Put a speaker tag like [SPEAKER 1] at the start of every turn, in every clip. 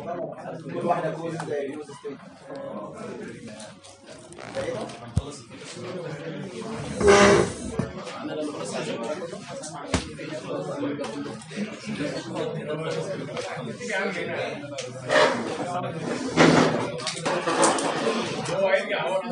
[SPEAKER 1] كل واحده كوز دايجنوز ستيت. انا لما بص على هو هيرجع هو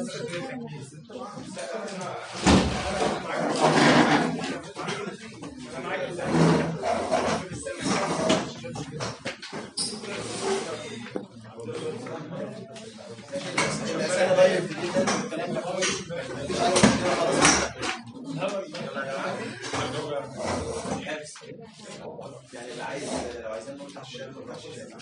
[SPEAKER 1] يعني اللي عايز لو عايزين نقول تحت الشارع تحت الشارع.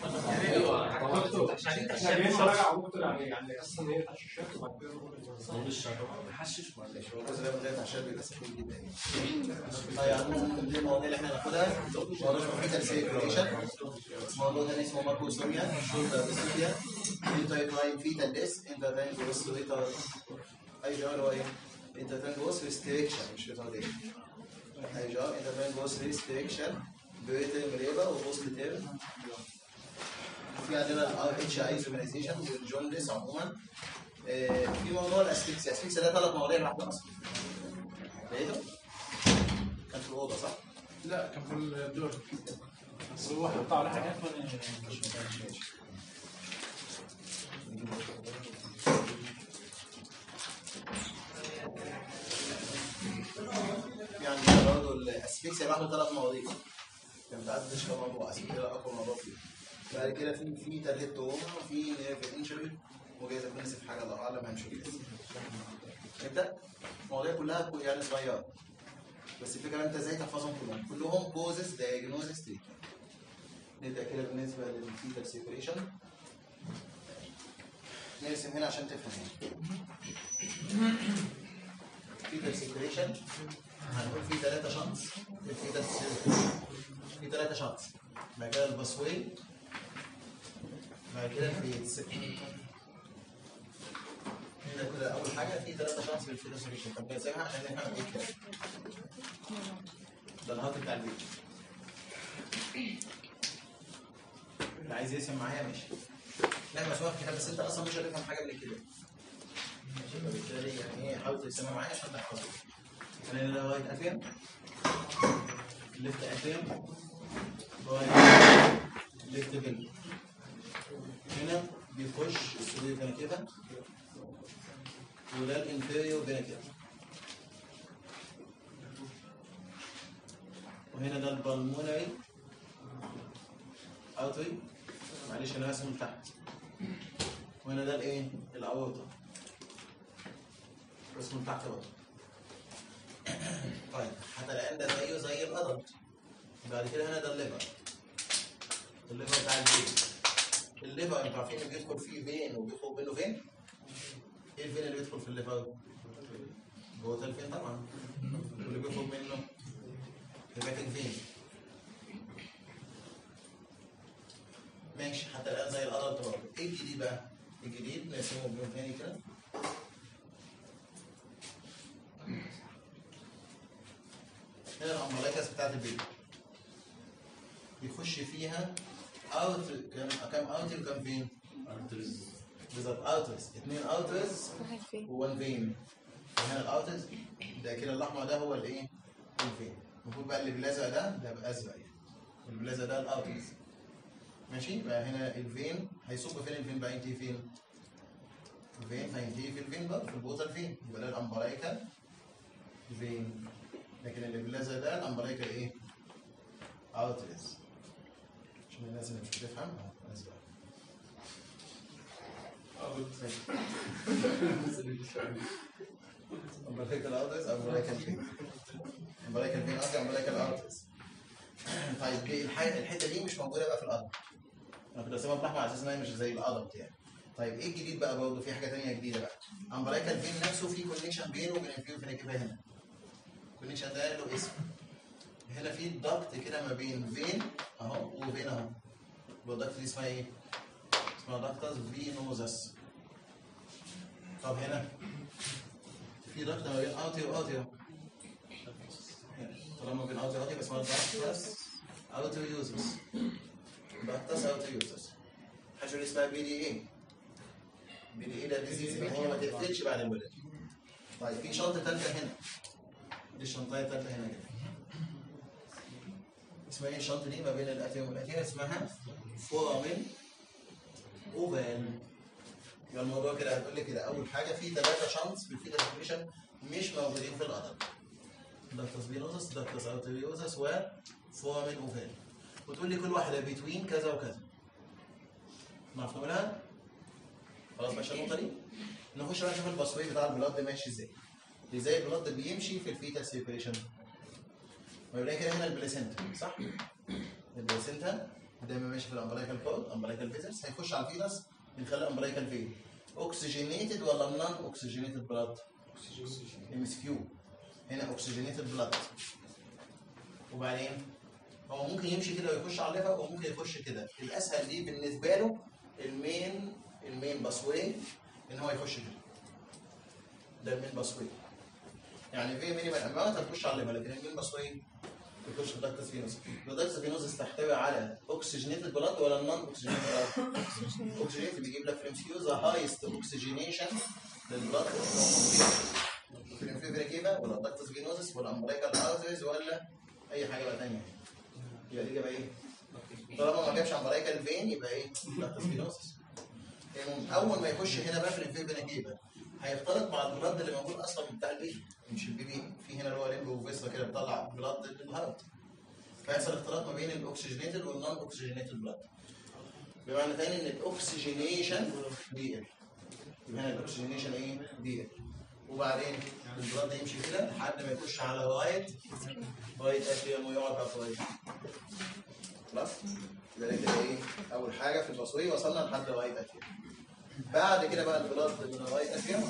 [SPEAKER 1] يعني لسه راجع ممكن يعني اصلا هي تحت الشارع وبعد كده نقول الشارع ما حشش معلش هو الجزء ده تحت الشارع بيبقى سخين جدا يعني. طيب ممكن دي المواضيع اللي احنا هناخدها موضوع كمبيوتر سيركيوليشن، موضوع ثاني اسمه ماكروسوميا، شولدر ديسوميا، انترايتراين فيتال ديس، انترايتراين جوستويتر اي جار هو ايه؟ انترايتراين جوست ريستريكشن مش ريتارديشن. اي جار انترايتراين جوست ريستريكشن بريتيرم ليبر وبوست تيرم. في عندنا الار اتش ايزومينايزيشن والجوندس عموما. في موضوع الاسفكسيا، الاسفكسيا ده 3 مواضيع لوحده اصلا. لقيته؟ كان في الاوضه صح؟
[SPEAKER 2] لا كان في الدور بس هو حط على حاجات وانا مش
[SPEAKER 1] يعني برضه الاسفكسيا لوحده 3 مواضيع. ما بتعدش كموضوع، اسفكسيا اقوى موضوع فيه. بعد كده في تالت توما وفي نيرف انجري وجايز اكون نسيت حاجه الله اعلم هنشوف لسه. نبدا المواضيع كلها يعني صغيره بس الفكره انت ازاي تحفظهم كلهم كوزز دايجنوزس تريتمنت. نبدا كده بالنسبه للفيتال سيبريشن. نرسم هنا عشان تفهم. فيتال سيبريشن هنقول في 3 شانس الفيتال سيبريشن. في 3 شانس. بعد كده الباسوي، بعد كده الفيتس. هنا كده اول حاجه في 3 شانس للفيتال سيبريشن. طب نرسمها عشان نفهم ايه كده. ده الهات بتاع الفيديو. اللي عايز يرسم معايا ماشي. لا مسؤول في الكتاب بس انت اصلا مش هتفهم حاجه من كده. ماشي فبالتالي يعني ايه حاول ترسمها معايا عشان تحفظها. خلينا لغايه افهم. ليفت افهم. لغايه ليفت فين. هنا بيخش السوري كده كده. وده الانفيريور كده كده. وهنا ده البلمونري اوتري معلش انا راسم من تحت. وهنا ده الايه؟ الاورطه رسم من تحت برضه. طيب حتى الان ده زيه زي الادلت. بعد كده هنا ده الليفر. الليفر بتاع الفين. الليفر انتوا عارفين بيدخل فيه فين وبيخرج منه فين؟ ايه الفين اللي بيدخل في الليفر؟ جوه الفين طبعا. واللي بيخرج منه هيباتيك فين. ماشي حتى الان زي الادلت برضه. ايه الجديد بقى؟ الجديد نقسمه بيوم تاني كده. هنا الامبلايكس بتاعت البيبي يخش فيها اوت كام اوت وكام فين؟ اوترز بالظبط. اوترز 2 اوترز و1 فين. وهنا الاوترز ده كده الاحمر ده هو الايه؟ الفين. المفروض بقى اللي بالازرق ده يبقى ازرق يعني. اللي بالازرق ده الاوترز. ماشي بقى هنا الفين هيصب فين الفين بقى ينتهي فين؟ الفين هينتهي في الفين بقى في البوتال فين. يبقى ده الامبلايكال فين. لكن اللي بالازرق ده الامبلايكال ايه؟ اوترز. عشان الناس اللي مش بتفهم ازرق. امبلايكال اوترز او امبلايكال فين. امبلايكال فين قصدي امبلايكال اوترز. طيب الحته دي مش موجوده بقى في الارض. انا كنت راسمها بالاحمر على اساس انها مش زي الادلت يعني. طيب ايه الجديد بقى برضه؟ في حاجه ثانيه جديده بقى. امبلايكال فين نفسه في كونكشن بينه وبين الفين فين كده هنا. الكونكشن ده له اسم. هنا في ضغط كده ما بين فين اهو وفين اهو. الضغط دي اسمها ايه؟ اسمها ضغطس فينوزس. طب هنا في ضغط ما بين اوتي واوتي اهو. طالما بين اوتي واوتي اسمها ضغطس اوتيوزس. ضغطس اوتيوزس. حاجه اللي اسمها بي دي اي. بي دي اي ده ديزيز ان هي ما تقفلش بعد الولاده. طيب في شنطه ثالثه هنا، دي الشنطه الثالثه هنا كده، اسمها ايه الشنطه دي ما بين الاتيوم والاتيوم؟ اسمها فورامين اوفال. يبقى الموضوع كده هتقول لي كده اول حاجه في 3 شانس في الفيتال سيركيوليشن مش موجودين في الادلت، داكتس فينوزس، داكتس ارتريوزس، وفورامين اوفال، وتقول لي كل واحده بتوين كذا وكذا. نعرف نقولها؟ خلاص ماشي النقطه دي؟ نخش بقى نشوف الباسوي بتاع البلاد ماشي ازاي. ازاي البلاد بيمشي في الفيتال سيركيوليشن؟ ما يبقى كده هنا البلاسينتا صح؟ البلاسينتا دايما ماشي في الامبلايكال كود، امبلايكال فيزرز، هيخش على الفيتس من خلال امبلايكال فين. اوكسجينيتد ولا نون اوكسجينيتد بلاد؟ ام اس كيو. هنا اوكسجينيتد بلاد. وبعدين هو ممكن يمشي كده ويخش على الليفر وممكن يخش كده، الاسهل دي بالنسبه له المين باسوي ان هو يخش كده. ده المين باسوي. يعني في مينيمال اماونت هتخش على الليفر، لكن المين باسوي يخش في الدكتس فينوس. الدكتس فينوس تحتوي على اوكسجينيتد بلاد ولا نون اوكسجينيتد بلاد؟ اوكسجينيتد بيجيب لك في الام سي كيو ذا هايست اوكسجينيشن للبلاد في الانفيفرا كيفا ولا الدكتس فينوس ولا امبريكال ارتريز ولا اي حاجه بقى ثانيه. يبقى دي ايه؟ طالما ما جابش امبريكال فين يبقى ايه؟ دكتس فينوس. اول ما يخش هنا بقى في الانفيفرا كيفا هيختلط مع البلاد اللي موجود اصلا بتاع البيبي، مش البيبي في هنا اللي هو ليمب وفيسلا كده بيطلع بلاد للهارت، فيحصل اختلاط ما بين الاكسجينيتد والنون اوكسجينيتد بلاد. بمعنى ثاني ان الاكسجينيشن بيقل. هنا الاكسجينيشن ايه؟ بيقل. وبعدين البلاد يمشي كده لحد ما يخش على وايت اتريوم ويقعد على وايت. خلاص؟ يبقى كده ايه؟ اول حاجه في البصويه وصلنا لحد وايت اتريوم. بعد كده بقى البلاد من الوايت اتريوم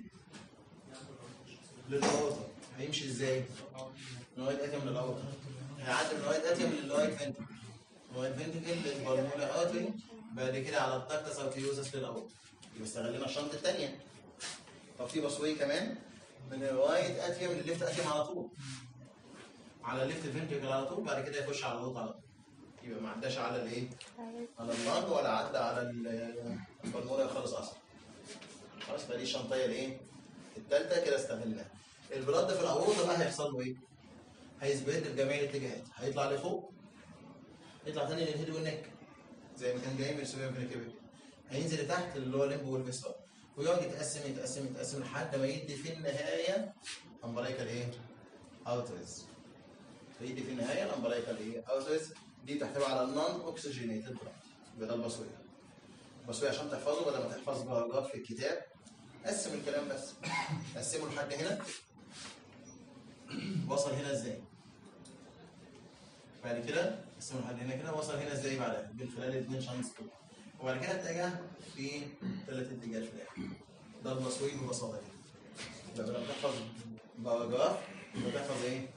[SPEAKER 1] للاوتر هيمشي ازاي؟ من الوايت اتريوم للاوتر هيعدي من الوايت اتريوم للوايت فنتركل، الوايت فنتركل للبلمونري ارتري، بعد كده على الدكتس ارتريوزس للاوتر. يبقى استغلنا الشنطه الثانيه. طب في بصوي كمان من الوايت اتريوم للليفت اتريوم على طول، على الليفت فنتركل على طول، بعد كده يخش على الاوتر على طول. يبقى ما عداش على الايه؟ على اللنج ولا عدى على البلمونري خالص اصلا. خلاص بقى دي الشنطيه الايه؟ الثالثه كده استغلناها. البلاد في الاورطه بقى هيحصل له ايه؟ هيثبت في جميع الاتجاهات، هيطلع لفوق، يطلع ثاني للهيد والنك زي ما كان جاي من السوبر كده، هينزل لتحت اللي هو الليمب والفيسرال، ويقعد يتقسم يتقسم يتقسم لحد ما يدي في النهايه امبلايكال ايه؟ اوتريز. فيدي في النهايه الامبلايكال ايه؟ اوتريز. دي تحتوي على النون اوكسجينيتد بلاد. يبقى ده البصوي. البصوي عشان تحفظه بدل ما تحفظ باراجراف في الكتاب قسم الكلام بس. قسمه لحد هنا وصل هنا ازاي؟ بعد كده قسمه لحد هنا كده وصل هنا ازاي بعدها؟ من خلال الاثنين شانس دول. وبعد كده اتجه في 3 اتجاهات في الاخر. ده البصوي ببساطه كده. يبقى لما تحفظ باراجراف بتحفظ ايه؟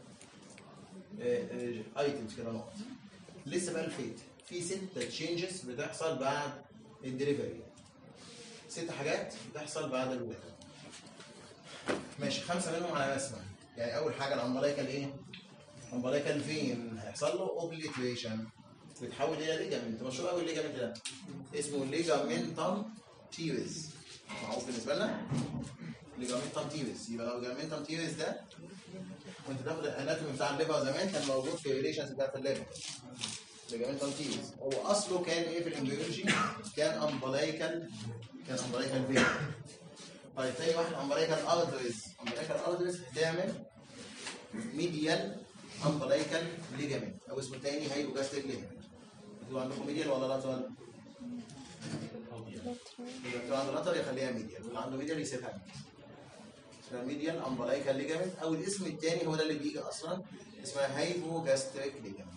[SPEAKER 1] ايتمز كده نقط. لسه بقى الفيت في 6 تشينجز بتحصل بعد الدليفري. 6 حاجات بتحصل بعد الولاده. ماشي 5 منهم على رسمه. يعني اول حاجه الامبلايكال ايه؟ امبلايكال فين هيحصل له اوبليتريشن، بيتحول الى ليجامنت. مشهور قوي الليجامنت ده اسمه ليجامنتم تيريز، معروف بالنسبه لنا ليجامنتم تيريز. يبقى لو ليجامنتم تيريز ده وانت تاخد الاناتومي بتاع الليفر زمان كان موجود في الريليشنز بتاعت الليفر. ليجامنتم تيريز هو اصله كان ايه في الامبريولوجي؟ كان امبلايكال فين. طيب تاني واحد امبلايكال ارتريز. امبلايكال ارتريز هتعمل ميديال امبلايكال ليجامنت او اسمه الثاني هايبوجاستريك ليجامنت. انتوا عندكم ميديال ولا لاترال؟ انتوا عندكم لاترال يخليها ميديال، واللي عنده ميديال يسيبها اسمها ميديال امبلايكال ليجامنت، او الاسم الثاني هو ده اللي بيجي اصلا اسمها هايبوجاستريك ليجامنت.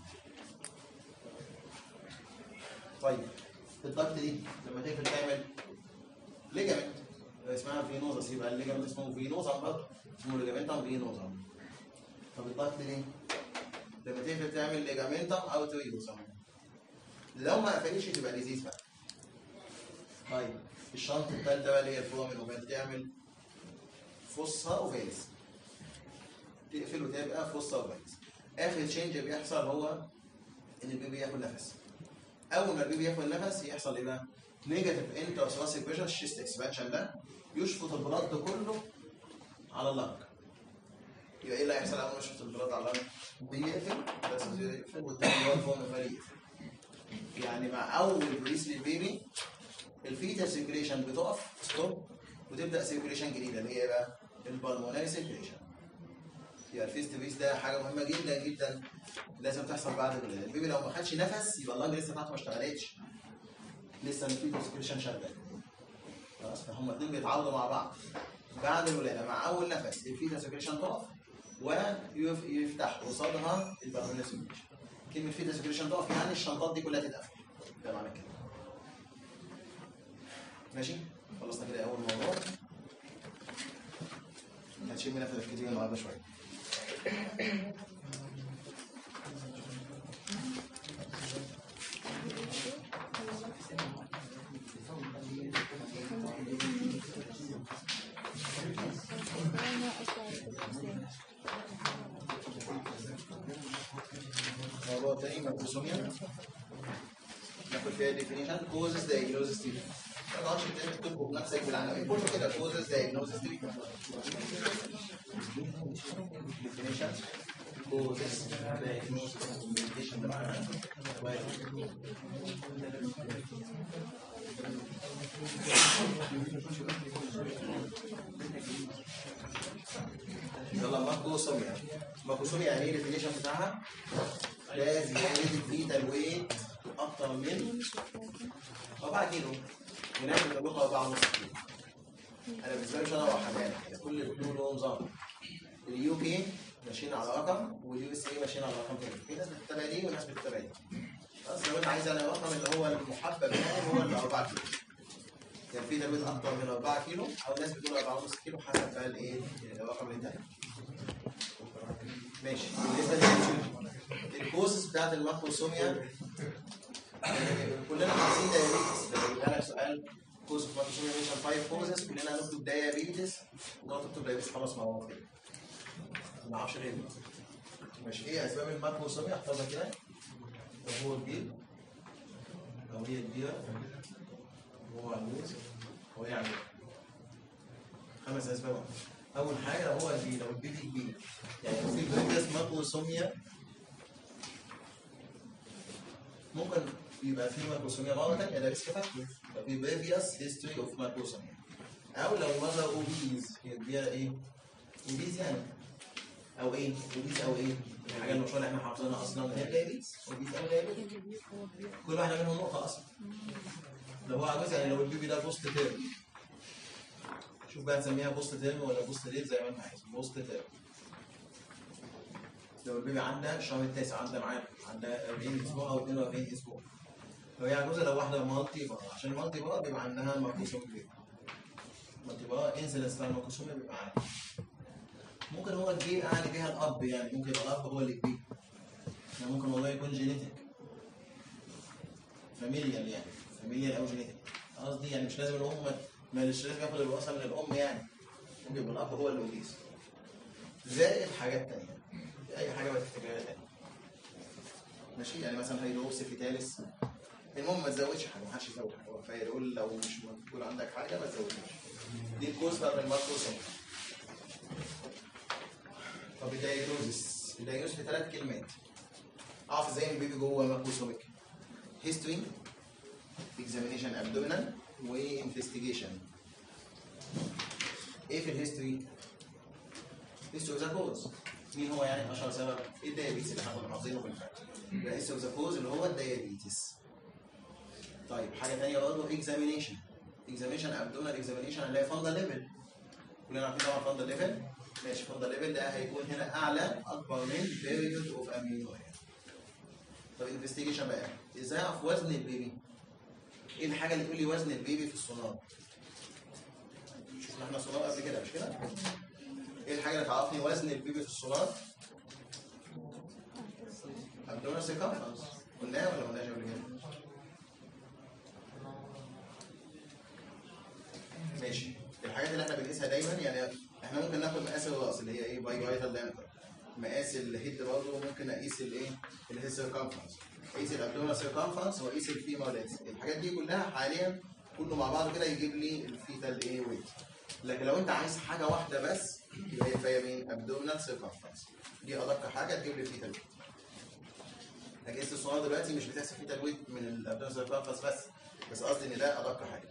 [SPEAKER 1] طيب الضغط دي لما تقفل تعمل ليجامنت اسمها فينوزس، يبقى الليجامنت اسمه فينوزا برضه، اسمه ليجامنتم فينوزا. طب الضغط دي لما تقفل تعمل ليجامنتم او تريوزم. لو ما قفلتش تبقى لذيذ بقى. طيب الشنطه الثالثه بقى اللي هي الفورامين اوفال تعمل فوسا اوفاليس، تقفل وتبقى فوسا اوفاليس. اخر تشينج بيحصل هو ان البيبي ياخد نفس. اول ما البيبي ياخد نفس يحصل ايه بقى؟ نيجاتيف انتراسوراسيك بريشر، الشيست اكسبانشن ده يشفط البلاد كله على اللنج. يبقى ايه اللي هيحصل اول ما يشفط البلاد على اللنج؟ بيقفل بس يقفل والتاني هو فوق يقفل. يعني مع اول بريس للبيبي الفيتال سيركيليشن بتقف ستوب وتبدا سيركيليشن جديده اللي هي ايه بقى؟ البالمونري سيركيليشن. يبقى الفيس تو فيس ده حاجه مهمه جدا جدا لازم تحصل بعد الولاده. البيبي لو ما خدش نفس يبقى اللنج لسه بتاعته ما اشتغلتش، لسه الفيتال سيركيليشن شغال. خلاص، فهم الاثنين بيتعاضدوا مع بعض. بعد الولاده مع اول نفس الفيتال سيركيليشن تقف ويفتح قصادها البالمونري سيركيليشن. كلمه فيتال سيركيليشن تقف يعني الشنطات دي كلها تتقفل. ده معنى كده. ماشي؟ خلصنا كده اول موضوع. هنشيل منها في الكتير النهارده شويه. موضوع تاني ماكروسوميا ناخد فيها ديفينيشن كوزز دايجنوزس تريتمنت. ما تقعدش تكتب بنفسك بالعناوين كله كده كوزز دايجنوزس تريتمنت. ديفينيشن كوزز دايجنوزس تريتمنت ده معناه يلا ماكروسوميا. ماكروسوميا يعني ايه الديفينيشن بتاعها؟ ده زياده الفيتال ويت اكتر من 4 كيلو وناس بتطبخها 4.5 كيلو. انا بالنسبه لي مش انا وحداني كده، كل دول له نظام. اليو كي ماشيين على رقم واليو اس اي ماشيين على رقم تاني. في ناس بتتبع دي وناس بتتبع دي. بس لو انت عايز انا الرقم اللي هو المحبب بتاعي هو اللي 4 كيلو. يعني في تلويث اكتر من 4 كيلو او ناس بتقول 4.5 كيلو حسب بقى الايه الرقم اللي انت عايزه. ماشي. بالنسبه للكوزز بتاعت الماكروسوميا كلنا حافظين دايابيتس. لو جبنا لك سؤال كوز اوف ماكروسوميا ميشن 5 كوزز كلنا هنكتب دايابيتس ونكتب دايابيتس خلاص مع بعض كده. ما اعرفش غيره. ماشي. ايه اسباب الماكروسوميا؟ احفظها كده. هو كبير او هي كبيره وهو عجوز وهي عجوز. 5 اسباب. اول حاجه لو هو كبير، لو البيبي كبير يعني في بريفيوس ماكروسوميا ممكن يبقى في ماكروسوميا مره ثانيه ده ريسك فاكتور. يبقى في بريفيوس هيستوري اوف ماكروسوميا. او لو المرضى اوبيز هي كبيره ايه؟ اوبيز يعني او ايه؟ اوبيز او ايه؟ الحاجه المشهوره اللي احنا حافظينها اصلا هي دايابيتس. اوبيز او دايابيتس كل واحده منهم نقطه اصلا. لو هو عجوز يعني لو البيبي ده بوست تيرم، شوف بقى تسميها بوست تيرم ولا بوست ليت زي ما انت عايز. بوست تيرم لو البيبي عندها الشهر التاسع عندها معانا عندها 40 اسبوع او 42 اسبوع. لو هي عجوزه لو واحده مالتي بقى، عشان المالتي بقى بيبقى عندها ماكروسوميا. مالتي بقى انسلنس بتاع الماكروسوميا بيبقى عالي. ممكن هو الجيل اعلى بيها الاب، يعني ممكن يبقى الاب هو اللي كبير. يعني ممكن والله يكون جينيتك فاميليال، يعني فاميليال او جينيتك. قصدي يعني مش لازم الام مش لازم ياخد الوراثه من الام، يعني ممكن يبقى الاب هو اللي اوبيس. زائد حاجات ثانيه، اي حاجه بقى تفتكرها ثانيه. ماشي. يعني مثلا هيدروس فيتاليس. المهم ما تزودش حاجه، ما حدش يزود حاجه. هو كفايه يقول لو مش مقول عندك حاجه ما تزودهاش. دي الكوز بتاعت الماكروسوميا. طب الدايجنوزس. الدايجنوزس في 3 كلمات. اعرف ازاي البيبي جوه ماكروسوميك. هيستوري، اكزامينيشن ابدومينال، وانفستيجيشن. ايه في الهيستوري؟ هيستوري ذا كوز. مين هو يعني اشهر سبب؟ ايه الدايابيتس اللي احنا كنا حافظينه في الفات؟ يبقى هيستوري ذا كوز اللي هو الدايابيتس. طيب حاجه ثانيه برضه اكزامينيشن. اكزامينيشن ابدومينال اكزامينيشن اللي هي فاندال ليفل. كلنا عارفين طبعا فاندال ليفل. ماشي. فاندال ليفل ده هيكون هنا اعلى اكبر من بيريود اوف امينوريا. طب انفستيجيشن بقى ازاي اعرف وزن البيبي؟ ايه الحاجه اللي تقول لي وزن البيبي في السونار؟ شفنا احنا سونار قبل كده مش كده؟ ايه الحاجه اللي تعرفني وزن البيبي في السونار؟ ابدومينال سيركمفرنس. قلناها ولا ما قلناش قبل كده؟ ماشي. الحاجات اللي احنا بنقيسها دايما يعني احنا ممكن ناخد مقاس الراس اللي هي ايه؟ باي فايتال دايمتر. مقاس الهيد برضه ممكن اقيس الايه؟ الهيد سيركمفرنس، اقيس الابدومينال سيركمفرنس واقيس الفيموريلز. الحاجات دي كلها حاليا كله مع بعضه كده يجيب لي الفيتال ايه ويت. لكن لو انت عايز حاجه واحده بس يبقى هي مين؟ ابدومينال سيركمفرنس، دي ادق حاجه تجيب لي فيتال ويت. اجهزه السونار دلوقتي مش بتحسب فيتال ويت من الابدومينال سيركمفرنس بس قصدي ان ده ادق حاجه.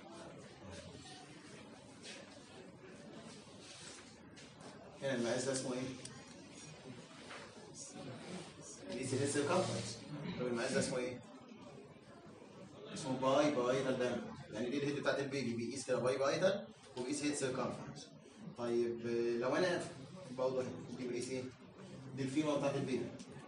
[SPEAKER 1] هنا المقاس ده اسمه ايه؟ بيقيس الهيد سيركمفرنس. طب المقاس ده اسمه ايه؟ اسمه بايتال دايمتر، يعني دي الهيد بتاعت البيبي بيقيس كده بايتال وبيقيس هيد سيركمفرنس. طيب لو انا برضه دي بقيس ايه؟ دي الفيمر بتاعت البيبي.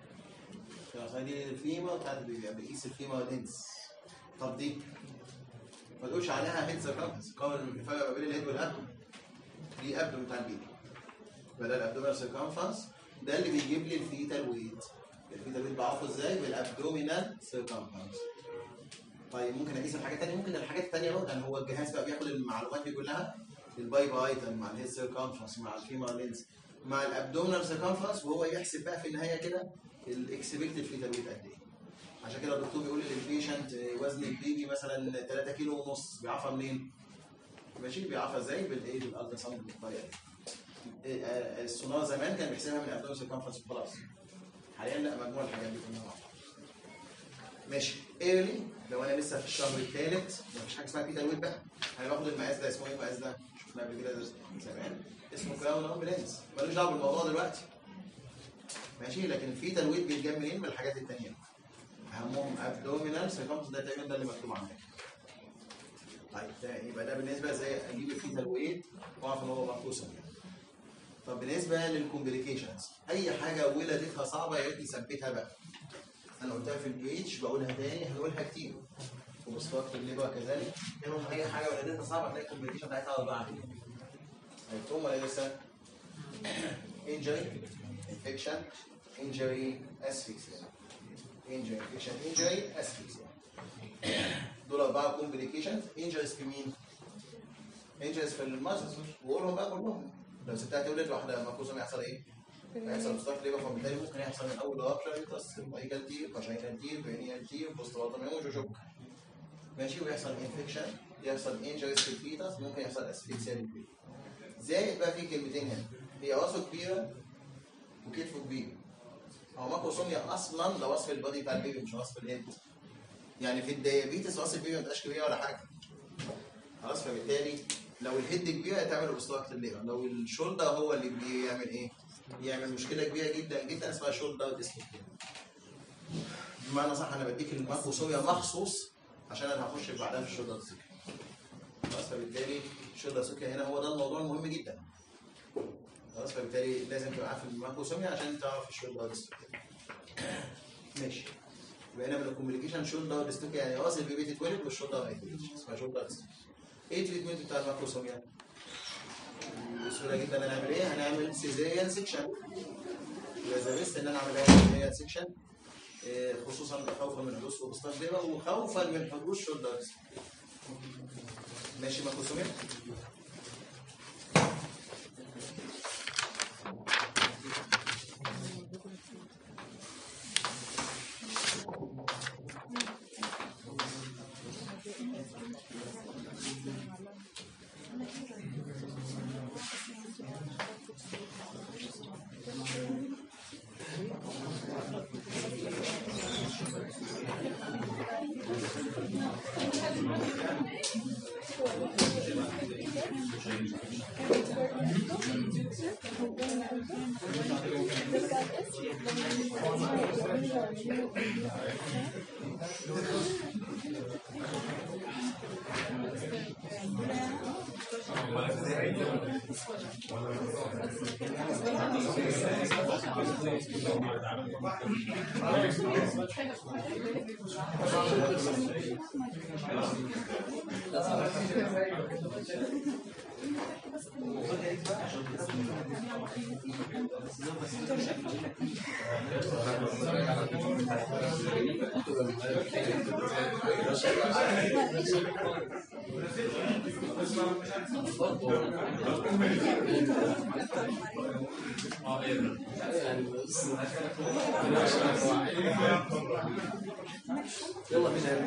[SPEAKER 1] عشان دي الفيمر بتاعت البيبي بقيس الفيمر لينس. طب دي ما تقولش عليها هيد سيركمفرنس، قارن الفرق ما بين الهيد والابدومين. دي ابدومين بتاع البيبي. بدل الابدومينال سيركمفرنس ده اللي بيجيب لي الفيتال ويت. الفيتال ويت بعرفه ازاي؟ بالابدومينال سيركمفرنس. طيب ممكن اقيس الحاجات الثانيه، ممكن الحاجات الثانيه برضه يعني هو الجهاز بقى بياخد المعلومات دي كلها، البايتال مع الهيد سيركمفرنس مع الفيمر لينس مع الابدومينال سيركمفرنس، وهو يحسب بقى في النهايه كده الاكسبكتد فيتال ويت قد ايه. عشان كده الدكتور بيقول للبيشنت وزن البيبي مثلا 3 كيلو ونص، بيعرفها منين؟ ماشي، بيعرفها ازاي؟ بالايه؟ بالالتراساوند بالطريقه دي. السونار زمان كان بيحسبها من الابدومينال سيركمفرنس وخلاص. حاليا لا، مجموع الحاجات دي كلها مع بعض. ماشي. ايرلي لو انا لسه في الشهر الثالث مفيش حاجه اسمها فيتال ويت بقى، انا باخد المقاس ده. اسمه ايه المقاس ده؟ شفناه قبل كده زمان، اسمه كراون امبلانس، ملوش دعوه بالموضوع دلوقتي. ماشي. لكن الفيتال ويت بيتجاب منين؟ من الحاجات الثانيه، اهمهم ابدومينال سيركمفرنس، ده تقريبا ده اللي مكتوب عندك. طيب ده يبقى ده بالنسبه ازاي اجيب الفيتال ويت واعرف ان هو مقصوص يعني. طب بالنسبه للكومبليكيشنز، اي حاجه ولادتها صعبه يا ريت نثبتها بقى. انا قلتها في البيتش بقولها تاني، هنقولها كتير وبصفات الليبر كذلك. منهم اي حاجه ولادتها صعبه هتلاقي الكومبليكيشن بتاعتها 4 كده. عرفتهم ولا لسه؟ انجري، انفكشن، انجري، اسفكسيا. انجري، انفكشن، انجري، اسفكسيا. دول 4 كومبليكيشنز. انجريز في مين؟ انجريز في المازل، وقولهم بقى كلهم. لو سبتها تولد واحده مفروض يحصل ايه؟ هيحصل مستقبل ليبر، فبالتالي ممكن يحصل من اول رابشر يتصل بايكال تير، فاشايكال تير، بينيال تير، بوست بارتم وجوجوك. ماشي. ويحصل انفكشن، يحصل انجريز في الفيتاس، ممكن يحصل اسفكسيا للبيبي. زائد بقى في كلمتين هنا، هي راسه كبيره وكتفه كبير. هو ماكروسوميا اصلا ده وصف البادي بتاع البيبي مش وصف الهيد. يعني في الديابيتس راس البيبي ما تبقاش كبيره ولا حاجه. خلاص. فبالتالي لو الهيد كبيره هتعمل اوبستراكت الليبر، لو الشولدر هو اللي بيعمل ايه؟ يعمل مشكله كبيره جدا جدا اسمها شولدر ديسلوكيشن. بمعنى صح انا بديك الماكروسوميا مخصوص عشان انا هخش بعدها في الشولدر ديسلوكيشن. خلاص. فبالتالي الشولدر ديسلوكيشن هنا هو ده الموضوع المهم جدا. خلاص. فبالتالي لازم تبقى عارف الماكروسوميا عشان تعرف الشولدر ديسلوكيشن. ماشي. يبقى هنا من الكومبليكيشن شولدر ديسلوكيشن، يعني راس البيبي تتولد والشولدر ما يتولدش، اسمها شولدر ديسلوكيشن. ايه التريتمنت بتاع الماكروسوميا؟ بسهوله جدا. هنعمل ايه؟ هنعمل سيزيريان سيكشن. اذا بس ان انا اعمل سيزيريان سيكشن خصوصا خوفا من حدوث اوبستراكت ليبر وخوفا من حدوث شولدر ديسلوكيشن. ماشي. ماكروسوميا يلا بينا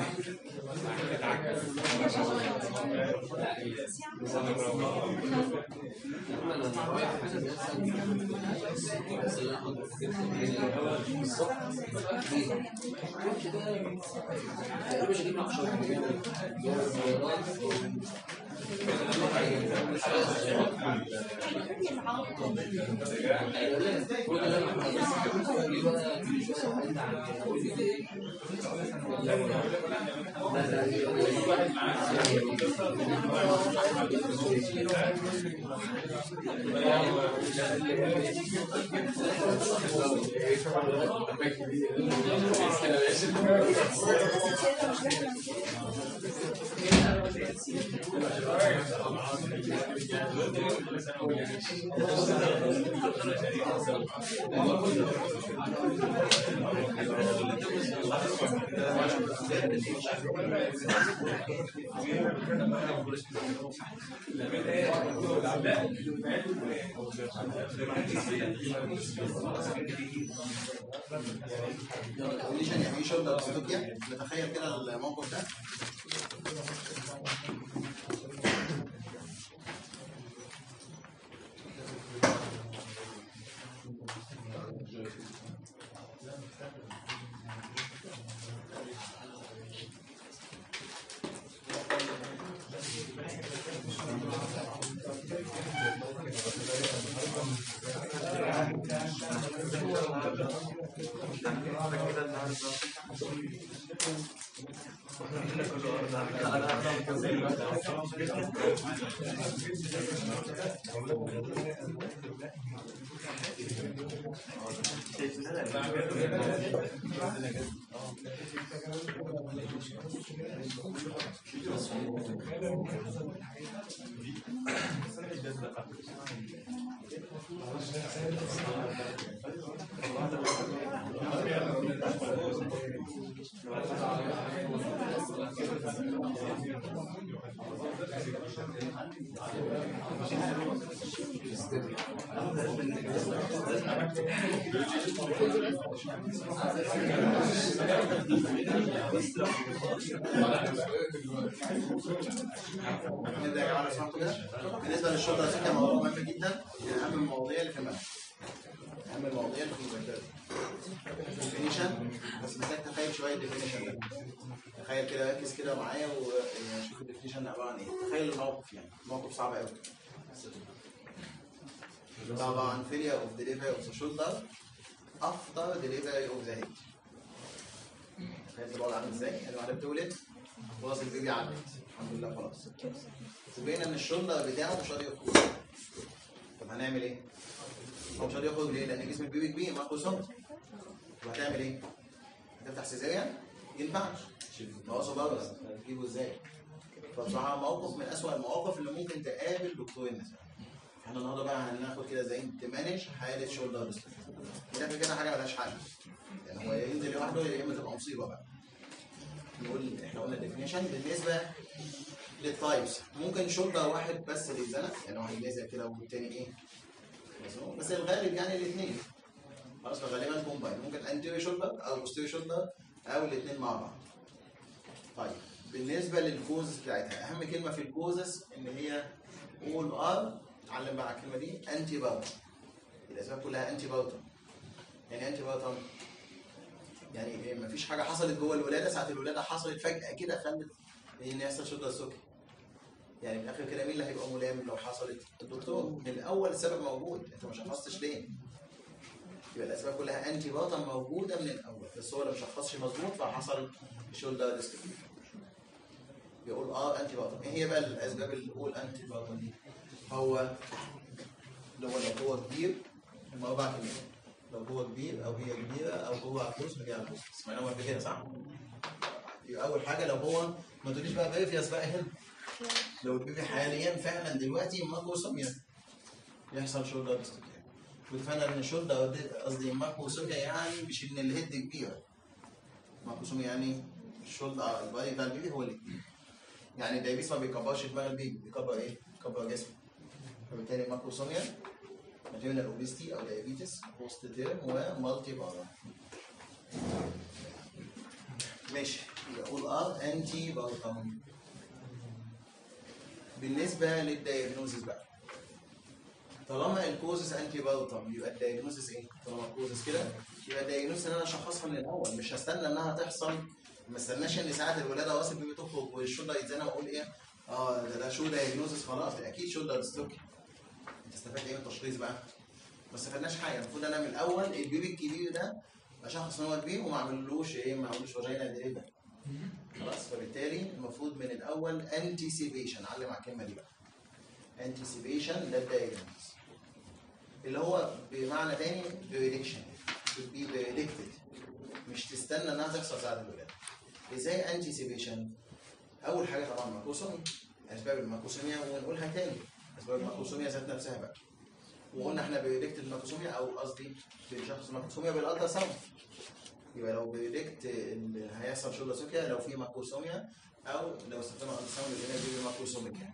[SPEAKER 1] يعني شولدر ديستوبيا. نتخيل كده الموقف ده. نبدا يا جماعه نسمعوا كده. بالنسبه للشولدر ده موضوع مهم جدا، من اهم المواضيع اللي في المنهج. اهم المواضيع اللي في المذاكره. ديفينيشن، بس محتاج تخيل شويه الديفينيشن ده. تخيل كده، ركز كده معايا وشوف الديفينيشن عباره عن ايه. تخيل الموقف، يعني موقف صعب قوي. طبعا failure of delivery of the shoulder after delivery of the head. تخيل الوضع عامل ازاي؟ يعني واحده بتولد خلاص البيبي عدت الحمد لله خلاص. وبقينا ان الشولدر بتاعه مش راضي يخرج. طب هنعمل ايه؟ هو مش راضي يخرج ليه؟ لان جسم البيبي كبير ماكو سم. وهتعمل ايه؟ هتفتح سيزاريان؟ ينفعش. ناقصه بره، هتجيبه ازاي؟ فبصراحه موقف من اسوء المواقف اللي ممكن تقابل دكتور النساء. احنا النهارده بقى هناخد كده ازاي تمانج حاله شولدر ديستروفي. كده حاجه مالهاش حل. يعني هو ينزل لوحده يا اما تبقى مصيبه بقى. نقول احنا قلنا الديفينيشن بالنسبه للتايبس. ممكن شولدر واحد بس اللي يتزنق، يعني واحد نازل كده والتاني ايه؟ بس الغالب يعني الاثنين. خلاص فغالبا كومباين، ممكن انتيريور شولدر او بوستيريور شولدر او الاثنين مع بعض. طيب بالنسبه للكوزز بتاعتها، اهم كلمه في الكوزز ان هي اول ار. اتعلم بقى على الكلمه دي، انتي باوتر. الاسباب كلها انتي باوتر. يعني انتي باوتر يعني مفيش حاجه حصلت جوه الولاده، ساعه الولاده حصلت فجاه كده خلت ان يحصل شولدر سكري. يعني من الاخر كده مين اللي هيبقى ملام لو حصلت؟ الدكتور. من الاول السبب موجود، انت ما شخصتش ليه؟ يبقى الاسباب كلها انتي باوتر موجوده من الاول، بس هو اللي ما شخصش مظبوط فحصل شولدر ديستروفي. بيقول انتي باوتر. ايه هي بقى الاسباب اللي بقول انتي باوتر دي؟ هو لو هو كبير هم 4 كلمات. لو هو كبير او هي كبيره او هو عجوز هي عجوز. سمعناهم قبل كده صح؟ يبقى اول حاجه لو هو، ما تقوليش بقى بيفياس بقى هنا. لو البيبي حاليا فعلا دلوقتي ماكو سميه يحصل شولدر ديستروفي. واتفقنا ان الشولدر قصدي ماكو سميه يعني مش ان الهيد كبيره. ماكو سميه يعني الشولدر البادي بتاع البيبي هو اللي كبير. يعني الدايابيتس ما بيكبرش دماغ البيبي، بيكبر ايه؟ بيكبر جسمه. فبالتالي ماكروسوميا ماتيرنال اوبيستي او دايابيتس بوست تيرم ومالتي بارا. ماشي، يقول انتي بارتم. بالنسبه للدايجنوزس بقى، طالما الكوزس انتي بارتم يبقى الدايجنوزس ايه؟ طالما الكوزس كده يبقى الدايجنوزس ان انا اشخصها من الاول، مش هستنى انها تحصل، ما استناش ان ساعه الولاده واسيب البيبي تخرج والشولدر يتزنق واقول ايه؟ ده شو دايجنوزس خلاص، ده اكيد شولدر ديستروفي. انت استفدت ايه من التشخيص بقى؟ ما استفدناش حاجه. المفروض انا من الاول البيبي الكبير ده اشخص ان هو كبير وما اعملوش ايه؟ ما اعملوش فاجينا ديليفري. خلاص، فبالتالي المفروض من الاول انتيسيبيشن. علم على الكلمه دي بقى. انتيسيبيشن للدايجنوز اللي هو بمعنى تاني بريدكشن، بي بريدكتد، مش تستنى انها تحصل ساعه الولاده. ازاي انتيسيبيشن؟ اول حاجه طبعا ماكروسوميا، اسباب الماكروسوميا ونقولها تاني، اسباب الماكروسوميا ذات نفسها بقى. وقلنا احنا بريدكت الماكروسوميا او قصدي بنشخص الماكروسوميا بالالترا ساوند. يبقى لو بريدكت اللي هيحصل شولدر سوكيا لو في ماكروسوميا، او لو استخدمنا الالترا ساوند اللي هي الماكروسوميا.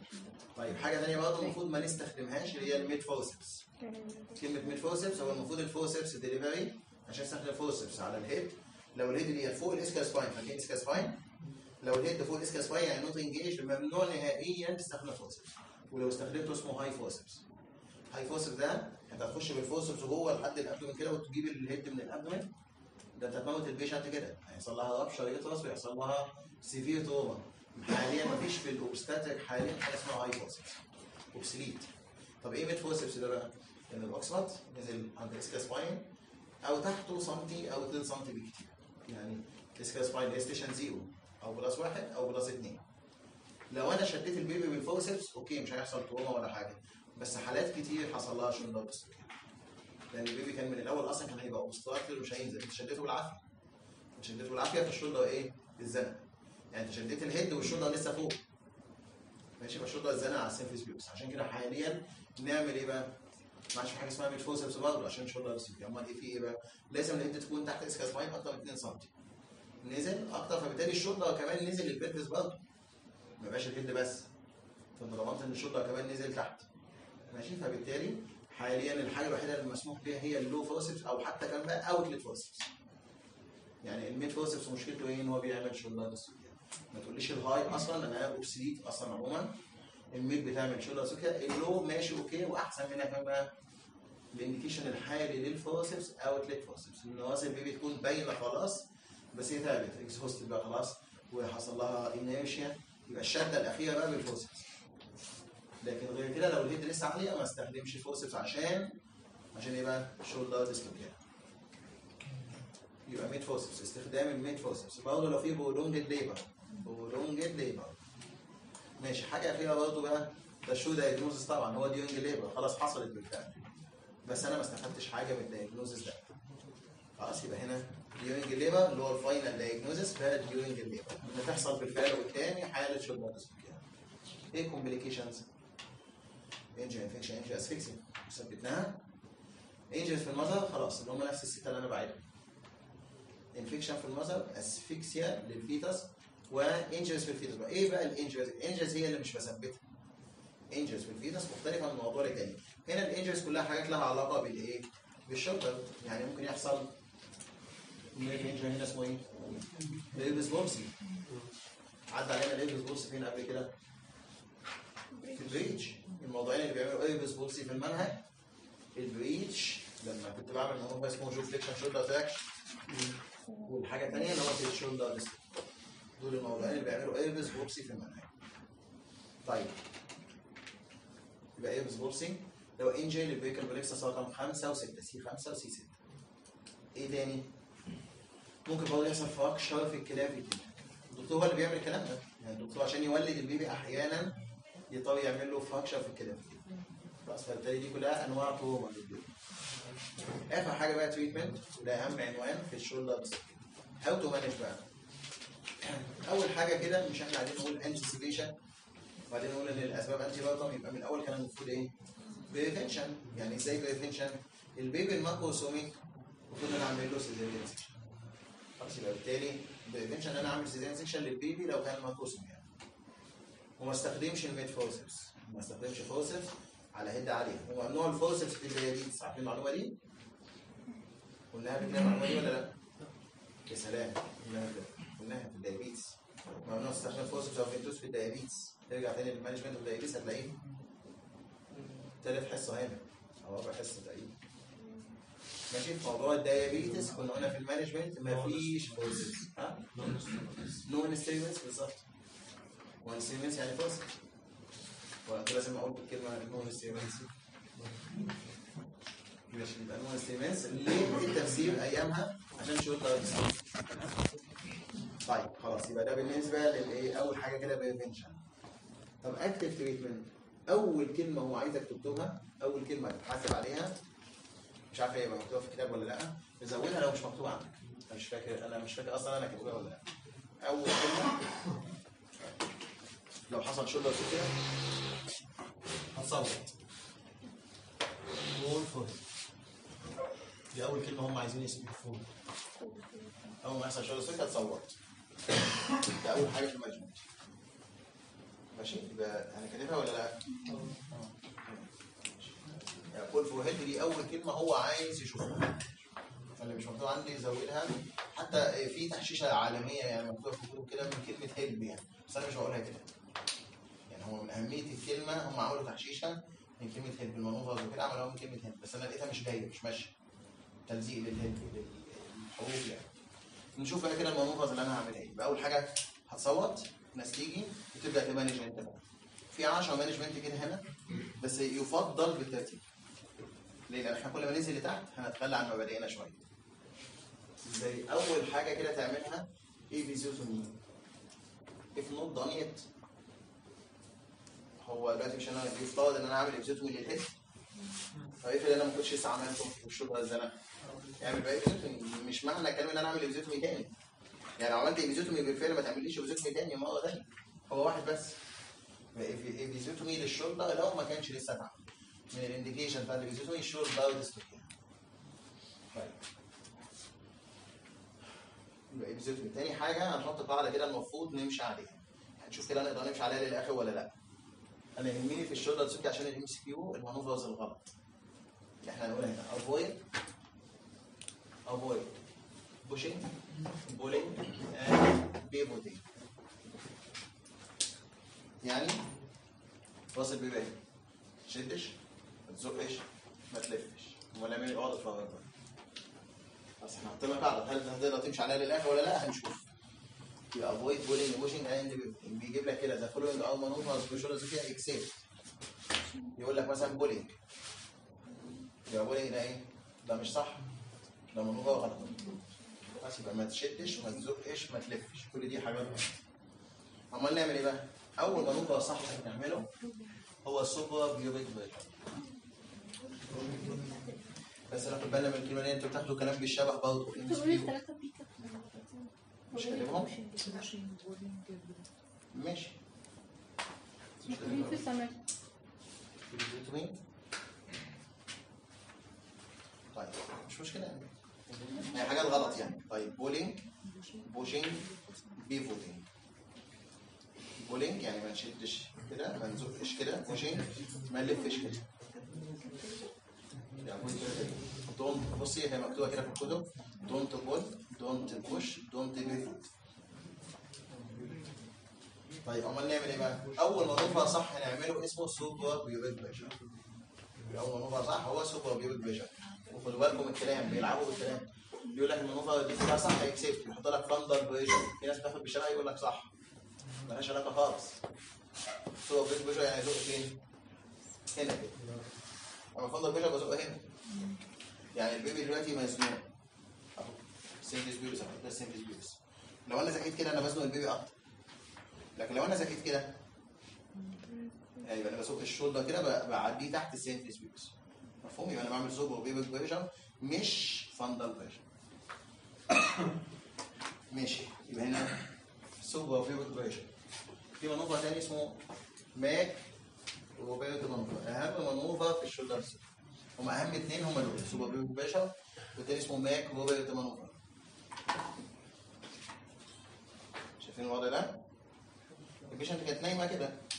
[SPEAKER 1] طيب حاجه ثانيه برضه المفروض ما نستخدمهاش اللي هي الميد فورسبس. كلمه ميد فورسبس هو المفروض الفورسبس ديليفري عشان استخدم الفورسبس على الهيد. لو الهيد دي فوق الاسكال سباين، فاكرين الاسكال سباين؟ لو الهيد فوق الاسكال سباين يعني نوت انجيج، ممنوع نهائيا تستخدم الفورسبس. ولو استخدمته اسمه هاي فورسبس. هاي فورسبس ده انت هتخش بالفورسبس جوه لحد الابدومين كده وتجيب الهيد من الابدومين، ده انت هتموت البيشنت كده، هيحصل لها رابشر يوترس ويحصل لها سيفير تروما. حاليا مفيش في الاوبستاتيك حاليا حاجه اسمها هاي فورسبس، اوبسليت. طب ايه ميد فورسبس ده بقى؟ ان الاوكسفورد نزل عند الاسكال سباين او تحته سنتي او 2 سم بكتير، يعني الاسكال سباين ستيشن 0 او بلس 1 او بلس 2. لو انا شديت البيبي بالفورسبس اوكي مش هيحصل تروما ولا حاجه، بس حالات كتير حصل لها شولدر ديستروفي، لان البيبي كان من الاول اصلا كان هيبقى اوبستراكتور مش هينزل، انت شديته بالعافيه. انت شديته بالعافيه في الشولدر ايه؟ الزنق. يعني انت شديت الهيد والشولدر لسه فوق. ماشي، يبقى الشولدر الزنق على السيرفيس بيوكس. عشان كده حاليا نعمل ايه بقى؟ ما عادش في حاجه اسمها ميد فورسبس برضه عشان الشولدر ديستروفي. امال ايه في ايه بقى؟ لازم الهيد تكون تحت اسكال سباين اكتر من 2 سم. نزل اكتر فبالتالي الشولدر كمان نزل البلفس برضه. ما يبقاش الهيد بس. فانت ضمنت ان الشولدر كمان نزل تحت. ماشي، فبالتالي حاليا الحاجه الوحيده اللي مسموح بها هي اللو فورسبس او حتى كمان بقى اوتلت فورسبس. يعني الميد فورسبس مشكلته ايه؟ ان هو بيعمل شولدر ديستروفي. ما تقوليش الهاي اصلا لان هي اوبسليت اصلا عموما. الميد بتعمل شولدر ديستروفي، اللو ماشي اوكي واحسن منها كمان بقى الانديكيشن الحالي للفورسبس اوتلت فورسبس. ان نواصل البيبي تكون باينه خلاص بس هي تعبت اكزهوستد بقى خلاص وحصل لها انيرشيا، يبقى الشده الاخيره بقى بالفورسبس. لكن غير كده لو الهيد لسه عاليه ما استخدمش فورسبس عشان ايه بقى؟ شولدر ديستروفي. يبقى ميد فورسبس، استخدام الميد فورسبس برضه لو في برولونجد ليبر. ماشي، حاجه اخيره برضه بقى ده الشو دايجنوزس. طبعا هو ديورنج ليبر خلاص حصلت بالفعل بس انا ما استفدتش حاجه من الدايجنوزس ده. خلاص يبقى هنا ديورنج ليبر اللي هو الفاينل دايجنوزس ده ديورنج ليبر اللي تحصل بالفعل قدامي حاله شولدر ديستروفي. ايه كومبليكيشنز؟ انجل انفكشن، انجل اسفكسيا ثبتناها. انجلز في المذر خلاص اللي هم نفس السته اللي انا بعيدها. انفكشن في المذر، اسفكسيا للفيتس، وانجلز في الفيتس. بقى ايه بقى الانجلز؟ الانجلز هي اللي مش بثبتها. انجلز في الفيتس مختلفه من الموضوع الثاني. هنا الانجلز كلها حاجات لها علاقه بالايه؟ بالشولدر. يعني ممكن يحصل انجل هنا اسمه ايه؟ ليبس بولسي. عدى علينا ليبس بولسي فين قبل كده؟ في البريتش. الموضوعين اللي بيعملوا ايبس بولسي في المنهج البريتش لما كنت بعمل موضوع اسمه جو فليكشن شولدر تراكشن، والحاجه الثانيه اللي هو في الشولدر ديستروفي. دول الموضوعين اللي بيعملوا ايبس بولسي في المنهج. طيب يبقى ايبس بولسي لو انجل البيكر بلكسس رقم 5 و6 سي 5 وسي 6. ايه تاني؟ ممكن برضه يحصل فراكشر في الكلافيكل. الدكتور هو اللي بيعمل الكلام ده، يعني الدكتور عشان يولد البيبي احيانا يضطر يعمل له فراكشر في الكلافيكل. بس فبالتالي دي كلها انواع تروما للبيبي. اخر حاجه بقى تريتمنت وده اهم عنوان في الشولدر ديستروفي. هاو تو مانج بقى. اول حاجه كده مش احنا قاعدين نقول انتيسيبيشن وبعدين نقول ان الاسباب انتي بارتم، يبقى من الاول كان المفروض ايه؟ بريفنشن. يعني ازاي بريفنشن؟ البيبي الماكروسوميك المفروض انا اعمل له سيزيريان سيكشن. خلاص يبقى بالتالي بريفنشن انا اعمل سيزيريان سيكشن للبيبي لو كان ماكروسوميك. وما استخدمش الميد فورسبس، ما استخدمش فورسبس على هيد عاليه. هو ممنوع الفورسبس في الديابيتس، عارفين المعلومه دي؟ قلناها قبل كده المعلومه دي ولا لا؟ يا سلام، قلناها في الديابيتس. ممنوع استخدام الفورسبس او فينتوس في الديابيتس. ترجع تاني للمانجمنت اوف الديابيتس هتلاقيه تالت حصه هنا او رابع حصه تقريبا. ماشي. في موضوع الديابيتس كنا قلنا في المانجمنت مفيش فورسبس. ها؟ نو انستريمنتس بالظبط. وانستريمنتس يعني فورسبس. وانا لازم اقول بالكلمه نو انستريمنتس. ماشي. يبقى نو انستريمنتس ليه التفسير ايامها عشان شروط درجه. طيب خلاص، يبقى ده بالنسبه للايه؟ اول حاجه كده بريفنشن. طب اكتف تريتمنت، اول كلمه هو عايزك تكتبها، اول كلمه تتحاسب عليها، مش عارف هي مكتوبه في الكتاب ولا لا، تزودها لو مش مكتوبه عندك. انا مش فاكر اصلا انا كاتبها ولا لا. اول كلمه لو حصل شولدر كده هتصوت فول فول. دي اول كلمه هم عايزين يسمعوا فول. اول ما يحصل شولدر كده هتصوت. ده اول حاجه في المانجمنت. ماشي. يبقى انا كاتبها ولا لا؟ فول فور هيد دي اول كلمه هو عايز يشوفها. اللي مش مكتوب عندي يزودها. حتى في تحشيشه عالميه يعني مكتوبه في الكتب كده من كلمه هيلب يعني، بس انا مش بقولها كده. يعني هو من اهميه الكلمه هم عملوا تحشيشه من كلمه هيلب، المنوفرز وكده عملوها من كلمه هيلب، بس انا لقيتها مش جايه مش ماشيه. تلزيق للهيلب للحروف يعني. نشوف بقى كده المنوفرز اللي انا هعملها ايه. يبقى اول حاجه هتصوت، ناس تيجي وتبدا تمانجمنت بقى. في 10 مانجمنت كده هنا، بس يفضل بالترتيب. ليه؟ لان احنا كل ما ننزل لتحت هنتخلى عن مبادئنا شويه. ازاي؟ اول حاجه كده تعملها ايه؟ فيزيوتومي. if not done yet. هو دلوقتي مش انا يفترض ان انا اعمل فيزيوتومي للهيد، فافرض انا ما كنتش لسه عملته والشغل الزنقه اعمل بقى فيزيوتومي. مش معنى الكلام ان انا اعمل فيزيوتومي تاني. يعني لو عملت فيزيوتومي بالفعل ما تعمليش فيزيوتومي تاني مره ثانيه. هو واحد بس. فيزيوتومي للشولدر لو ما كانش لسه اتعمل. من الانديكيشن بتاع الفيزيوتومي الشولدر ديستوكيا. طيب. يبقى فيزيوتومي. تاني حاجه هنحط قاعده كده المفروض نمشي عليها. هنشوف كده نقدر نمشي عليها للاخر ولا لا. انا يهمني في الشولدر ديستوكيا عشان الام سي كيو المانوفرز الغلط. اللي احنا هنقولها هنا avoid pushing pulling and pivoting. يعني راس البيبي اهي، تشدش ما تزقش ما تلفش ولا اعمل اقعد اتفرج بقى. بس احنا حطينا قاعده، هل هتقدر تمشي عليها للاخر ولا لا؟ هنشوف. يبقى avoid pulling pushing and pivoting. بيجيب لك كده ذا فولوينج او مانوفرز في الشولدر ديستوكيا اكسبت. يقول لك مثلا بولينج. يبقى بولينج ده ايه؟ ده مش صح، ده مانوفر غلط. بس يبقى ما تشدش وما تزقش ما تلفش، كل دي حاجات غلط. امال نعمل ايه بقى؟ اول مانوفر صح نعمله هو السوبر بيوبيك فيرجن. بس ناخد بالنا من الكلمه دي، انتوا بتاخدوا كلام بالشبه برضه. مش كاتبهم؟ ماشي. مش كاتبهم. طيب مش مشكله يعني. هي حاجات غلط يعني. طيب بولينج بوشينج بيفوتينج. بولينج يعني ما نشدش كده ما نزقش كده، بوشينج ما نلفش كده. يعني دونت، بصي هي مكتوبه كده في الكتب دونت بول دونت بوش دونت بيفوت. طيب امال نعمل ايه بقى؟ اول مانوفر صح نعمله اسمه سوبر بيوبيك فيجن. اول مانوفر صح هو سوبر بيوبيك فيجن. وخدوا بالكم الكلام، بيلعبوا بالكلام. بيقول لك المانوفر دي كلها صح اكسبت، يحط لك فاندر فيجن. في ناس بتاخد بالشارع يقول لك صح، مالهاش علاقه خالص. سوبر بيوبيك فيجن يعني يزق فين؟ هنا كده. اما فاندر فيجن بزق هنا. يعني البيبي دلوقتي مزنوق اهو، سيمبلس بيوبس اهو، ده سيمبلس بيوبس. لو انا زقيت كده انا بزنق البيبي اكتر. لكن لو انا زقيت كده يعني يبقى انا بسوق الشولدر كده بعديه تحت السيمبلس بيوبس. مفهوم؟ يبقى انا بعمل سوبر بيبيك فيجن مش فاندر فيجن. ماشي. يبقى هنا سوبر بيبيك فيجن. في مانوفر تاني اسمه ماك وبيبيك مانوفر. اهم مانوفر في الشولدر. هم اهم اثنين هم دول، سوبر بيبيك فيجن والتاني اسمه ماك وبيبيك مانوفر. شايفين الوضع ده؟ البيشنت كانت نايمه كده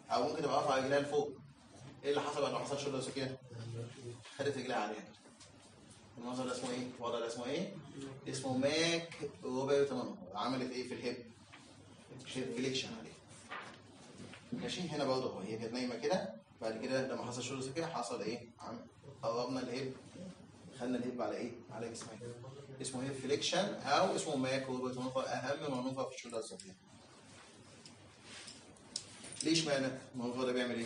[SPEAKER 1] او ممكن تبقى رافعه رجلها لفوق. ايه اللي حصل بعد ما حصل شولدر سكين؟ خدت رجلها عليها. المنظر ده اسمه ايه؟ الوضع ده اسمه ايه؟ اسمه ماك روبرت مانوفر. عملت ايه في الهيب؟ فليكشن عليه. ماشي. هنا برضه هي كانت نايمه كده، بعد كده لما حصل شولدر سكين حصل ايه؟ قربنا الهيب، خدنا الهيب على ايه؟ على جسمها. اسمه هيب فليكشن او اسمه ماك روبرت مانوفر، اهم مانوفر في الشولدر سكين. ليش معنى المانوفر ده بيعمل ايه؟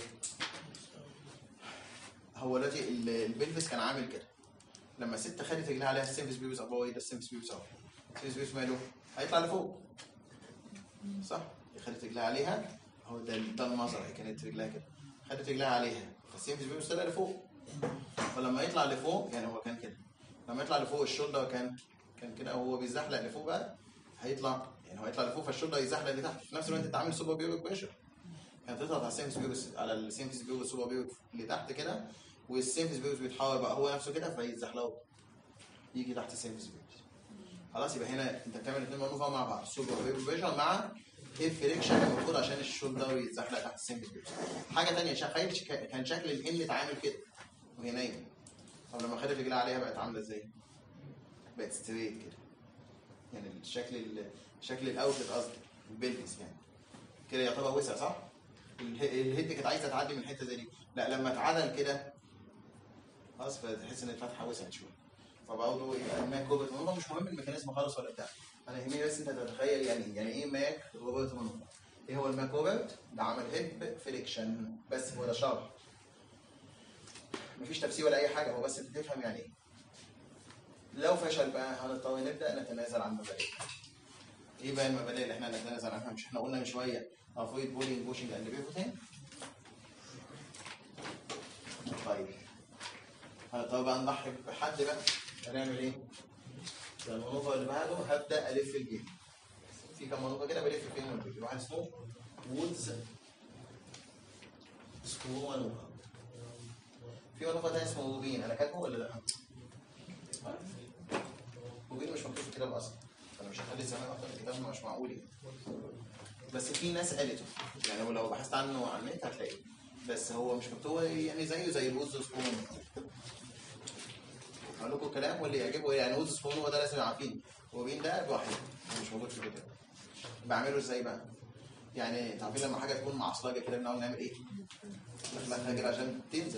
[SPEAKER 1] هو دلوقتي البلفس كان عامل كده، لما الست خدت رجلها عليها السيمفيس بيبس ابوي، ده السيمفيس بيبس اهو. السيمفيس بيبس ماله؟ هيطلع لفوق صح؟ خدت رجلها عليها اهو، ده المنظر. هي كانت رجلها كده، خدت رجلها عليها فالسيمفيس بيبس طلع لفوق. فلما يطلع لفوق يعني هو كان كده، لما يطلع لفوق الشولدر كان كده، او هو بيزحلق لفوق بقى هيطلع، يعني هو هيطلع لفوق فالشولدر يزحلق لتحت. في نفس الوقت انت عامل سوبر بيوبك بريشر، كانت تضغط على السيمفيس بيبس، على السيمفيس بيبس سوبر بيوبك لتحت كده، والسيمفيس بيبس بيتحرك بقى هو نفسه كده فيتزحلقوا يجي تحت السيمفيس بيبس. خلاص يبقى هنا انت بتعمل اثنين مانوفر مع بعض، سوبر بيوبك بريشر مع هيب فليكشن المفروض عشان الشولدر يتزحلق تحت السيمفيس بيبس. حاجه ثانيه، كان شكل الهن اتعامل كده وهي نايمه. طب لما خدت رجلها عليها بقت عامله ازاي؟ بقت ستريت كده، يعني شكل الاوتلت قصدي البلفس يعني كده يعتبر وسع صح؟ الهيد كانت عايزه تعدي من الحته زي دي، لا لما اتعدل كده خلاص فتحس ان الفتحه وسعت شويه. فبرضه يبقى ماك روبرت مانوفر مش مهم الميكانيزم خالص ولا بتاع، انا يهمني بس انت تتخيل يعني ايه ماك روبرت مانوفر. ايه هو الماك روبرت؟ ده عمل هيب فليكشن بس، هو ده شرح، مفيش تفسير ولا اي حاجه، هو بس انت تفهم يعني ايه. لو فشل بقى هنضطر نبدا نتنازل عن مبادئ. ايه بقى المبادئ اللي احنا نتنازل عنها؟ مش احنا قلنا من شويه افويد بولينج بوشنج اند بيفوتين؟ طيب هنضطر بقى نضحي بحد بقى، هنعمل ايه؟ المانوفر اللي بعده هبدا الف الجيم. في كام مانوفر كده بلف فيهم الجيم، واحد اسمه وودز سكرو مانوفر. في مانوفر تاني اسمه روبين، انا كاتبه ولا لا؟ روبين مش مكتوب في الكتاب اصلا، انا مش هخلي الزمان اكتر في الكتاب، مش معقول يعني. بس في ناس قالته يعني، لو بحثت عنه على النت هتلاقيه، بس هو مش مكتوب يعني زي الوودز سكرو مانوفر. اقول لكم الكلام واللي يعجبه يعني. وودز سكرو مانوفر ده لازم عارفين، روبين ده لوحده مش موجود في الكتاب. بعمله ازاي بقى؟ يعني عارفين لما حاجه تكون معصلجه كده بنقعد نعمل ايه؟ نخلقها كده عشان تنزل.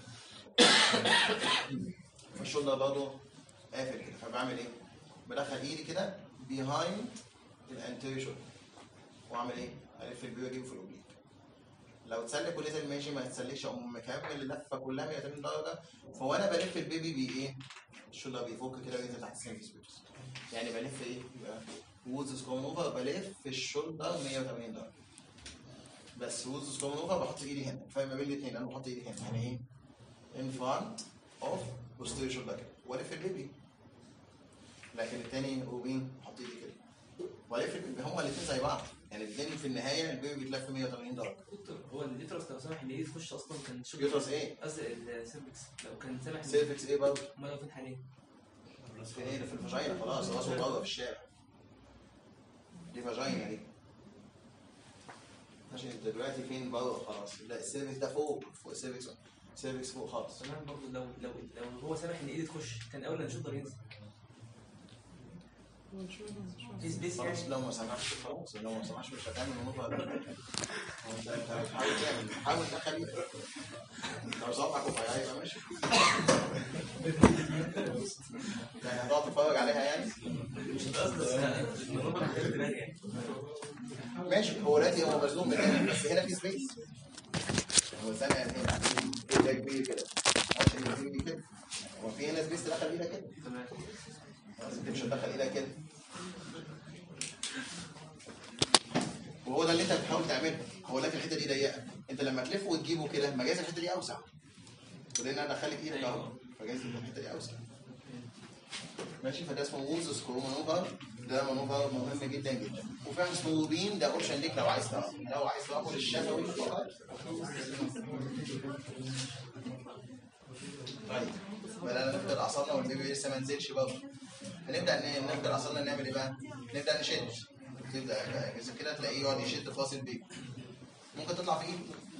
[SPEAKER 1] الشولدر برضه قافل كده، فبعمل ايه؟ بدخل ايدي كده بيهايند الانتيريور شولدر واعمل ايه؟ الف البيبي اجيبه في الاوبليك. لو اتسلك ولازم ماشي، ما يتسلكش اقوم مكمل اللفه كلها 180 درجه. فوانا بلف البيبي ايه؟ الشولدر بيفك كده وينزل تحت السيمفيس بيبس. يعني بلف ايه؟ يبقى وودز سكرو مانوفر بلف في الشولدر 180 درجه. بس وودز سكرو مانوفر بحط ايدي هنا، الفرق ما بين الاثنين انا بحط ايدي هنا يعني ايه؟ ان فرونت اوف بوستيريور شولدر كده والف البيبي. لكن الثاني روبين بحط ايدي كده والف البيبي. هما الاثنين زي بعض يعني، الاثنين في النهايه البيبي بيتلف 180 درجه.
[SPEAKER 3] هو اليوترس لو سمح ان ايدي تخش اصلا كان شغل.
[SPEAKER 1] يوترس ايه؟
[SPEAKER 3] قصدي السيرفكس لو كان سامح.
[SPEAKER 1] سيرفكس ايه برضه؟
[SPEAKER 3] امال لو فين حاليا؟
[SPEAKER 1] في ايه؟ في الفاجينا خلاص، راسه بره في الشارع. دي فاجينا دي. ماشي انت دلوقتي فين بره خلاص؟ لا السيرفكس ده فوق السيرفكس فوق خالص.
[SPEAKER 3] تمام. برضه لو هو سامح ان ايدي تخش كان اول ان شولدر ينزل. في سبيس
[SPEAKER 1] خلاص
[SPEAKER 3] يعني.
[SPEAKER 1] لو ما سمحش خلاص، لو ما سمحش مش هتعمل الموضوع ده. انت بتحاول تعمل، حاول تدخل ايدك. لو صبعك رفيع يبقى ماشي. يعني هتقعد تتفرج عليها يعني؟
[SPEAKER 3] مش قصدي بس الموضوع محتاج دماغ يعني.
[SPEAKER 1] ماشي. هو دلوقتي هو مظلوم من هنا بس هنا في سبيس. هو الزنقه هنا ده كبير كده عشان يجي كده. هو في هنا سبيس تدخل ايدك كده.
[SPEAKER 3] تمام.
[SPEAKER 1] انت مش هتدخل ايدك كده. وهو ده اللي انت بتحاول تعمله. هو لك الحته دي ضيقه، انت لما تلفه وتجيبه كده مجاز الحته دي اوسع. ولان انا ادخلك ايدك اهو فجايز الحته دي اوسع. ماشي. فده اسمه وودز سكرو مانوفر، ده مانوفر مهم جدا جدا. وفي واحد اسمه روبين، ده اوبشن ليك لو عايز تعرفه، لو عايز تعرفه للشفوي فقط. طيب بدأنا نفقد اعصابنا والبيبي لسه ما نزلش برضه. هنبدا نفقد اعصابنا نعمل ايه بقى؟ نبدا نشد. تبدا كده تلاقيه يقعد يشد في راس البيبي. ممكن تطلع في ايده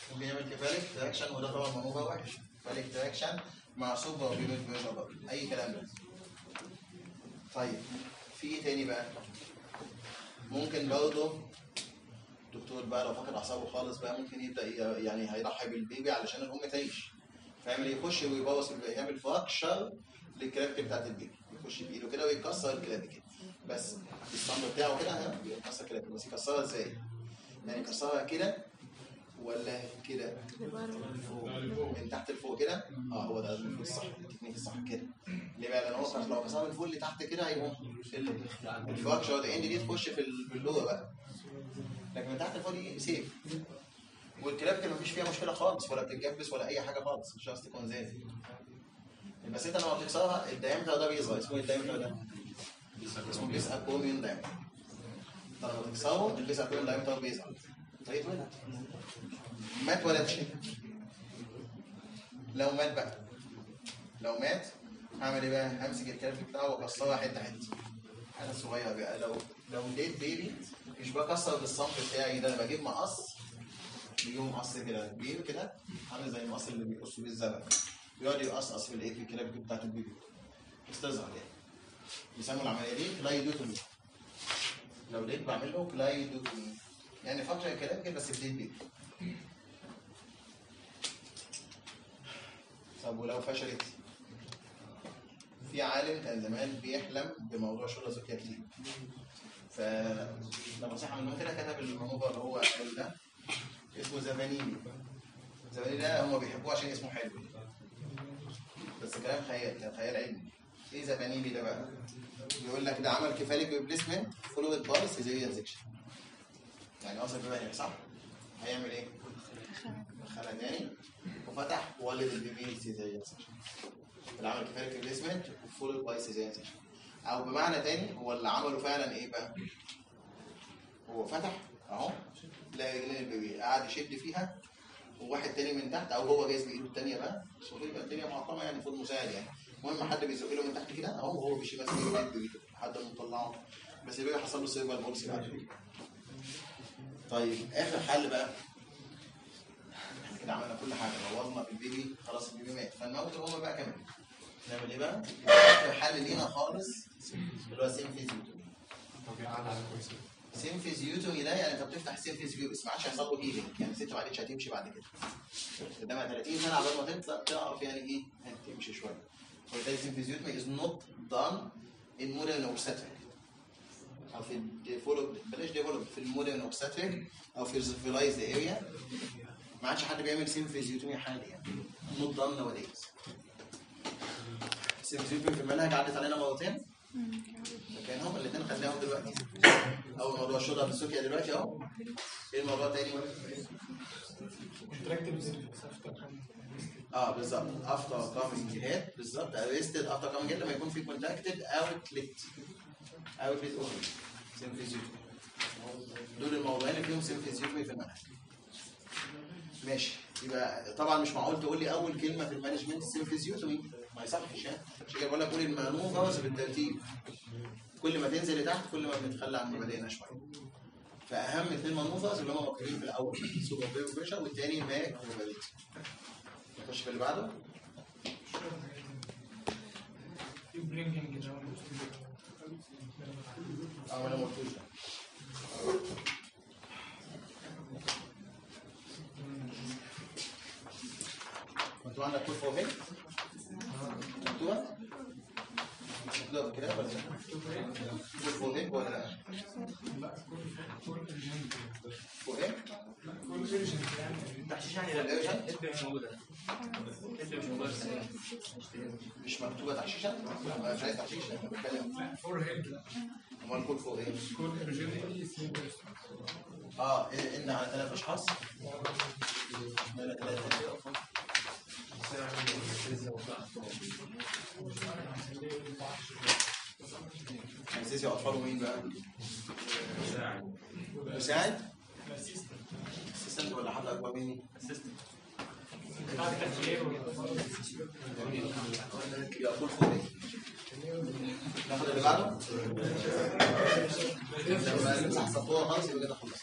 [SPEAKER 1] ممكن يعمل كفالك تراكشن، وده طبعا منوفر وحش. كفالك تراكشن مع سوبر بيبل فيرجر، اي كلام ده. طيب في ايه تاني بقى؟ ممكن برضه الدكتور بقى لو فقد اعصابه خالص بقى ممكن يبدا يعني هيضحي بالبيبي علشان الام تعيش، فيعمل يخش ويبوظ، يعمل فراكشر للكلابيكل بتاعت البيبي، يخش بايده كده ويكسر الكلابيكل، بس الصمت بتاعه كده بيكسر الكلابيكل. بس يكسرها ازاي؟ يعني يكسرها كده ولا كده؟ من تحت لفوق كده. هو ده الصح، التكنيك الصح كده. ليه بقى؟ لان هو لو كسرها من فوق لتحت كده هيقوم الفراكشر ده دي تخش في اللغه بقى، لكن من تحت لفوق دي سيف. والكلابيكل مفيش فيها مشكله خالص، ولا بتتجبس ولا اي حاجه خالص، مش عايز تكون زي بس انت لما بتكسرها الدايمتر ده بيصغر. اسمه ايه الدايمتر ده؟ اسمه بيس اكوميون دايمتر. لما تكسره البيس اكوميون دايمتر بيصغر. طيب ما اتولدش. لو مات بقى، لو مات هعمل ايه بقى؟ همسك الكلابيكل بتاعه واكسرها حته حته حاجه صغيره بقى. لو لقيت بيبي مش بكسر بالصمت بتاعي ده، انا بجيب مقص، بيجيبوا مقص كده كبير كده عامل زي المقص اللي بيقصوا بيه الزبق، بيقعد يقصقص في الايه، في الكلابيكل بتاعت البيبي بتظهر يعني. بيسموا العمليه دي كلايدوتومي. لو لقيت بعمل له كلايدوتومي، يعني فتره الكلابيكل بس بديت بيبي. طب ولو فشلت؟ في عالم كان زمان بيحلم بموضوع شغل زوجيا كتير، فلما صح من النوم كده كتب الموضوع اللي هو قال ده، اسمه زبانيني. زبانيني ده هم بيحبوه عشان اسمه حلو، بس كلام خيال، كان خيال علمي. ايه زبانيني ده بقى؟ بيقول لك ده عمل كفالك ريبليسمنت فولود باي سيزيريان سيكشن. يعني اصلا بيبقى صح هيعمل ايه؟ خلع تاني وفتح وولد البيبي سيزيريان سيكشن. العمل كفالك ريبليسمنت فولود باي سيزيريان سيكشن، او بمعنى تاني هو اللي عمله فعلا ايه بقى؟ هو فتح اهو تلاقي رجلين البيبي قاعد يشد فيها، وواحد تاني من تحت، او هو جايز بايده الثانيه بقى، بس هو يبقى الدنيا معقمه يعني فوق المساعد يعني. المهم حد بيزق له من تحت كده اهو، وهو بيشيل بس بايده لحد ما مطلعه، بس البيبي حصل له سيرفال بولسي بعد كده. طيب اخر حل بقى، احنا كده عملنا كل حاجه، بوظنا في البيبي خلاص، البيبي مات، فنموت الام بقى كمان. نعمل ايه بقى؟ اخر حل لينا خالص اللي هو سيمفيزيوتومي. سيمفيزيوتومي ده يعني انت بتفتح سيمفيزيو بس ما عادش هيحصل له هيلينج، يعني الست ما عادش هتمشي بعد كده. قدامها 30 سنه عبال ما تبدا تعرف يعني ايه هتمشي شويه. وبالتالي سيمفيزيوتومي از نوت دان ان مودرن اوبستريك او في الديفولوب، بلاش ديفولوب، في المودرن اوبستريك او في السيفيلايزد اريا ما عادش حد بيعمل سيمفيزيوتومي حاليا يعني. نوت دان نواديز. سيمفيزيوتومي في المنهج عدت علينا مرتين، كان هم الاثنين خدناهم دلوقتي. اول موضوع الشغل في السوكيا دلوقتي اهو. ايه الموضوع تاني؟ بالظبط، افتر كامينج هيد، بالظبط اريستد افتر كامينج هيد لما يكون في كونتاكتد اوتلت اوتلت اورجن سيمفيزيوتومي. دول الموضوعين اللي فيهم سيمفيزيوتومي في المنهج. ماشي، يبقى طبعا مش معقول تقول لي اول كلمه في المانجمنت سيمفيزيوتومي، ما يصحش يعني. عشان كده بقول لك قول المانوفرز بالترتيب، كل ما تنزل لتحت كل ما بنتخلى عن مبادئنا شويه. فاهم اثنين مانوفرز اللي هم مكتوبين في الاول، سوبر بريشر والثاني ماك موبيليتي. نخش في اللي بعده. انا ما قلتوش ده. انتوا عندك كود فوق هنا؟ مكتوبه؟ مكتوبه كده ولا لا؟ كود فوق هنا ولا لا؟ فوق هنا؟
[SPEAKER 3] تحشيش يعني لا، البي مش موجوده. البي مش موجوده،
[SPEAKER 1] مش مكتوبه تحشيشه؟ انا مش عايز تحشيشه، انا بتكلم فور هيد. امال كود فوق ايه؟ كود ارجنتي ان على 3 اشخاص. اساسي اطفاله مين بقى؟ مساعد؟ اسيستنت ولا حد اكبر مني؟ اسيستنت. يا فول فوق. ناخد اللي بعده. لما نمسح سطوها خالص يبقى كده خلص.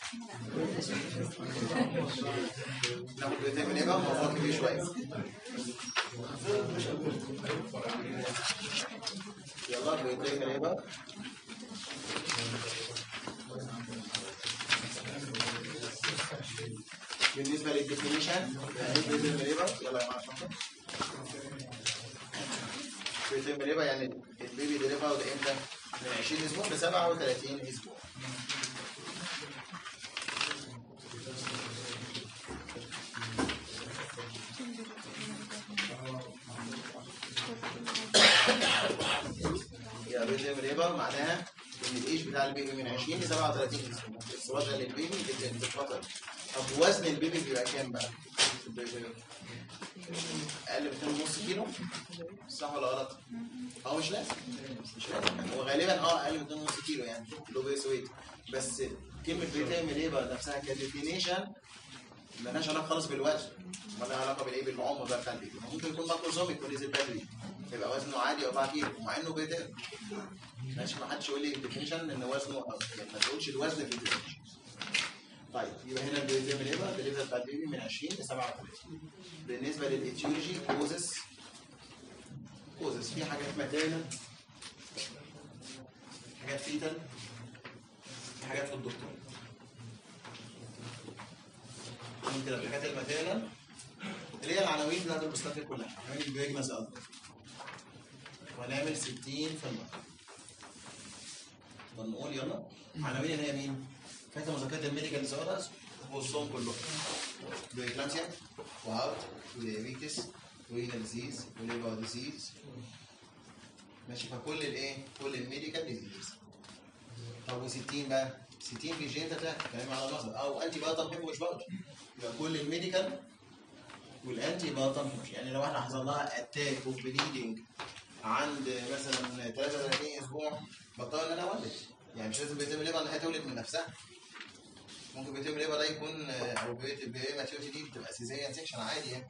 [SPEAKER 1] ناخد فيتامين ايه بقى؟ موضوع كبير شويه. يلا فيتامين ايه بقى؟ بالنسبه للديفينيشن فيتامين ايه بقى؟ يلا يا جماعه. فيتامين ايه بقى؟ يعني البيبي ديليفر امتى؟ من 20 اسبوع ل 37 اسبوع. يا فيتامين ايه بقى معناها ان الايج بتاع البيبي من 20 ل 37 اسبوع. الوزن للبيبي بتتفضل. طب وزن البيبي بيبقى كام بقى؟ اقل من 2.5 كيلو صح ولا غلط؟ هو مش لازم هو غالبا اقل من 2.5 كيلو يعني لو بيس ويت. بس كلمه فيتامين ايه بقى نفسها كديفينيشن مالهاش علاقه خالص بالوزن ولا علاقه بالايه بالعمر بقى بتاع البيبي. ممكن يكون ماكروزوميك ونزل بدري يبقى وزنه عادي 4 كيلو ومع انه فيتامين. ماشي ما حدش يقول لي الديفينيشن ان وزنه يعني ما تقولش الوزن في الديفينيشن. طيب يبقى هنا بيعمل ايه بقى؟ الليفل بتاع البيبي من 20 ل 37. بالنسبه للاتيولوجي كوزس في حاجات ماتيرنال، حاجات فيتال، حاجات في الدكتور. ممكن الحاجات الماتيرنال اللي هي العناوين بتاعت البوستات كلها، هنعمل بيجمس اكتر وهنعمل 60 في المرة. ونقول يلا عناوين اللي هي مين؟ كانت مذاكرة الميديكال ديسوردرز وصهم كلهم. بريكلامسيا وهارت وديابيتس ورينال ديزيز وليفر ديزيز. ماشي فكل الايه؟ كل الميديكال ديزيز. طب و60 بقى؟ 60 في جينتا كلام على مصر او انتي بارتم هيموش برضه. يبقى كل الميديكال والانتي بارتم هيموش. يعني لو احنا حصل لها اتاك اوف بليدنج عند مثلا 33 اسبوع بطل ان انا اولد. يعني مش لازم بيتم ليبر ان هي تولد من نفسها. ممكن بيتم ليبر ده يكون او ماتيورتي دي بتبقى سيزيريان سيكشن عادي يعني.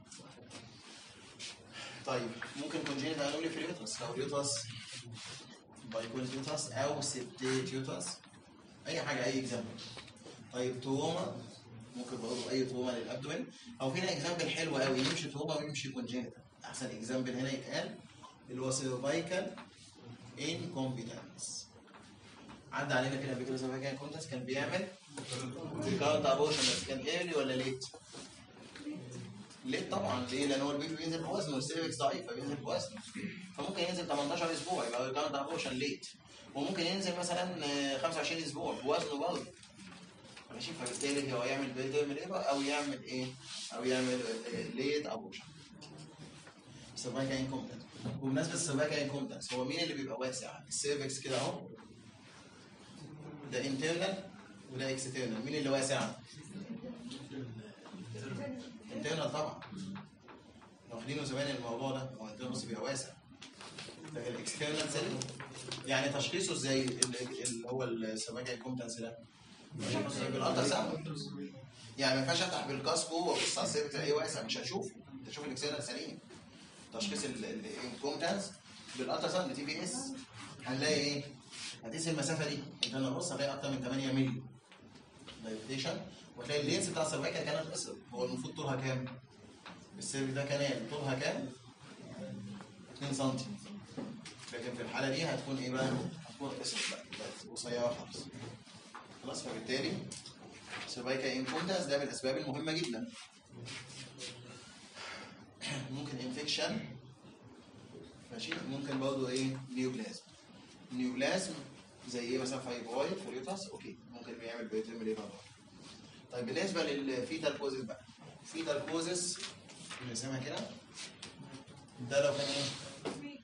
[SPEAKER 1] طيب ممكن كونجينيت انولي في اليوترس لو اليوترس بايكون يوترس او سبتيت يوترس اي حاجه اي اكزامبل. طيب توما ممكن برضه اي توما للابدومين او هنا اكزامبل حلو قوي يمشي توما ويمشي كونجينيت. احسن اكزامبل هنا يتقال اللي هو سيرفايكال انكومبيتنس. عدى علينا كده قبل كده سيرفايكال انكومبيتنس كان بيعمل ريكارنت ابورشن بس كان ايرلي ولا ليت؟ ليه طبعا ليه؟ لان هو البيبي بينزل بوزنه والسيرفكس ضعيفه بينزل بوزنه فممكن ينزل 18 اسبوع يبقى ريكارنت ابورشن ليت. وممكن ينزل مثلا 25 اسبوع بوزنه برضه. ماشي فبالتالي هو يعمل بيتعمل ايه بقى او يعمل ايه؟ او يعمل ليت ابورشن. سيرفايكال انكومبتنس. وبمناسبه السيرفايكال انكومبتنس هو مين اللي بيبقى واسع؟ السيرفكس كده اهو ده انترنال وده اكسترنال. مين اللي واسع؟ انترنال طبعا. واخدينه زمان الموضوع ده هو انترنال بس بيبقى واسع. لكن الاكسترنال سليم. يعني تشخيصه ازاي اللي هو السيرفايكال انكومبتنس ده؟ بالالترا ساوند. يعني ما ينفعش افتح بالكاسكو وابص على السيرفكس ايه واسع مش هشوفه. انت تشوف الاكسترنال سليم. تشخيص الانكومبتنس بالالترا ساوند تي بي اس هنلاقي ايه؟ هتقيس المسافه دي انت لما تبص هتلاقي اكتر من 8 مللي دايليتيشن وتلاقي اللينس بتاع السيرفايكال كانت قصر. هو المفروض طولها كام؟ السيرفي ده كان طولها كام؟ 2 سم. لكن في الحاله دي هتكون ايه بقى؟ هتكون قصر بقى قصيره خالص. خلاص فبالتالي السيرفايكال انكومبتنس ده من الاسباب المهمه جدا. ممكن انفكشن ماشي. ممكن برضه ايه؟ نيوبلازم زي ايه مثلا فايبرويد فوريوتاس اوكي ممكن بيعمل بيتعمل ايه برضه. طيب بالنسبه للفيتال كوزز بقى فيتال كوزز بنسميها كده ده لو كان ايه؟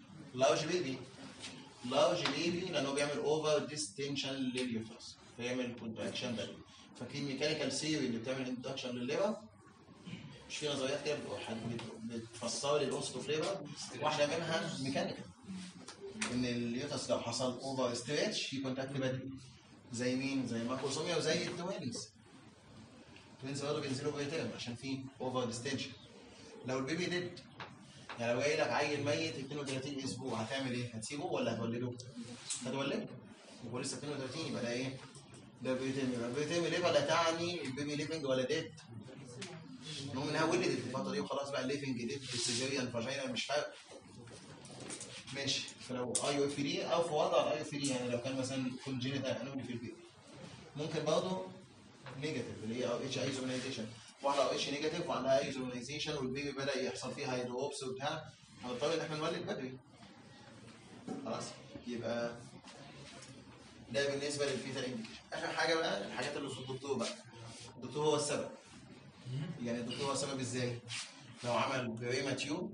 [SPEAKER 1] لارج بيبي لانه بيعمل اوفر ديستنشن لليوترس فيعمل كونتراكشن ده. فاكرين ميكانيكال سيري اللي بتعمل اندكشن للليفر؟ مش في نظريات كده بتفسر لي الاوستو فليفر واحده منها ميكانيكال ان اليوترس لو حصل اوفر ستريتش يكونتاكت بدري. زي مين؟ زي ماكروسوميا وزي التوينز. التوينز برضه بينزلوا بريتيرم عشان في اوفر ديستنشن. لو البيبي ديد يعني لو جاي لك عيل ميت 32 اسبوع هتعمل ايه؟ هتسيبه ولا هتولده؟ هتولده. هو لسه 32 يبقى ده ايه؟ ده بيتم يبقى بيتم ليه ولا تعني البيبي ليفنج ولا ديد؟ المهم انها ولدت في الفتره دي وخلاص بقى ليفنج ديد سيزيريان فاجينا مش فارق. ماشي. فلو اي او فري او في وضع الاي او فري يعني لو كان مثلا كونجينيتال انومالي في البيبي. ممكن برضه نيجاتيف اللي هي او اتش ايزونايزيشن، واحده او اتش نيجاتيف وعندها ايزونايزيشن والبيبي بدا يحصل فيه هيدروبس وبتاع، هنضطر ان احنا نولد بدري. خلاص يبقى ده بالنسبه للفيتال انديكيشن. اخر حاجه بقى الحاجات اللي في الدكتور بقى. الدكتور هو السبب. يعني الدكتور هو السبب ازاي؟ لو عمل بريماتيور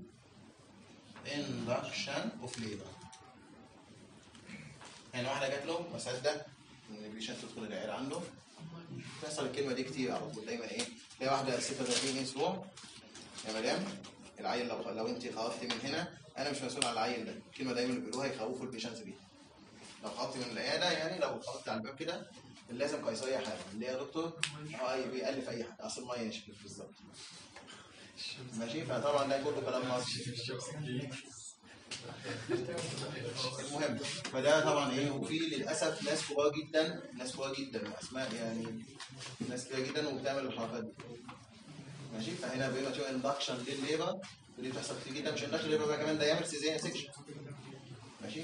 [SPEAKER 1] اندكشن اوف ليبر. يعني واحده جات له مصدق ان البيشنت تدخل العياده عنده، بيحصل الكلمه دي كتير على طول دايما ايه؟ تلاقي واحده 36 اسبوع يا مدام العيل لو انت خرجتي من هنا انا مش مسؤول على العيل ده، الكلمه دايما اللي بيقولوها يخوفوا البيشنتس بيها. لو خرجت من العياده يعني لو خرجت على الباب كده لازم قيصريه حاله اللي هي يا دكتور بيألف اي حاجه اصل الميه يشفف بالظبط. ماشي. فطبعا ده كله كلام مصري. المهم فده طبعا ايه، وفي للاسف ناس كبار جدا واسماء يعني ناس كبيره جدا وبتعمل الحركات دي. ماشي. فهنا بيبقى شو اندكشن للليبر ودي بتحصل كتير جدا. مش اندكشن للليبر بقى كمان ده يعمل سيزيريان سيكشن. ماشي.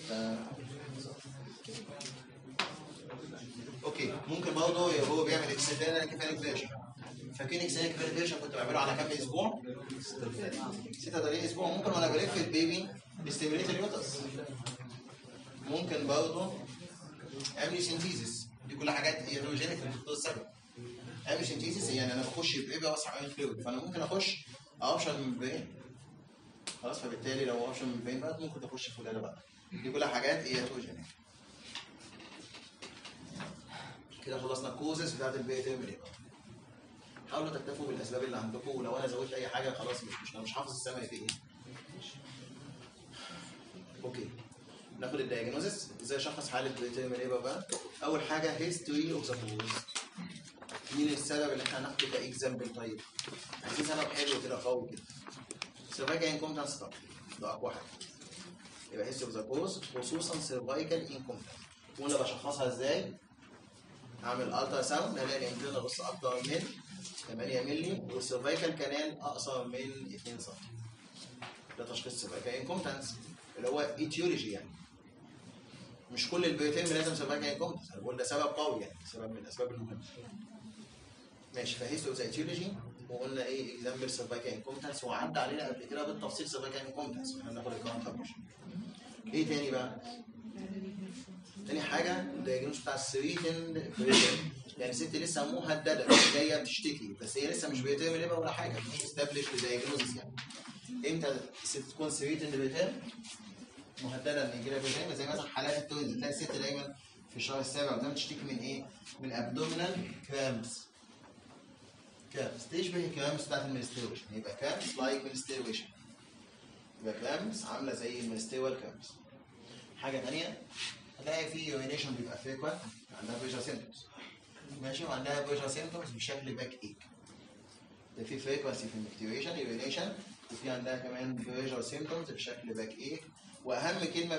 [SPEAKER 1] اوكي. ممكن برضه هو بيعمل اكسترنال كفاليك فيرجن. فاكرين اكسترنال كفاليك فيرجن كنت بعمله على كام اسبوع؟ 36 اسبوع. ممكن وانا بلف البيبي بستيميليت اليوتس. ممكن برضه اعمل سينثيسيس. دي كل حاجات هيدروجينيك في الدكتور السبب. اعمل سينثيسيس يعني انا بخش بيبي واسع من فلويد، فانا ممكن اخش اوبشن من بين. خلاص. فبالتالي لو اوبشن من بين بقى ممكن تخش في ولاده بقى. دي كل حاجات هيدروجينيك. كده خلصنا الكوزز بتاعت البي تي ام. حاولوا تكتفوا بالاسباب اللي عندكم، ولو انا زودت اي حاجه خلاص مش حافظ السمع في ايه. اوكي. ناخد الدايجنوزس. ازاي اشخص حاله بي تي ام بقى؟ اول حاجه هيستوري اوف ذا كوز. مين السبب اللي احنا هناخده كاكزامبل؟ طيب عايزين سبب حلو كده قوي كده. سيرفايكال انكومبتنس طبعا ده اقوى حاجه. يبقى هيستوري اوف ذا كوز خصوصا سيرفايكال انكومبتنس. وانا بشخصها ازاي؟ هعمل الترا ساوند هلاقي الانترنال بص اكتر من 8 مللي والسيرفايكال كانال اقصر من 2 سم. ده تشخيص سيرفايكال انكومبتنس اللي هو ايتيولوجي. يعني مش كل البيوتين لازم سيرفايكال انكومبتنس، انا بقول ده سبب قوي يعني سبب من الاسباب المهمه. ماشي. فهيستو زي ايتيولوجي وقلنا ايه اكزامبل سيرفايكال انكومبتنس وعدى علينا قبل كده بالتفصيل سيرفايكال انكومبتنس واحنا بناخد الكلام ده. ايه تاني بقى؟ تاني حاجه الدايجنوز بتاع السريتن يعني ست لسه مهدده جايه بتشتكي بس هي لسه مش بيتم ليبر ولا حاجه. استابليش دايجنوز يعني امتى الست تكون سريتن بيتم مهدده ان يجي لها بيتم؟ زي مثلا حالات التوينز تلاقي الست دايما في الشهر السابع قدام تشتكي من ايه؟ من ابدومينال كرامز. تشبه الكرامز بتاعت المنستيرويشن. يبقى كرامز لايك منستيرويشن. يبقى كرامز عامله زي المنستيروال كرامز. حاجه ثانيه هتلاقي في يورينيشن بيبقى فريكوانت عندها فيجر سيمبتومز. ماشي. وعندها فيجر سيمبتومز بشكل باك ايك. ده في فريكوانسي في المكتيريشن يورينيشن وفي عندها كمان فيجر سيمبتومز بشكل باك ايك. واهم كلمه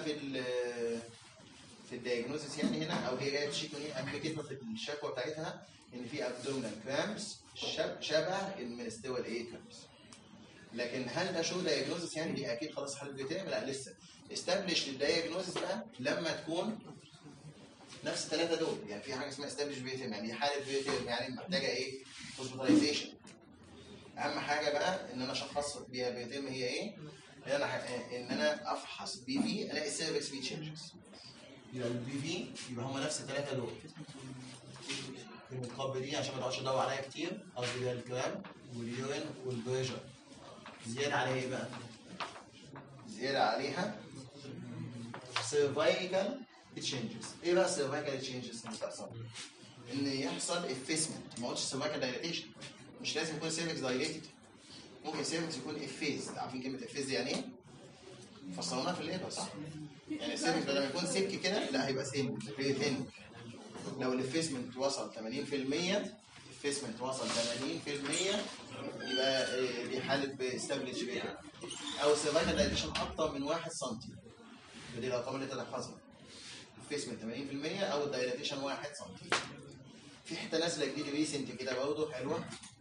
[SPEAKER 1] في الدايجنوزس يعني هنا او هي جايه تشيك ايه اهم كلمه في الشكوى بتاعتها ان في ابدومينال كرامز شبه المنستوال ايه كرامز. لكن هل ده شو دايجنوزس يعني دي اكيد خلاص حاله بيتم؟ لا لسه. استبلش للدايجنوزس بقى لما تكون نفس الثلاثه دول. يعني في حاجه اسمها استبلش بيتم يعني حاله بيتم يعني محتاجه ايه؟ هوسبيتاليزيشن. اهم حاجه بقى ان انا اشخص بيها بيتم هي ايه؟ ان انا افحص بي في الاقي السيرفكس فيه تشينجز. يبقى البي في يبقى هم نفس الثلاثه دول. المقابل دي عشان ما تقعدش تدور عليها كتير قصدي بيها الكلام واليورين والفيجر. زياده عليها ايه بقى؟ زياده عليها سيرفايكال تشينجز. ايه بقى السيرفايكال تشينجز اللي بتحصل؟ ان يحصل افيسمنت. ما قلتش سيرفايكال دايليتيشن. مش لازم يكون سيرفكس دايليتد. ممكن سيرفكس يكون افيز. عارفين كلمه افيز يعني ايه؟ فصلناها في الليبر صح؟ يعني السيرفكس بدل ما يكون سك كده لا هيبقى ثين ثين. لو الافيسمنت وصل 80% الافيسمنت وصل 80% يبقى دي حاله باستابليش بيها. او السيرفايكال دايليتيشن اكتر من 1 سم. دي الارقام اللي انت تحفظها. الافيسمنت 80% او الدايليتيشن 1 سم. في حته نازله جديد ريسنت كده برضه حلوه،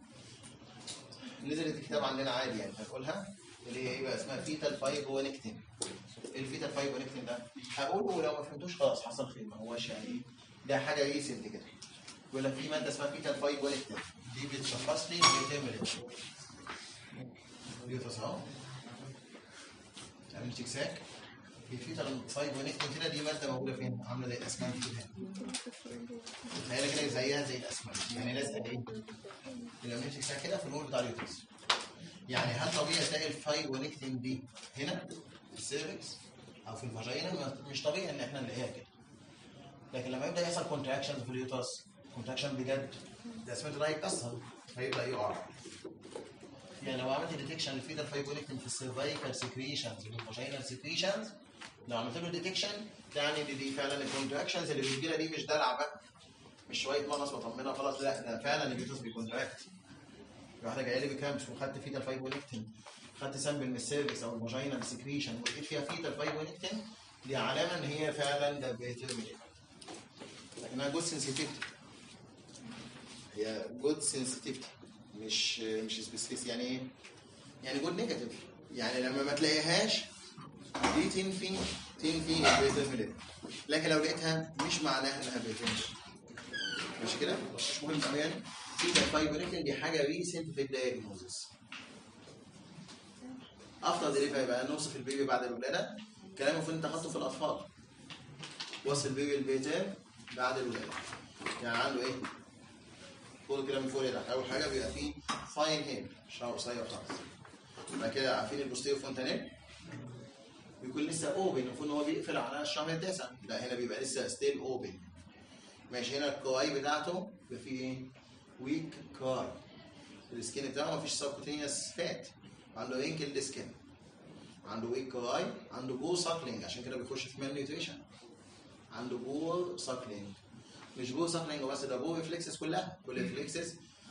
[SPEAKER 1] نزلت الكتاب عندنا عادي يعني هنقولها، اللي هي ايه بقى اسمها فيتال فايبرونكتين. الفيتال فايبرونكتين ده هقوله ولو ما فهمتوش خلاص حصل خير، ما هوش يعني ايه، ده حاجه ريسنت كده. يقول لك في ماده اسمها فيتال فايبرونكتين، دي بتشخص لي بتعمل اليوترس اهو، تعمل تكساك. الفيتال فايبرونكتين كده دي ماده موجوده فين؟ عامله زي الاسمنت كده، تخيل كده زيها زي الاسمنت، يعني لازقه ايه؟ لما نمسك ساعه كده في النور بتاع اليوترس. يعني هل طبيعي تلاقي الفايبرونكتين دي هنا في السيرفكس او في الفاجينا؟ مش طبيعي ان احنا نلاقيها كده. لكن لما يبدا يحصل كونتراكشن في اليوترس، كونتراكشن بجد، الاسمنت ده يتكسر فيبدا يقع. يعني لو عملت ديتكشن للفيتال فايبرونكتين في السيرفايكال سكريشنز والفاجينال سكريشنز، لو عملت له ديتكشن يعني دي فعلا الكونتراكشنز اللي بتجي لها دي مش دلع بقى، مش شويه مغص واطمنها خلاص، لا ده فعلا اليوترس بيكونتراكت. واحده جايه لي بكامس وخدت فيتال فايبرونكتين، خدت سامبل من السيرفكس او الفاجينال سكريشن ولقيت فيها فيتال فايبرونكتين، دي علامه ان هي فعلا ده بيترمي. لكنها جود سنسيتيفيتي، هي جود سنسيتيفيتي مش سبيسيفيس. يعني ايه؟ يعني جود نيجاتيف، يعني لما ما تلاقيهاش دي تنفي البيترمي. لكن لو لقيتها مش معناها انها بيترمي، مش كده؟ مش مهم قوي يعني. فيتال فايبرونكتين دي حاجه ريسنت في الدايجنوزس. افضل دليفري بقى نوصف البيبي بعد الولاده، كلام المفروض انت حاطه في الاطفال. وصف البيبي البيتام بعد الولاده، يعني عنده ايه؟ خدوا كده من فوق لتحت. اول حاجه بيبقى فيه فاين هير، شعر قصير خالص. بعد كده عارفين البوستيريور فونتانيل بيكون لسه اوبن، المفروض ان هو بيقفل على الشهر التاسع، لا هنا بيبقى لسه ستيل اوبن. ماشي. هنا الكواي بتاعته بيبقى فيه ايه؟ ويك كواي. السكين بتاعه مفيش سبكوتينيوس فات، عنده رينكل سكين، عنده ويك كواي، عنده بور ساكلينج، عشان كده بيخش في مال نيوتريشن. عنده بور ساكلينج، مش بور ساكلينج بس، ده بور ريفلكسز كلها، كل ريفلكسز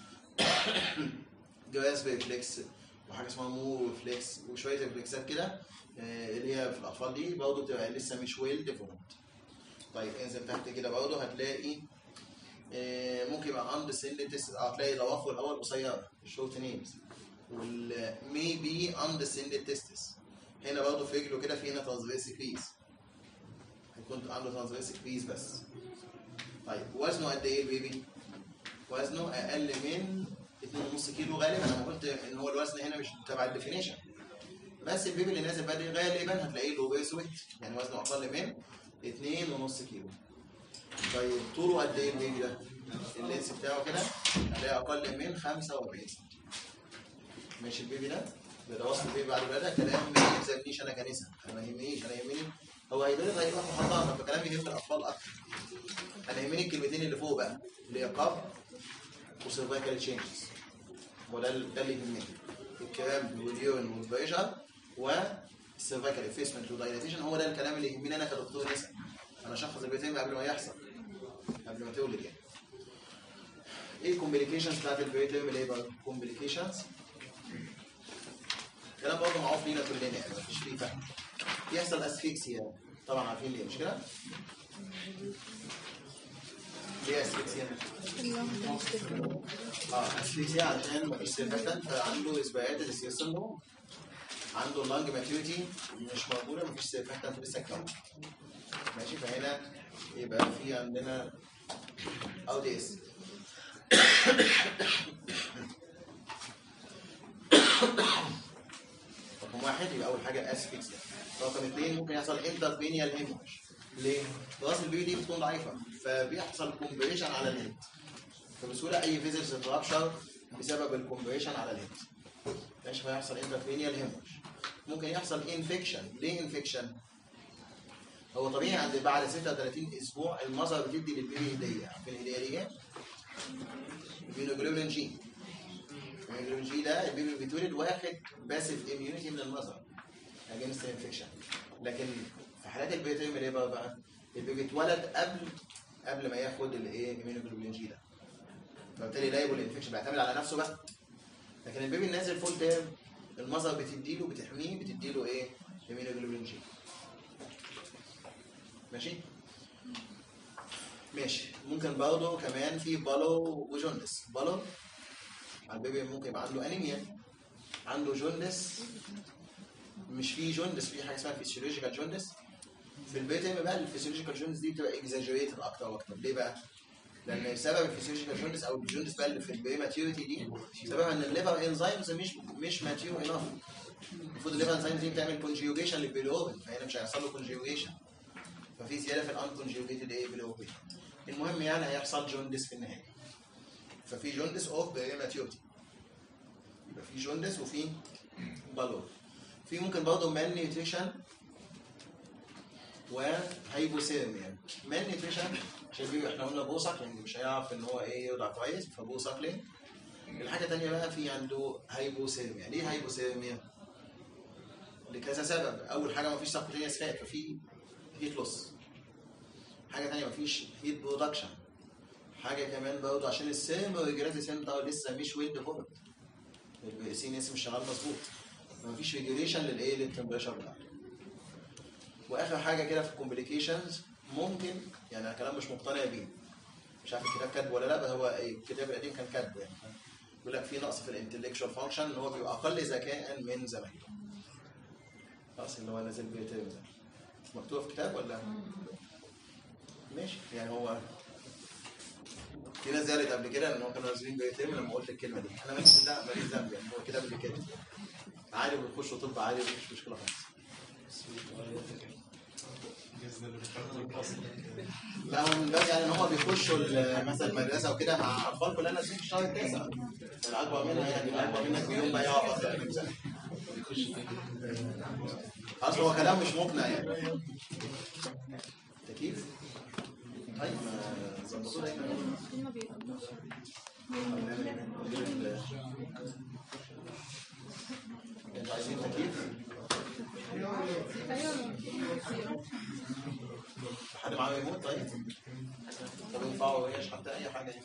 [SPEAKER 1] جواز ريفلكس وحاجه اسمها مو ريفلكس وشويه ريفلكسات كده اللي هي في الاطفال دي برضه بتبقى لسه مش ويل ديفلوبد. طيب انزل تحت كده برضه هتلاقي ممكن يبقى اند سندد، هتلاقي ضوافره الاول قصيره الشورت نيمز، والمي بي اند سندد تيستس. هنا برضه في رجله كده في هنا ترانسفيرس كريز، هيكون عنده ترانسفيرس كريز بس. طيب وزنه قد ايه البيبي؟ وزنه اقل من 2.5 كيلو غالبا. انا قلت ان هو الوزن هنا مش تبع الديفينيشن، بس البيبي اللي نازل بدري غالبا هتلاقيه له بيس ويت، يعني وزنه اقل من 2.5 كيلو. طيب طوله قد ايه البيبي ده؟ اللينس بتاعه كده هتلاقيه اقل من 45 سم. ماشي. البيبي ده وصف البيبي بعد الولاده كلام ما يلزمنيش انا كنسا، انا ما يهمنيش، انا يهمني هو هيبقى هيروح محضر، فكلامي يهم الاطفال اكتر. انا يهمني الكلمتين اللي فوق بقى، اللي هي قبل وسيرفايكال تشينجز، وده اللي يهمني. الكلام واليون والبريشر والسيرفايكال افيسمنت ودايلاتيشن، هو ده الكلام اللي يهمني انا كدكتور نسا. انا اشخص البيتين قبل ما يحصل، قبل ما تولد يعني. ايه الكومبليكيشنز بتاعت البيتين؟ اللي هي بقى كومبليكيشنز كلام برضه معروف لينا كلنا يعني مفيش فيه فهم. يحصل اسفيكسيا، طبعا عارفين ليه مش كده؟ ليه اسفيكسيا؟ اسفيكسيا عشان مفيش سيرفاكتنت، فعنده اسباعات السيستم، عنده اللانج ماتيوريتي مش موجوده، مفيش سيرفاكتنت لسه اتكون. ماشي. فهنا يبقى في عندنا او دي اس. رقم واحد يبقى اول حاجه اسفيكسيا. رقم اثنين ممكن يحصل انترفينيال هيموريج. ليه؟ راس البيبي دي بتكون ضعيفه فبيحصل كومبريشن على الهيد، فبسهوله اي فيزلز تترابشر بسبب الكومبريشن على الهيد. ماشي. فيحصل انترفينيال هيموريج. ممكن يحصل انفكشن. ليه انفكشن؟ هو طبيعي عند بعد 36 اسبوع المذر بتدي للبيبي هديه، عارفين الهديه دي ايه؟ immunoglobulin G. immunoglobulin G ده البيبي بيتولد واخد باسيف اميونيتي من المذر against infection. لكن في حالات البيترم ايه بقى؟ البيبي اتولد قبل ما ياخد الايه immunoglobulin G ده، فبالتالي لايبل الانفكشن بيعتمد على نفسه بس. لكن البيبي النازل فول تيرم المذر بتديله، بتحميه، بتديله ايه؟ immunoglobulin G. ماشي. ماشي. ممكن برضه كمان في بالو وجوندس. بالو على البيبي ممكن يبقى عنده انيميا، عنده جوندس. مش في جوندس، في حاجه اسمها فيسيولوجيكال جوندس. في البيت بقى الفيسيولوجيكال جوندس دي بتبقى اكزاجريتد اكتر واكتر. ليه بقى؟ لان سبب الفيسيولوجيكال جوندس او الجوندس بقى اللي في البريماتيوريتي دي سببها ان الليفر انزيمز مش ماتيور انف. المفروض الليفر انزيمز دي بتعمل كونجيوجيشن للبيلوبين، فهنا مش هيحصل له كونجيوجيشن، ففي زياده في الانكونجيوجيتد بيلوبين. المهم يعني هيحصل جوندس في النهايه. ففي جوندس اوف بريماتيوريتي، يبقى في جوندس وفي بالور. في ممكن برضه مان نيوتريشن وهايبوثيرميا. مان نيوتريشن عشان البيبي احنا قلنا بوصق، يعني مش هيعرف ان هو يرضع كويس، فبوصق ليه. الحاجه الثانيه بقى في عنده هايبوثيرميا. ليه هايبوثيرميا؟ لكذا سبب. اول حاجه مفيش سبكوتينيوس فات، ففي هيت لوس. حاجه ثانيه مفيش هيت برودكشن. حاجه كمان برضه عشان السيرم والريجولاتي سيرم بتاعه لسه مش ويل ديفلوبد، السي ان اس مش شغال مظبوط، فمفيش ريجوليشن للتمبريتشر بتاعته. واخر حاجه كده في الكومبليكيشنز ممكن، يعني انا كلام مش مقتنع بيه، مش عارف الكتاب كاتبه ولا لا، بس هو الكتاب القديم كان كاتبه، يعني بيقول لك في نقص في الانتلكشوال فانكشن، ان هو بيبقى اقل ذكاء من زمايله. نقص اللي هو نازل بيتم ده مكتوب في كتاب ولا؟ ماشي. يعني هو في ناس قالت قبل كده ان هو كانوا نازلين بيتم لما قلت الكلمه دي. انا ماليش ذنب، يعني هو الكتاب اللي كاتب عادي، وبيخشوا طب عادي مفيش مشكله خالص. لا هو من باب يعني ان هم بيخشوا مثلا المدرسه وكده مع اطفال كلها نازلين في الشهر التاسع، الاكبر منها يعني الاكبر منك بيوم بقى يعرف يعني خلاص. هو كلام مش مقنع يعني. تكييف؟ طيب ما ظبطوه دايما. انتوا عايزين تكييف؟ حد معاه يموت؟ طيب طب ينفعوا يشحن حتى اي حاجه.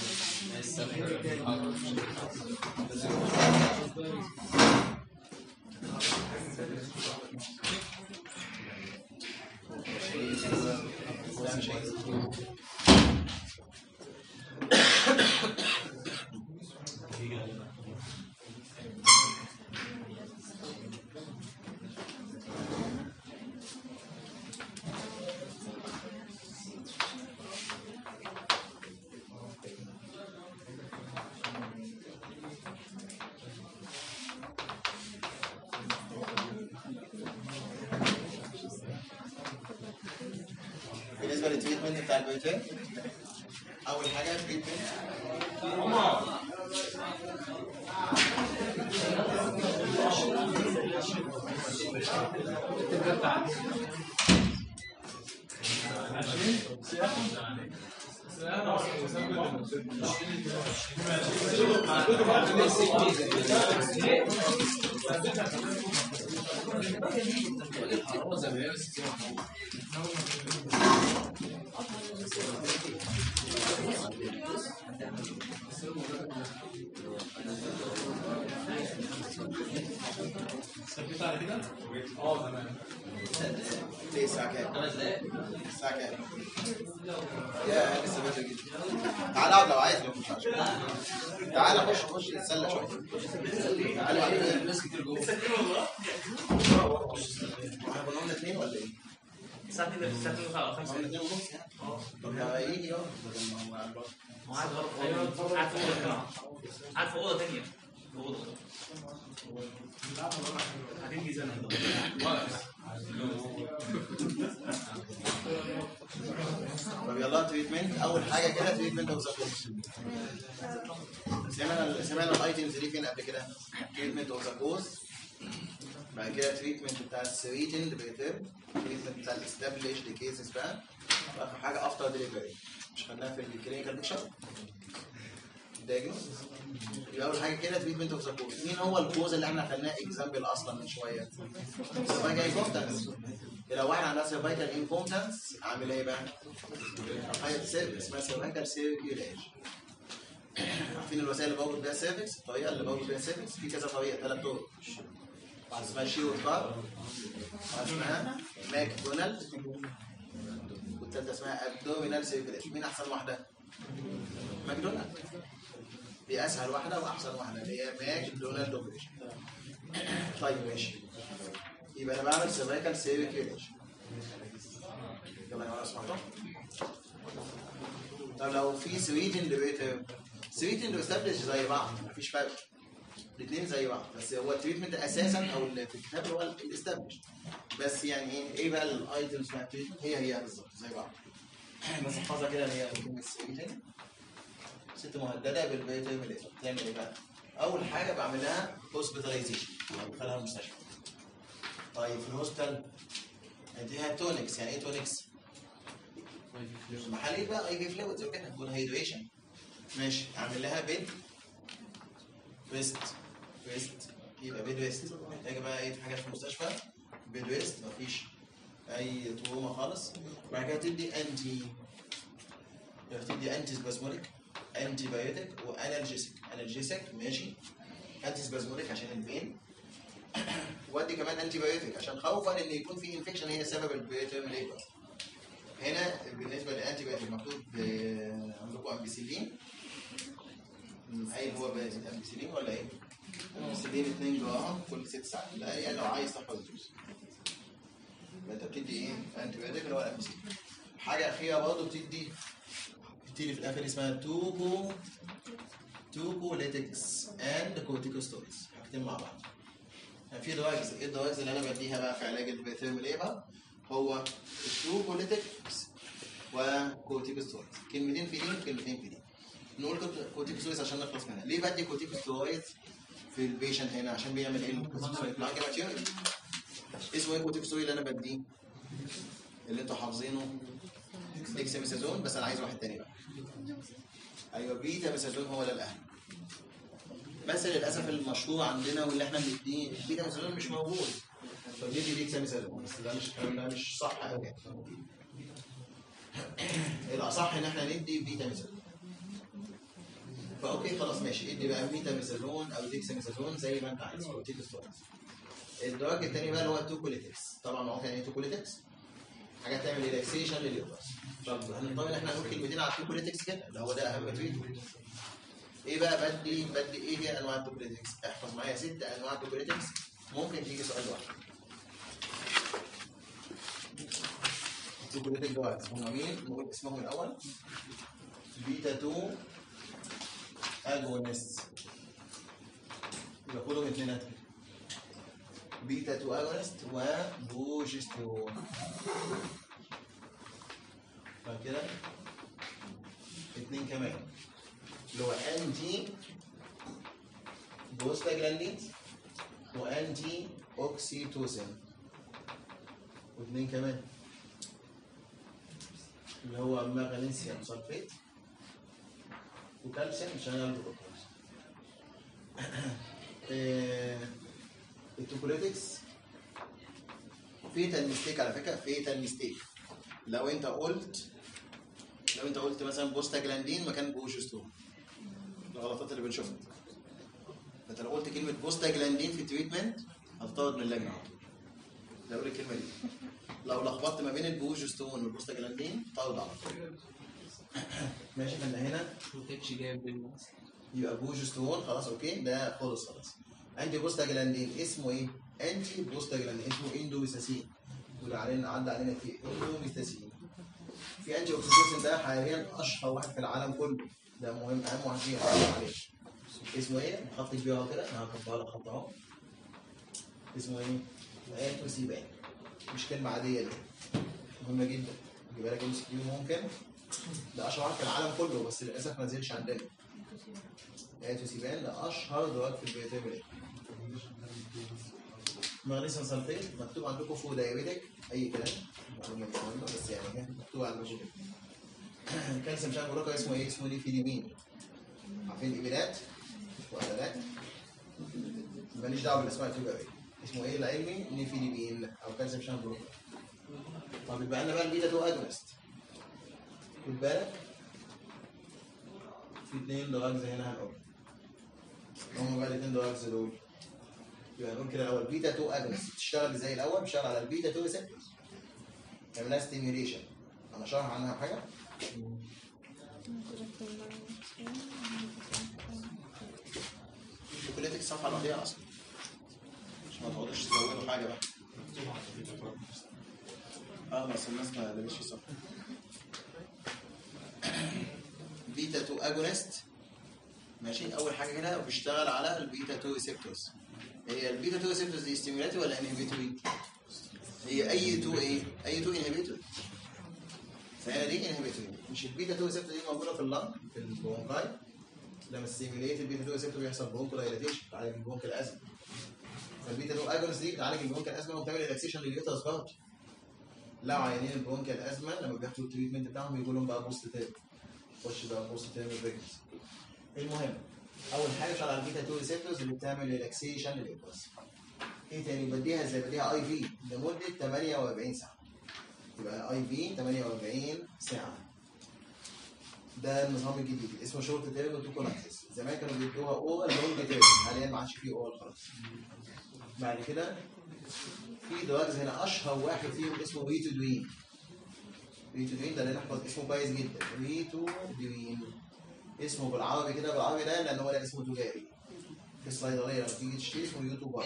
[SPEAKER 1] بالنسبه للتريتمنت بتاع البيوتين، اول حاجه تريتمنت
[SPEAKER 2] ثبت على كده؟ تمام.
[SPEAKER 1] ليه الساعه كام؟ 5 دقايق. الساعه كام؟ يا لسه بدري جدا. تعالى اقعد لو عايز، لو مش عايز تعالى خش نتسلى شويه. تعالى بعدين ناس كتير جوه. احنا كنا قلنا 2 ولا ايه؟
[SPEAKER 3] الساعة 2 على 5
[SPEAKER 1] 2 ونص يعني. طب ما يجي بدل ما هو
[SPEAKER 3] قاعد غلط. قاعد في أوضة تانية. في أوضة. هتنجز أنا.
[SPEAKER 1] طب يلا تريتمنت. اول حاجه كده تريتمنت اوف ذا كوز. سمعنا الايتمز دي فين قبل كده؟ تريتمنت اوف ذا كوز، بعد كده تريتمنت بتاع السريتند بيتم، تريتمنت بتاع الاستابليشد كيسز بقى، واخر حاجه افتر ديليفري. مش خدناها في الكلينيكال بيكشر دايجنوز. يبقى اول حاجه كده تريتمنت اوف ذا كوز. مين هو الكوز اللي احنا خدناه اكزامبل اصلا من شويه؟ سيرفايكال انكومبتنس. لو واحد عندها سيرفايكال انكومبتنس عامل ايه بقى؟ حاجه سيرفكس اسمها سيرفايكال سيركيوليشن. عارفين الوسائل اللي بربط بيها السيرفكس؟ الطريقه اللي بربط بيها السيرفكس في كذا طريقه، 3 طرق. واحده اسمها شيوت كار، واحده اسمها ماكدونالد، والثالثه اسمها ابدومينال سيركيليشن. مين احسن واحده؟ ماكدونالد. دي اسهل واحده واحسن واحده اللي هي ماكدونالد اوبريشن. طيب ماشي، يبقى انا بعمل سيرفيكال سيركيليشن. يلا يا جماعه اسمعوا. طب لو في سويت اند سويت اند واستابلش زي بعض مفيش فرق، الاثنين زي بعض، بس هو التريتمنت اساسا او اللي في الكتاب هو الاستابلش، بس يعني ايه بقى الايتمز بتاعت التريتمنت هي بالظبط زي بعض. بس احفظها كده ان هي كلمه سويتنج ست مهدده بالبيتم اللي بتعمل ايه بقى؟ اول حاجه بعملها هوسبيتاليزيشن، بدخلها المستشفى. طيب في الهوسبيتال اديها تونكس. يعني ايه تونكس؟ محاليل بقى اي في فلويدز وكده، تكون هيدريشن. ماشي، اعمل لها بيد ويست. يبقى بيد ويست. محتاجه بقى ايه حاجه في المستشفى؟ بيد ويست، مفيش اي تروما خالص. بعد كده تدي انتي سبازموليك، انتي بايوتيك وانالجيسيك. ماشي، انتي سبازموليك عشان البين، وادي كمان انتي بايوتيك عشان خوفا ان يكون في انفكشن هي سبب البيتم ليبر. هنا بالنسبه للانتي بايوتيك مكتوب عندكم امبيسيلين. اي هو امبيسيلين ولا ايه؟ امبيسيلين 2 جرام كل 6 ساعات. لا يعني لو عايز تحفظ الجزء انت بتدي ايه؟ انتي بايوتيك اللي هو الامبيسيلين. حاجه اخيره برضه بتدي في الاخر اسمها توكوليتكس اند كورتيكوستويدز، حاجتين مع بعض. يعني في دواجز، ايه الدواجز اللي انا بديها بقى في علاج البيثيرم ليبر؟ هو التوكوليتكس وكورتيكوستويدز. كلمتين في دي كلمتين في دي. نقول كورتيكوستويدز عشان نخلص منها. ليه بدي كورتيكوستويدز في البيشنت هنا؟ عشان بيعمل ايه الكورتيكوستويد؟ اسمه ايه الكورتيكوستويد اللي انا بديه؟ اللي انتوا حافظينه ديكساميثازون، بس انا عايز واحد تاني بقى. ايوه بيتاميثازون هو ده الاهم. بس للاسف المشهور عندنا واللي احنا بنديه البيتاميثازون مش موجود، فبندي ديكساميثازون، بس ده مش صح قوي. الاصح ان احنا ندي بيتاميثازون. فاوكي خلاص ماشي، ادي بقى بيتاميثازون او ديكساميثازون زي ما انت عايز. الدواء الثاني بقى اللي هو التوكوليتكس. طبعا معروف يعني ايه توكوليتكس؟ حاجه تعمل ريلاكسيشن لليوترس. طب هنضطر ان احنا نقول كلمتين على التوكوليتكس كده، اللي هو ده اهم تريتمنت. ايه بقى بدي ايه هي انواع التوكوليتكس؟ احفظ معايا 6 انواع توكوليتكس، ممكن تيجي سؤال واحد. التوكوليتك دواء هم مين؟ نقول اسمهم الاول. بيتا 2 اجونست، يبقى كلهم اثنينات كده. بيتا 2 اجونست وبروجستيرون. بعد كده 2 كمان اللي هو انتي بروستاجلاندين وانتي اوكسيتوسين. و2 كمان اللي هو مغنيسيوم سلفيت وكالسيوم شانل جلوكوز. التوكوليتكس فيتال ميستيك على فكره، فيتال ميستيك. لو انت قلت مثلا بوستاجلاندين مكان بروجسترون، الغلطات اللي بنشوفها. فانت لو قلت كلمه بوستاجلاندين في التريتمنت هتطرد من اللجنه على طول. ده اقول الكلمه دي. لو لخبطت ما بين البروجسترون والبوستاجلاندين طرد على طول. ماشي، فانا هنا
[SPEAKER 3] كانتش جايب بالناس
[SPEAKER 1] يبقى بروجسترون خلاص اوكي، ده خلص. انتي بوستاجلاندين اسمه ايه؟ انتي بوستاجلاندين اسمه اندوميثاسين، وده عدى علينا كتير اندوميثاسين. في انتي اوكسيتوسين ده حاليا اشهر واحد في العالم كله، ده مهم، اهم واحد فيهم عليه. اسمه ايه؟ خط كبير اهو كده، انا هكتبها لك خط اهو. اسمه ايه؟ اتوسيبان. مش كلمه عاديه دي، مهمه جدا. يبقى لك MCQ ممكن، ده اشهر واحد في العالم كله بس للاسف ما نزلش عندنا. اتوسيبان ده اشهر دواء في البيتامين. مغنيسيوم سلفيت مكتوب عندكم فوق دايابيتك، اي كلام معلومه مش مهمه بس يعني مكتوب عندكم كده. الكالسيوم شان بروكا اسمه ايه؟ اسمه نيفيديمين. عارفين الايميلات ولا لا؟ ماليش دعوه بالاسماء الكبيره قوي. اسمه ايه العلمي؟ نيفيديمين او كالسيوم شان بروكا. طب يبقى لنا بقى البيتا 2 اجونست. خد بالك في 2 دراجز هنا هنقول هم بقى ال2 دراجز دول. يبقى هنقول كده الاول بيتا 2 اجونست بتشتغل ازاي؟ الاول بتشتغل على البيتا 2 ريسبتورز. يعملها ستيميوليشن. انا شرح عنها حاجه؟ شوكولاتك الصفحه لوحديها اصلا عشان ما تقعدوش تزودوا حاجه بقى. بس الناس ما لقيتش في صفحه. بيتا 2 اجونست ماشي. اول حاجه كده بيشتغل على البيتا 2 ريسبتورز. هي البيتا 2 ريسبتورز دي ستيمولاتي ولا انهبيتوري؟ هي اي 2 ايه؟ اي 2 انهبيتوري. فهي دي انهبيتوري. مش البيتا 2 ريسبتور دي موجوده في اللنج في البرونكاي. لما ستيموليت البيتا 2 ريسبتور بيحصل برونكو دايلاتيشن بتعالج البرونكال ازمه. فالبيتا 2 اجونست دي بتعالج البرونكال ازمه وبتعمل ريلاكسيشن لليوترس برضه. لو عيانين البرونكال ازمه لما بياخدوا التريتمنت بتاعهم بيقول لهم بقى بوست تيرم. خش بقى بوست تيرم بريجنسي. المهم اول حاجه شغال على البيتا 2 ريسبتورز اللي بتعمل ريلاكسيشن لليوترس. ايه تاني؟ بديها ازاي؟ بديها اي في لمده 48 ساعه. يبقى اي في 48 ساعه. ده النظام الجديد اسمه شورت تيرم توكوناكسس. زمان كانوا بيدوها اورال لونج تيرم، حاليا ما عادش فيه اورال خلاص. بعد كده في دراجز هنا اشهر واحد فيهم اسمه ريتودوين. ريتودوين ده اللي نحفظ اسمه كويس جدا. ريتودوين اسمه بالعربي كده، بالعربي ده لان هو ده اسمه تجاري. في الصيدليه لما تيجي تشتري اسمه يوتوبر.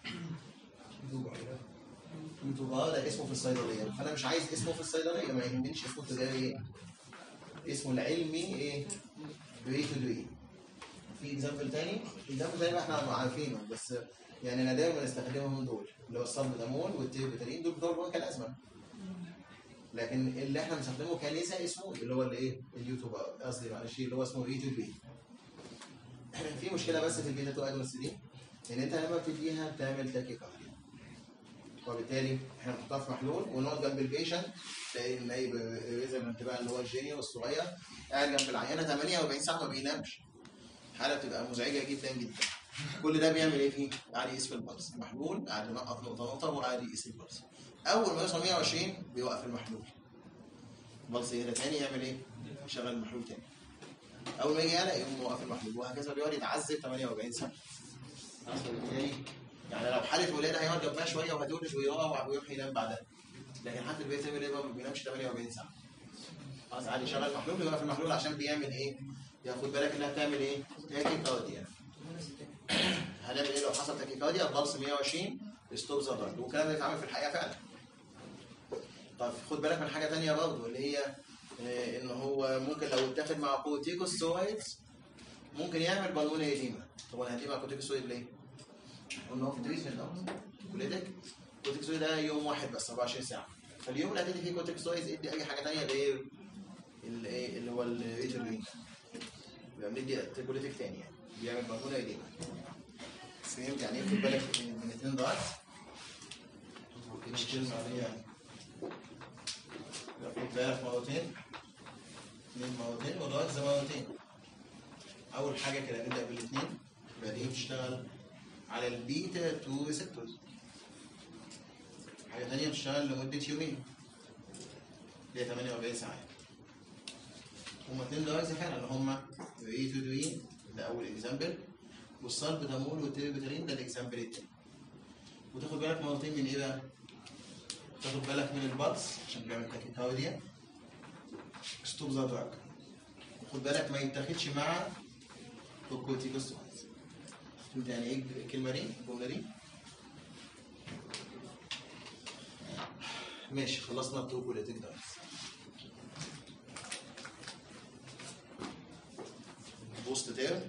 [SPEAKER 1] يوتوبر ده اسمه في الصيدليه، فانا مش عايز اسمه في الصيدليه، ما يهمنيش اسمه التجاري ايه. اسمه العلمي ايه؟ ريتودوين. في اكزامبل تاني بقى احنا عارفينه بس يعني انا دايما بنستخدمهم دول اللي هو الصلبدامول والتيربيتالين. دول بتوع البرونكال ازمه. لكن اللي احنا بنستخدمه كنيسه اسمه اللي هو الايه؟ اليوتيوبر قصدي معلش اللي هو اسمه ريتودوين. في مشكله بس في البيتا 2 اجونست دي ان انت لما بتديها بتعمل تاكيكارديا. وبالتالي احنا بنحطها في محلول ونقعد جنب البيشنت تلاقي النايب زي ما انت بقى اللي هو الجينيور الصغير قاعد جنب العيانه 48 ساعه ما بينامش. حاله بتبقى مزعجه جدا جدا. كل ده بيعمل ايه فيه؟ قاعد يقيس في البلس. المحلول قاعد ينقط نقطه نقطه وقاعد يقيس البلس. اول ما يوصل 120 بيوقف المحلول. البلس يهدى تاني يعمل ايه؟ يشغل المحلول تاني. اول ما يجي يعلق يقوم موقف المحلول وهكذا بيقعد يتعذب 48 ساعه. يعني لو حاله ولاده هيقعد جنبها شويه وهتولد ويروح ويروح ينام بعدها. لكن حتى البيت يعمل ايه بقى؟ ما بينامش 48 ساعه. خلاص عادي يشغل المحلول ويوقف المحلول عشان بيعمل ايه؟ ياخد بالك انها بتعمل ايه؟ تاكيكارديا. هنعمل ايه لو حصل تاكيكارديا؟ البلس 120 ستوب ذا دراج. والكلام ده بيتعمل في الحقيقه فعلا. طب خد بالك من حاجه ثانيه برضه اللي هي ان هو ممكن لو اتاخد مع كورتيكوستيرويدز ممكن يعمل بالمونري ايديما. طب انا هديه مع كورتيكوستيرويد ليه؟ قلنا هو في تريتمنت اهو. كورتيكوستيرويد ده يوم واحد بس 24 ساعه. فاليوم اللي هتدي فيه كورتيكوستيرويد ادي اي حاجه ثانيه غير اللي هو الريتودوين. يبقى بندي تيبوليتيك ثاني يعني بيعمل بالمونري ايديما. فهمت يعني ايه؟ خد بالك من الاثنين دول. مش كلمه يعني خد بالك مرتين، 2 مرتين ودراجز مرتين. اول حاجه كده نبدا بالاثنين. يبقى دي بتشتغل على البيتا 2 ريسبتورز. حاجه ثانيه بتشتغل لمده يومين اللي هي 48 ساعه. هما 2 دراجز فعلا اللي هما ريتودوين ده اول اكزامبل، والصلبدامول والتيربيتالين ده الاكزامبل الثاني. وتاخد بالك مرتين من ايه بقى؟ تاخد بالك من البلس عشان بيعمل تاكيكارديا. ستوب ذا دراج. وخد بالك ما يتاخدش مع الكورتيكوستيرويدز. فهمت يعني ايه الكلمه دي؟ الجمله دي؟ ماشي خلصنا التوكوليتيك دراجز. بوست تيرم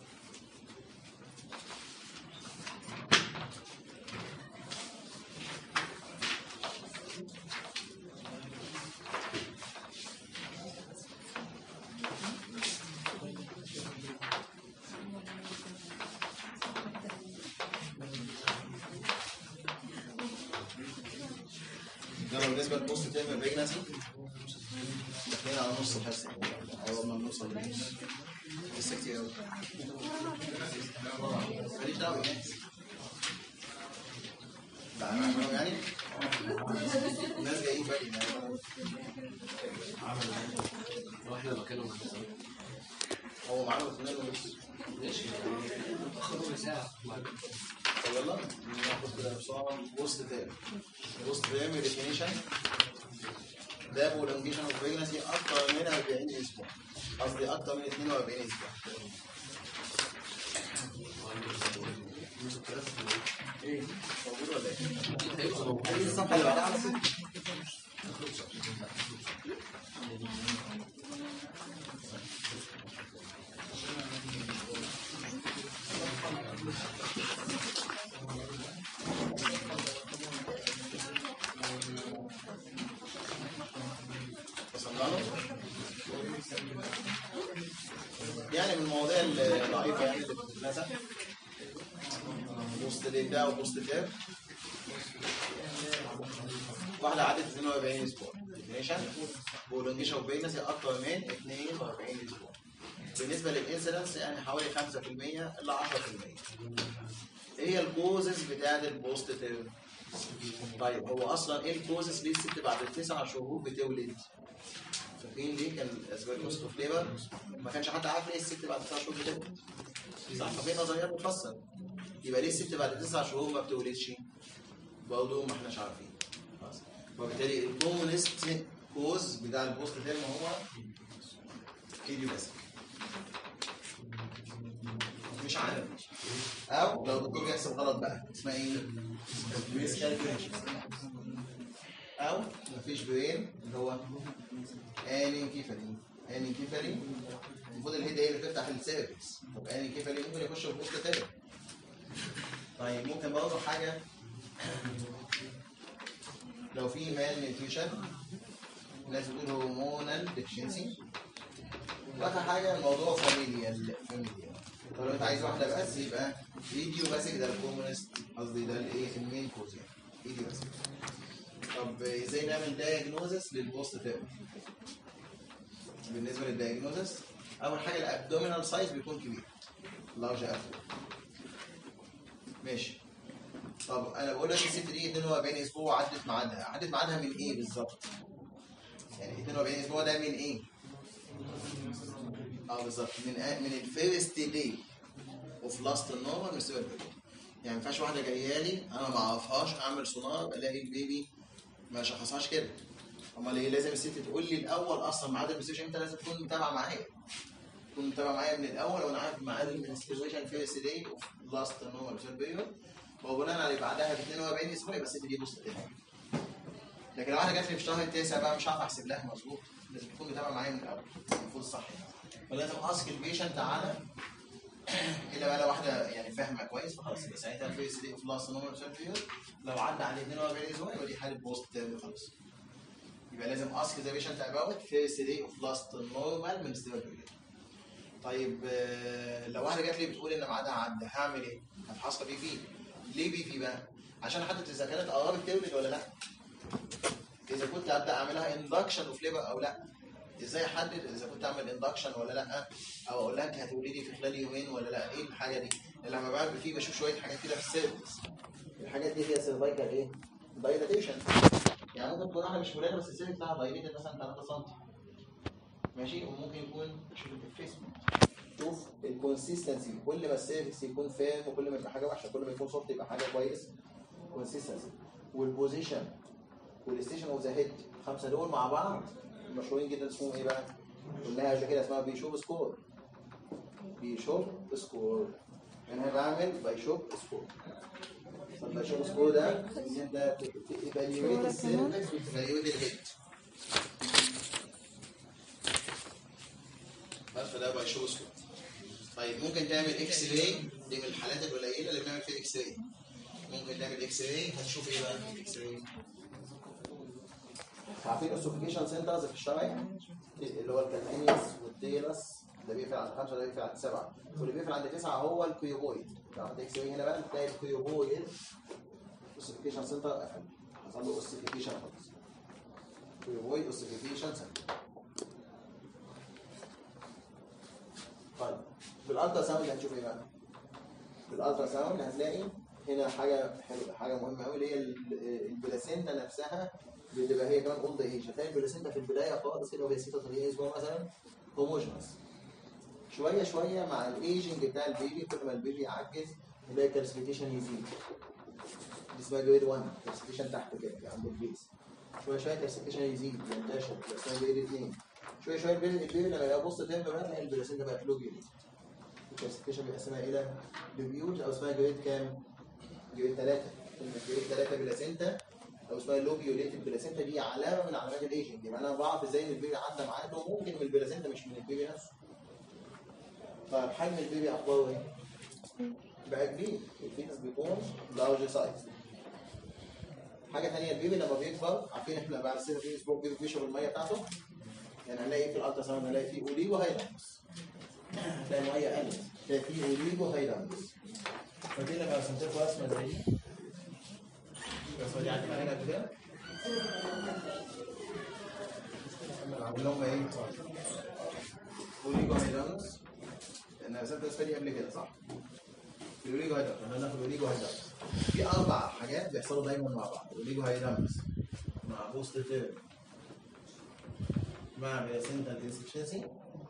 [SPEAKER 1] بالنسبه للبوست تيرم بريجنسي داخلين على نص الحصه اول ما نوصل لسه كتير قوي. ماليش دعوه لا انا عارفهم يعني الناس جايين بدري
[SPEAKER 3] واحنا مكانهم
[SPEAKER 1] هو معانا 2 ونص.
[SPEAKER 3] ماشي اخر ساعه.
[SPEAKER 1] طب يلا ناخد كده بسرعه. بوست تيرم ديفينيشن ده بولونجيشن اوف بريجنسي اكتر من 40 اسبوع، قصدي اكتر من 42 اسبوع. ايه موجود ولا ايه؟ ايه الصفحه اللي بعدها على فكره؟ يعني من المواضيع الضعيفه يعني اللي بتتنسى بوست ديت ده وبوست تاب. واحده عدت 42 اسبوع ديفينيشن بولونجيشن اوف بريجنسي اكتر من 42 اسبوع. بالنسبه للانسيدنس يعني حوالي 5% الا 10%. ايه هي الكوزز بتاعت البوست تاب؟ طيب هو اصلا ايه الكوزز ليه الست بعد 9 شهور بتولد؟ فاكرين ليه كان الاسباب بوست اوف ليبر ما كانش حد عارف ليه الست بعد 9 شهور بتولد؟ صح، ففي نظريات بتفسر. يبقى ليه الست بعد 9 شهور ما بتولدش؟ برضه ما احناش عارفين. خلاص، وبالتالي الكومونست كوز بتاع البوست تيرم هو ايديوباثيك. مش عارف، او لو الدكتور بيحسب غلط بقى اسمها ايه؟ ميس كالكوليشن، او مفيش برين اللي هو انكيفالي. انكيفالي المفروض الهيد هي اللي بتفتح السيرفكس، طب انكيفالي ممكن يخش في بوست تيرم. طيب ممكن برضه حاجه لو في مان نيوتريشن، الناس بتقول هرمونال ديفشنسي. واخر حاجه الموضوع فاميليال. طب لو انت عايز واحده بس يبقى ايديوباثيك، ده الكومونست، قصدي ده الايه المين كوز يعني ايديوباثيك. طب ازاي نعمل دايجنوزس للبوست تيرم؟ بالنسبه للدايجنوزس اول حاجه الابدومينال سايز بيكون كبير، لارج ابدو. ماشي. طب انا بقول لك الست دي 42 اسبوع عدت ميعادها، عدت ميعادها من ايه بالظبط؟ يعني 42 اسبوع ده من ايه؟ بالظبط من الفيرست داي اوف لاست نورمال مستوى البيبي. يعني ما ينفعش واحده جايه لي انا ما اعرفهاش اعمل سونار الاقي البيبي ما شخصهاش كده. امال ايه؟ لازم الست تقول لي الاول اصلا ميعاد المنستريشن امتى، لازم تكون متابعه معايا. تكون متابعه معايا من الاول وانا عارف ميعاد المنستريشن فيرست داي اوف لاست نورمال مستوى البيبي، وبناء عليه بعدها ب 42 اسبوع يبقى الست دي بوست تيرم. لكن لو انا جات لي في الشهر التاسع بقى مش هعرف احسب لها مظبوط، لازم تكون متابعه معايا من الاول المفروض صح. فلازم اسك البيشنت تعالى الا بقى لو واحده يعني فاهمه كويس فخلاص يبقى ساعتها في سي دي اوف لاست نورمال سيرفير. لو عدى عليه 42 اسبوع يبقى دي حاله بوست تيرم خلاص. يبقى لازم اسك ذا بيشنت اباوت في سي دي اوف لاست نورمال من ستيبل. طيب لو واحده جات لي بتقول ان ميعادها عدى هعمل ايه؟ هفحصها بي في. ليه بي في بقى؟ عشان احدد اذا كانت قربت تولد ولا لا. اذا كنت ابدا اعملها اندكشن اوف ليبر او لا. ازاي احدد اذا كنت اعمل اندكشن ولا لا، او اقول لها انت هتولدي في خلال يومين ولا لا؟ ايه الحاجه دي؟ لما بعمل فيه بشوف شويه حاجات كده في السيرفكس. الحاجات دي هي سيرفايكال ايه؟ دايلاتيشن. يعني ممكن تكون واحده مش ولاده بس السيرفكس بتاعها دايليتد مثلا 3 سم. ماشي. وممكن يكون شوف الفيسبوك، شوف الكونسيستنسي، كل ما السيرفكس يكون فاهم وكل ما يبقى حاجه وحشه، كل ما يكون سوفت يبقى حاجه كويس. كونسيستنسي والبوزيشن والستيشن اوف ذا هيد، الخمسه دول مع بعض مشهورين جدا. اسمهم ايه بقى؟ قلناها قبل كده، اسمها بيشوب سكور. بيشوب سكور. انا بعمل بيشوب سكور. طب بيشوب سكور ده ان انت تيفاليويت السيرفكس وتيفاليويت الهيد. بس ده بيشوب سكور. طيب ممكن تعمل اكس راي، دي من الحالات القليله اللي بنعمل فيها اكس راي. ممكن تعمل اكس راي، هتشوف ايه بقى الاكس راي؟ عارفين السوفيكيشن سنترز في الشرايح اللي هو الكالفينيوس والتيلس، ده بيقفل عند 5 وده بيقفل عند 7، واللي بيقفل عند 9 هو الكيوبويد. لو عندك اكس راي هنا بقى تلاقي الكيوبويد السوفيكيشن سنتر قفل، حصل له اوسيفيكيشن خالص. كيوبويد اوسيفيكيشن سنتر. طيب بالالترا ساوند هنشوف ايه بقى؟ بالالترا ساوند هتلاقي هنا حاجه حلوه، حاجه مهمه قوي، اللي هي البلاسينتا نفسها بتبقى هي كمان اولد ايج. هتلاقي البلاسينتا في البدايه خالص كده وهي 36 اسبوع مثلا هوموجينس. شويه شويه مع الايجنج بتاع البيبي كل ما البيبي يعجز يلاقي الكالسيفيكيشن يزيد. دي اسمها جريد 1 كالسيفيكيشن تحت كده عند البيس. شويه شويه الكالسيفيكيشن يزيد ينتشر البلاسينتا بيقل 2 شويه شويه البيبي لما يبص تاني بقى نلاقي البلاسينتا بقت لوبيول. الكالسيفيكيشن بيقسمها الى لوبيول او اسمها جريد كام؟ جريد 3. جريد 3 بلاسينتا او اسمها لوبيوليتد بلاسينتا دي علامه من علامات الايجنج. يبقى انا بعرف ازاي ان البيبي عدى معاه وممكن من البلاسينتا مش من البيبي نفسه. طيب حجم البيبي اخباره ايه؟ بقى كبير، الفيتس بيكون لارج سايز. حاجه ثانيه البيبي لما بيكبر عارفين احنا بعد 6 اسبوع البيبي بيشرب الميه بتاعته. يعني هنلاقي ايه في الالترا ساوند؟ هنلاقي فيه اوليجو هايلاندس. هتلاقي الميه قلت، هتلاقي فيه اوليجو هايلاندس. فدي لما رسمت لكم رسمه زي دي الرسمه دي عندنا هنا كده اللي هم ايه؟ اوليجو هايلاندس. انا رسمت الرسمه دي قبل كده صح؟ الاوليجو هايلاندس احنا هناخد الاوليجو هايلاندس. في 4 حاجات بيحصلوا دايما مع بعض. الاوليجو هايلاندس مع بوست تيرم مع بلاسينتا انسفشنسي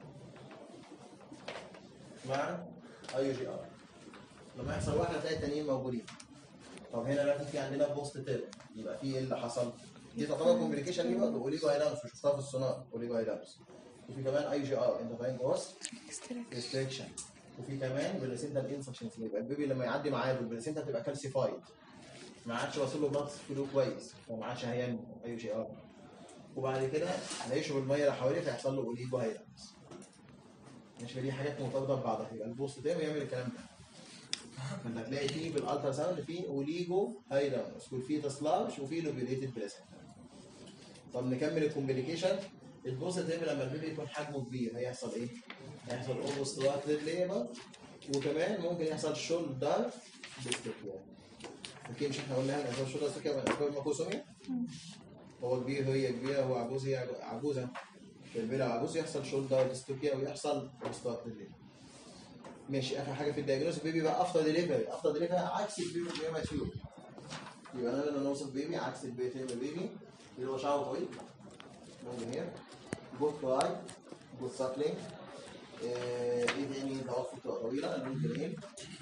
[SPEAKER 1] مع اي جي ار. لما يحصل واحده هتلاقي التانيين موجودين. طب هنا دلوقتي في عندنا بوست تيرم يبقى في ايه اللي حصل؟ دي تعتبر كومبليكيشن دي برضه اوليجو هايلاندس وشفتها في السونار اوليجو هايلاندس. وفي كمان اي جي ار انترفاين جروس ريستريكشن. وفي كمان بلاسينتا انسفشنسي. يبقى البيبي لما يعدي معاه البلاسينتا بتبقى كالسيفايد. ما عادش واصل له بلاد فلو كويس وما عادش هينمو اي جي ار. وبعد كده هيشرب الميه اللي حواليه فيحصل له اوليجو هايلاندس. مش دي حاجات مرتبطه ببعضها. يبقى البوست تيرم يعمل الكلام ده. فانت هتلاقي فيه بالالترا ساوند فيه اوليجو هايلاندس والفيتس لارج وفيه لوبيوليتد بلاسينتا. طب نكمل الكومبليكيشن. البوست تيرم لما البيبي يكون حجمه كبير هيحصل ايه؟ هيحصل اوبستراكتد ليبر وكمان ممكن يحصل شولدر ديستوكيا. اوكي مش احنا قلنا ان الشولدر ديستوكيا من اسباب الماكروسوميا؟ هو كبير هي كبيره هو عجوز هي عجوزه. البيبي لو عجوز يحصل شولدر ديستوكيا ويحصل اوبستراكتد ليبر. ماشي. اخر حاجه في الدايجنوز البيبي بقى افتر ديليفري. افتر ديليفري عكس البيبي اللي هو ماتيور. يبقى انا لما نوصف بيبي عكس البيبي اللي هو شعره طويل من هنا جود كراي جود ساكلينج. ايه تاني؟ توقف بتبقى طويله ممكن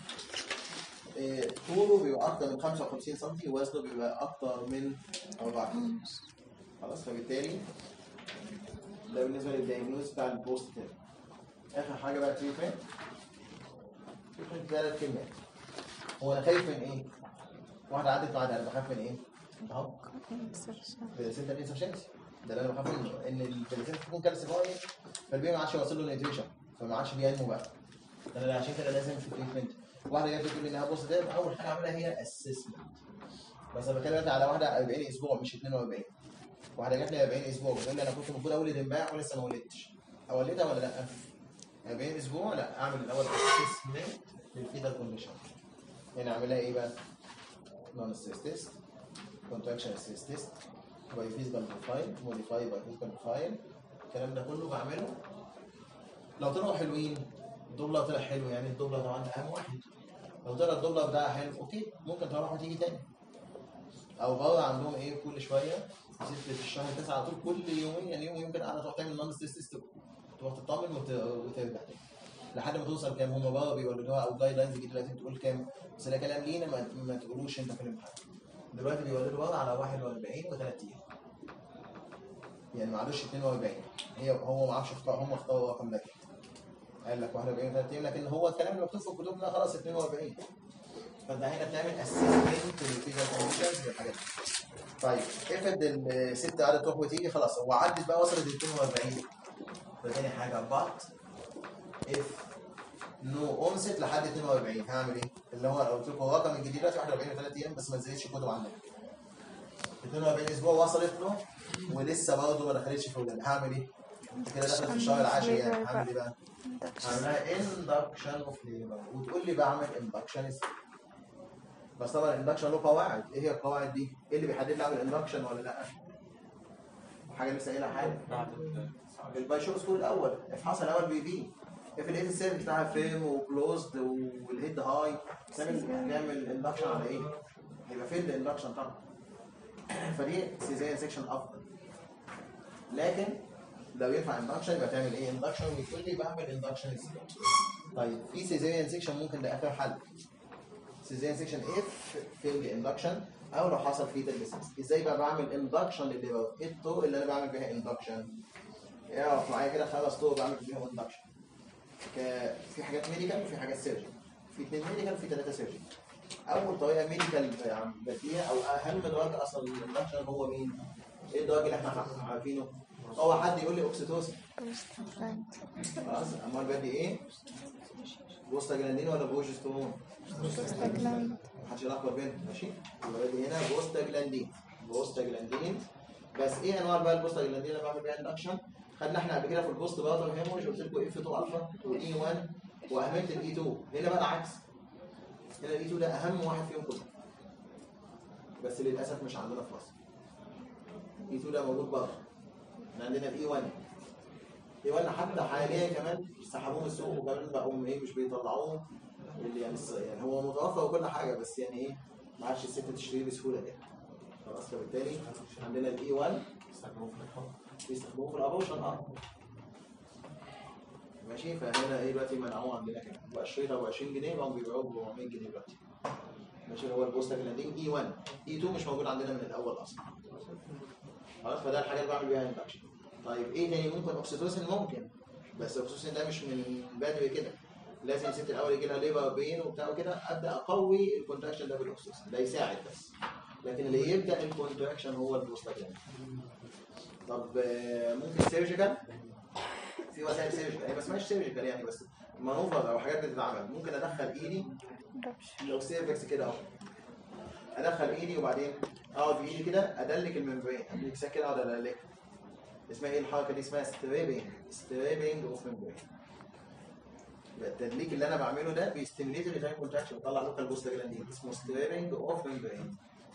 [SPEAKER 1] ايه؟ طوله بيبقى اكتر من 55 سم ووزنه بيبقى اكتر من 4 كيلو. خلاص. فبالتالي ده بالنسبه للدايجنوز بتاع البوست تيرم. اخر حاجه بقى تريتمنت. تريتمنت 3 كلمات. هو انا خايف من ايه؟ واحده عدت معايا انا بخاف من ايه؟ اهو بلاسينتا انسفشنسي. ده اللي انا بخاف منه ان البلاسينتا تكون كالسيفايد فالبيبي ما عادش يوصل له النيوتريشن فما عادش بينمو بقى. انا عشان كده لازم في التريتمنت. واحده جت بتقول لي انها بوست تيرم اول حاجه اعملها هي اسسمنت. بس انا بتكلم على واحده 40 اسبوع مش 42. واحده جت لي 40 اسبوع بتقول لي انا كنت المفروض اولد امبارح ولسه ما ولدتش. اولدها ولا لا؟ 40 اسبوع لا اعمل الاول اسسمنت للفيتال كونديشن. هنا اعملها ايه بقى؟ نون ستريس تيست كونتراكشن ستريس تيست باي فيزيكال بروفايل موديفاي باي فيزيكال بروفايل. الكلام ده كله بعمله. لو طلعوا حلوين الدوبلر طلع حلو يعني الدوبلر طبعا اهم واحد. لو طلع الدوبلر بتاعها حلو اوكي ممكن تروح وتيجي تاني. او بره عندهم ايه كل شويه ست في الشهر 9 على طول كل يومين يعني يوم يمكن قاعده تروح تعمل نون ستريس تيست تروح تطمن وترجع تاني لحد ما توصل كام. هم بره بيولدوها او جايد لاينز جديده لازم تقول كام. بس ده كلام لينا ما تقولوش انت في الامتحان. دلوقتي بيولدوا بره على 41 و3 ايام يعني ما عادوش 42. هو ما عرفش يختار. هم اختاروا الرقم ده قال لك 41 و3 ايام لكن هو الكلام اللي مكتوب في الكتب لا خلاص 42. فانت هنا بتعمل اسسمنت للفيزيكال كونديشنز والحاجات دي. طيب افرض الست قعدت تروح وتيجي خلاص هو عدت بقى وصلت ل 42. فتاني حاجه بط اف نو اونست لحد 42 هعمل ايه؟ اللي هو قلت لكم الرقم الجديد دلوقتي 41 و3 ايام بس ما تزيدش كتب عندنا. 42 اسبوع وصلت له ولسه برضه ما دخلتش في ولاد هعمل ايه؟ كده دخلت في الشهر العاشر يعني هعمل ايه بقى؟ هعملها اندكشن اوف ليبر. وتقول لي بعمل اندكشن ازاي؟ بس طبعا الاندكشن له قواعد. ايه هي القواعد دي؟ ايه اللي بيحدد لي اعمل اندكشن ولا لا؟ حاجه لسه قايلها حاجه البايشوب سكول الاول افحصها الاول بي في لقيت السيرفس بتاعها فريم وكلوزد والهيد هاي نعمل اندكشن على ايه؟ هيبقى فين الاندكشن طبعا. فدي سيزيريان سيكشن افضل. لكن لو ينفع اندكشن يبقى تعمل ايه؟ اندكشن وتقول لي بعمل اندكشن ازاي؟ طيب في سيزيريان سيكشن ممكن ده اخر حل. سيزيريان سيكشن اف فيلد اندكشن او لو حصل فيه ديسيس. ازاي بقى بعمل اندكشن للليفر؟ ايه الطرق اللي انا بعمل بيها اندكشن؟ اعرف معايا كده 5 طرق بعمل بيهم اندكشن. في حاجات ميديكال وفي حاجات سيرجيكال. في 2 ميديكال وفي 3 سيرجيكال. اول طريقه ميديكال بديها او اهم دراج اصلا للاندكشن هو مين؟ ايه الدراج اللي احنا عارفينه؟ هو حد يقول لي اوكسيتوسين. خلاص امال بدي ايه؟ بوستاجلاندين ولا بروجسترون؟
[SPEAKER 4] بوستاجلاند.
[SPEAKER 1] محدش يلخبط بينهم ماشي؟ يبقى بدي هنا بوستاجلاندين. بوستاجلاندين. بس ايه انواع بقى البوستاجلاندين اللي بعمل بيها اندكشن؟ خدنا احنا قبل كده في البوست بارتم هيموريج قلت لكم اف 2 الفا واي 1 واهميه الاي 2. هنا بقى عكس. هنا الاي 2 ده اهم واحد فيهم كلهم. بس للاسف مش عندنا في مصر. الاي 2 ده موجود بره. احنا عندنا الاي 1. الاي 1 حتى حاليا كمان سحبوه من السوق وكمان بقوا ايه مش بيطلعوه اللي يعني هو متوفر وكل حاجه بس يعني ايه ما عادش الست تشتريه بسهوله كده. خلاص فبالتالي عندنا الاي 1 بيستخدموه في الابوشن ماشي. فهنا ايه دلوقتي منعوه عندنا كده بقى الشريط ابو 20 جنيه بقوا بيبيعوه ب 400 جنيه دلوقتي ماشي. هو البوستاجلاندين اي 1. اي 2 مش موجود عندنا من الاول اصلا. خلاص فده الحاجه اللي بعمل بيها اندكشن. طيب ايه تاني ممكن؟ اوكسيتوسين ممكن بس الاوكسيتوسين ده مش من بدري كده. لازم الست الاول يجي لها ليبر بين وبتاع وكده ابدا اقوي الكونتراكشن ده بالاوكسيتوسين ده يساعد بس. لكن اللي يبدا الكونتراكشن هو البوستاجلاندين. طب ممكن سيرجيكال. في وسائل سيرجيكال هي ما اسمهاش سيرجيكال يعني بس مانوفر او حاجات بتتعمل. ممكن ادخل ايدي لو سيرفكس كده اهو ادخل ايدي وبعدين اقعد بايدي كده ادلك الممبرين ادلك كده اقعد ادلك. اسمها ايه الحركه دي؟ اسمها ستريبنج اوف ممبرين. التدليك اللي انا بعمله ده بيستيميليت الريتاين كونتراكشن بيطلع لوكال بوستاجلاندين اسمه ستريبنج اوف ممبرين.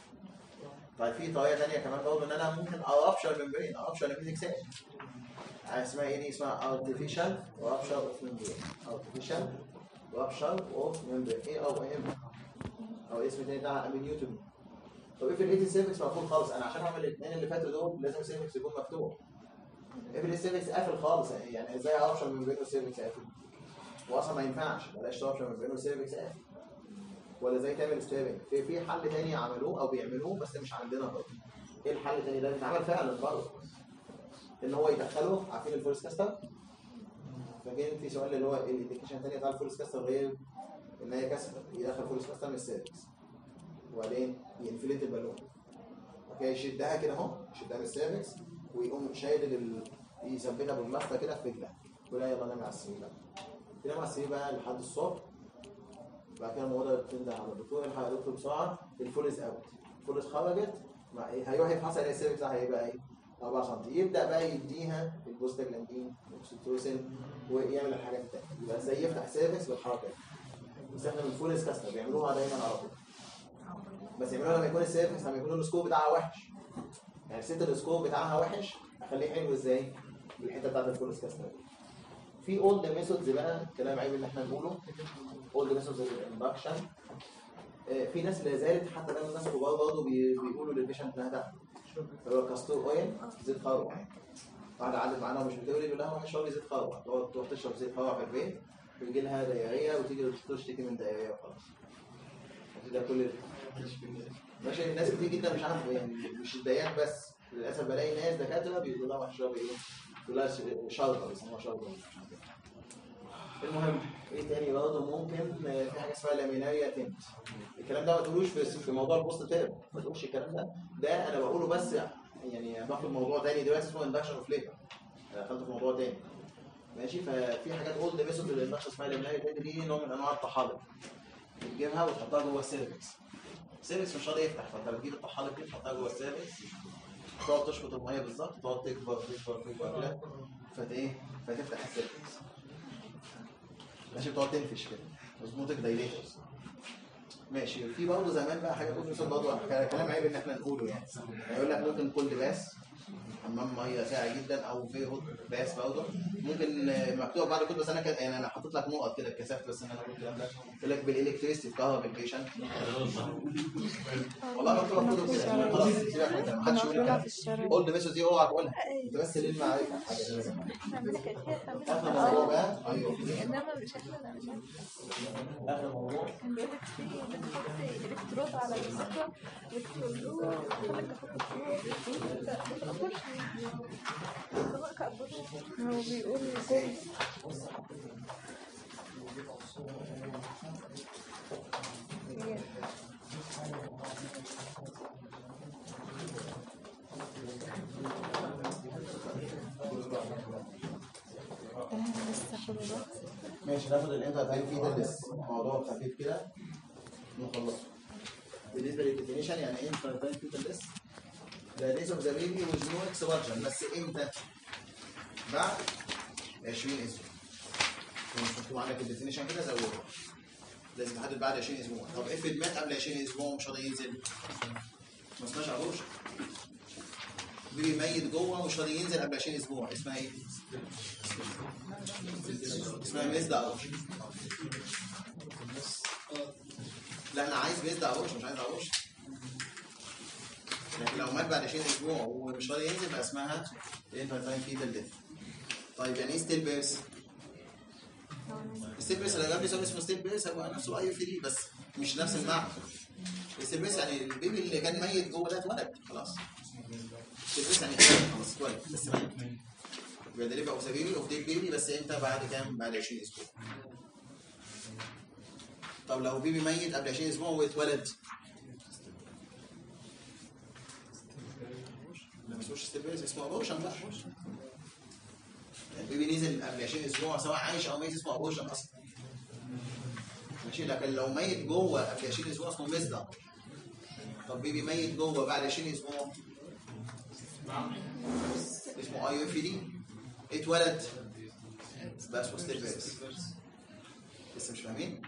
[SPEAKER 1] طيب في طريقه ثانيه كمان برضه ان انا ممكن ارابشر ممبرين ارابشر لميزك سيل. اسمها ايه دي؟ اسمها artificial rupture of membrane. artificial rupture of membrane. ايه او ام او اسم تاني بتاع امينيوتومي. طب افرض لقيت السيرفكس مقفول خالص. انا عشان اعمل الاثنين اللي فاتوا دول لازم السيرفكس يكون مفتوح. افرض السيرفكس قافل خالص يعني ازاي ارابشر ممبرين والسيرفكس قافل؟ واصلا ما ينفعش بلاش ترابشر ممبرين والسيرفكس قافل. ولا ازاي تعمل ستريبنج؟ في حل تاني عملوه او بيعملوه بس مش عندنا برضه. ايه الحل التاني ده؟ بيتعمل فعلا برضه ان هو يدخله. عارفين الفولس كاستر؟ فاكرين في سؤال اللي هو الانديكيشن الثانيه بتاع الفولس كاستر غير ان هي كسر يدخل فولس كاستر من السيرفكس وبعدين ينفلت البالون. اوكي يشدها كده اهو يشدها من السيرفكس ويقوم شايل يثبتها بالمسطره كده في رجلها ولا يلا نام على السرير بقى. تنام على السرير بقى لحد الصبح. بعد كده الموضوع تنده على الدكتور الحق يا دكتور بسرعه الفولس اوت. الفولس خرجت هيروح يفحص على السيرفكس هيبقى ايه؟ 4 سم. يبدا بقى يديها البوستاجلاندين والاوكسيتوسين ويعمل الحاجات الثانيه. يبقى ازاي يفتح سيرفكس بالحركه دي. بيستخدم الفولس كاستر بيعملوها دايما على طول. بس يعملوها لما يكون السيرفكس لما يكون السكوب بتاعها وحش. يعني الست السكوب بتاعها وحش اخليه حلو ازاي؟ بالحته بتاعت الفولس كاستر. في اولد ميثودز بقى كلام عيب ان احنا نقوله. اولد ميثودز الاندكشن. في ناس لا زالت حتى لما الناس كبار برضه بيقولوا للبيشنت ده هو كاستور اويل زيت خروع. واحده قعدت معانا ومش بتولد يقول لها روحي اشربي زيت خروع. تروح تشرب زيت خروع في البيت ويجي لها دايريه وتيجي للدكتور تشتكي من دايريه وخلاص. ده كل ماشي. الناس كتير جدا مش عارف يعني مش الديان بس للاسف بلاقي ناس دكاتره بيقولوا لها روحي اشربي ايه؟ يقول لها شرطه بيسموها شرطه. المهم ايه تاني برضه ممكن في حاجه اسمها لاميناريا تنت. الكلام ده ما تقولوش في موضوع البوست تيرم ما تقولش الكلام ده انا بقوله بس يعني باخد موضوع تاني دلوقتي اسمه اندكشن اوف ليبر. انا دخلت في موضوع تاني ماشي. ففي حاجات اولد ميثود للاندكشن اسمها لاميناريا تنت. دي نوع من انواع الطحالب بتجيبها وتحطها جوه السيرفكس. السيرفكس مش راضي يفتح فانت بتجيب الطحالب دي تحطها جوه السيرفكس تقعد تشفط الميه بالظبط تقعد تكبر كده فتفتح السيرفكس ماشي. بتقعد تنفش كده مظبوطك دايليشن ماشي. في برضه زمان بقى حاجه كنت مثلا برضه كلام عيب ان احنا نقوله يعني يقول لك ممكن كل باس حمام ميه ساقع جدا او في هوت باس برضه ممكن مكتوب بعد كل، بس انا يعني انا حاطط لك نقط كده اتكسفت بس ان انا قلت الكلام ده. قلت لك بالالكتريستي بتكهرب البيشنت. والله مكتوب كله كده خلاص سيبك من ده، ما حدش يقول الكلام. قول ده ميثود دي اوعى تقولها انت بس ليه المعرفه حاجه زي كده. اخر موضوع بقى ايوه
[SPEAKER 4] انما مش احنا مش
[SPEAKER 1] اخر موضوع
[SPEAKER 4] كان بيقول لك في بنحط الكترود على السكر الكترود هو بيقول كل
[SPEAKER 1] ماشي. ناخد الانتر تايم فيتالس موضوع خفيف كده نخلصه. بالنسبه للديفينيشن يعني ايه انتر تايم فيتالس؟ ده ديز اوف ذا بيبي ويز نو اكسبانشن، بس امتى؟ بعد 20 اسبوع. مش مكتوب عندك الديفينيشن كده زودها. لازم تحدد بعد 20 اسبوع. طب افرض مات قبل 20 اسبوع ومش راضي ينزل. ما اسمهاش عروش. بيبي ميت جوه ومش راضي ينزل قبل 20 اسبوع، اسمها ايه؟ اسمها ميزد عروش. لا انا عايز ميزد عروش مش عايز عروش. لكن لو مات بعد 20 اسبوع ومش راضي ينزل بقى اسمها انفانت تايم فيتال ديث. طيب يعني ايه ستيل بيرث؟ ستيل بيرث اللي جاب لي سؤال اسمه ستيل بيرث هو نفسه اي في دي بس مش نفس المعنى. ستيل بيرث يعني البيبي اللي كان ميت جوه ده اتولد خلاص. ستيل بيرث يعني خلاص اتولد بس ميت. يبقى ده يبقى بيبي اوف ديك بيبي بس امتى؟ بعد كام؟ بعد 20 اسبوع. طب لو بيبي ميت قبل 20 اسبوع واتولد لا ما اسموش ستيل بيرث، اسمه ابورشن بقى. البيبي نزل قبل 20 اسبوع سواء عايش او ميت اسمه ابورشن اصلا. ماشي. لكن لو ميت جوه قبل 20 اسبوع اسمه ميزد. طب بيبي ميت جوه بعد 20 اسبوع اسمه اي اف دي. اتولد بقى اسمه ستيل بيرث. لسه مش فاهمين؟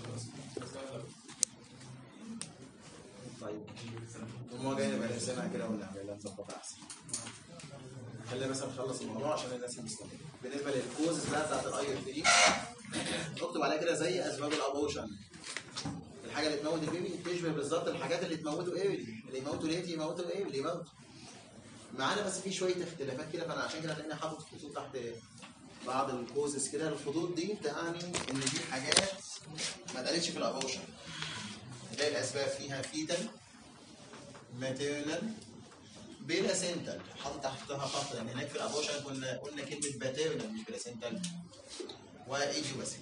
[SPEAKER 1] طيب الموضوع جاي نبقى نرسمها كده ونعملها نظبطها احسن. خلينا بس نخلص الموضوع عشان الناس مستنيه. بالنسبه للكوزز بتاعت الاي اف دي اكتب عليها كده زي اسباب الابوشن. الحاجه اللي تموت البيبي تشبه بالظبط الحاجات اللي تموته ايرلي، اللي يموتوا ليتي يموتوا ايرلي يموتوا. معانا بس في شويه اختلافات كده، فانا عشان كده هتلاقيني حاطط خطوط تحت بعض الكوزز كده. الخطوط دي تعني ان دي حاجات ما اتقالتش في الابوشن. زي الاسباب فيها فيتال ماتيرنال بلاسنتال، حاطط تحتها خط لان هناك في الابوشن قلنا كلمه باتيرنال مش بلاسنتال وايديوباسي.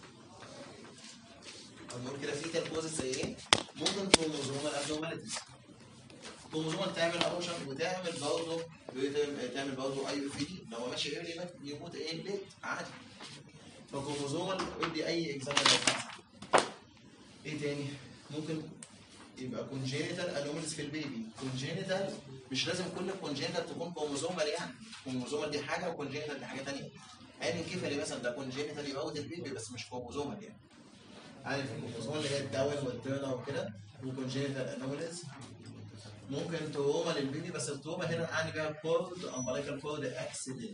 [SPEAKER 1] نقول كده فيتال كوزز زي ايه؟ ممكن كروموزومال ابنورماليتيز. كروموزومال تعمل ابوشن وتعمل برضه اي اف دي. لو ماشي ايرلي يموت ايه ليت عادي. فكروموزومال ادي اي اكزامبل. ايه تاني؟ ممكن يبقى كونجينيتال انوماليز في البيبي. كونجينيتال مش لازم كل كونجينيتال تكون كروموزومال، يعني كروموزومال دي حاجه وكونجينيتال دي حاجه ثانيه. عين كيفلي مثلا ده كونجينيتال يموت البيبي بس مش كروموزومال يعني. عارف الكروموزومال اللي هي الداون والتيرنر وكده وكونجينيتال انوماليز. ممكن تروما للبيبي بس التروما هنا يعني بيها كورد امبليكال كورد اكسيدنت.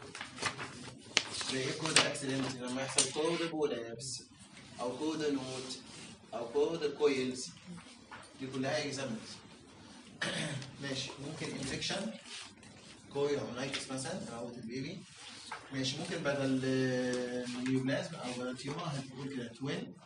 [SPEAKER 1] زي ايه كورد اكسيدنت؟ لما يحصل كورد بولابس او كورد نوت او كورد كويلز، دي كلها اكزامبلز. ماشي. ممكن انفكشن كويل اونايتس مثلا موت البيبي. ماشي. ممكن بدل نيوبلازم او بدل تيومر هنقول كده توين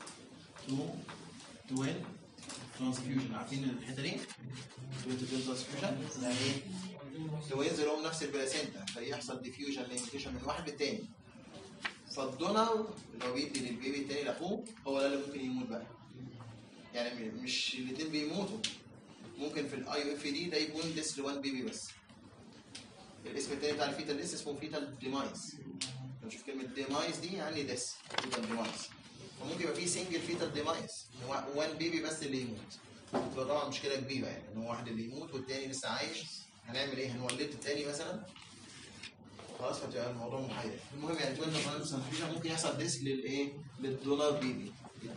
[SPEAKER 1] ترانسفيوجن. عارفين الحته دي؟ توين ترانسفيوجن يعني ايه؟ توينز لهم نفس البلاسينتا فيحصل ديفيوجن ليميتيشن من واحد للتاني. فالدونر اللي هو بيدي للبيبي التاني لاخوه هو ده اللي ممكن يموت بقى. يعني مش الاثنين بيموتوا. ممكن في الاي اف دي ده يكون ديس لوان بيبي بس. الاسم الثاني بتاع الفيتال ديس اسمه فيتال ديمايز. نشوف كلمه ديمايز دي يعني ديس فيتال ديمايز. وممكن يبقى في سنجل فيتال ديمايز وان بيبي بس اللي يموت. طبعا مشكله كبيره يعني ان هو واحد اللي يموت والثاني لسه عايش. هنعمل ايه؟ هنولد الثاني مثلا خلاص فتبقى الموضوع محير. المهم يعني توين ترانسفيوجن ممكن يحصل ديس للايه؟ للدونر بيبي.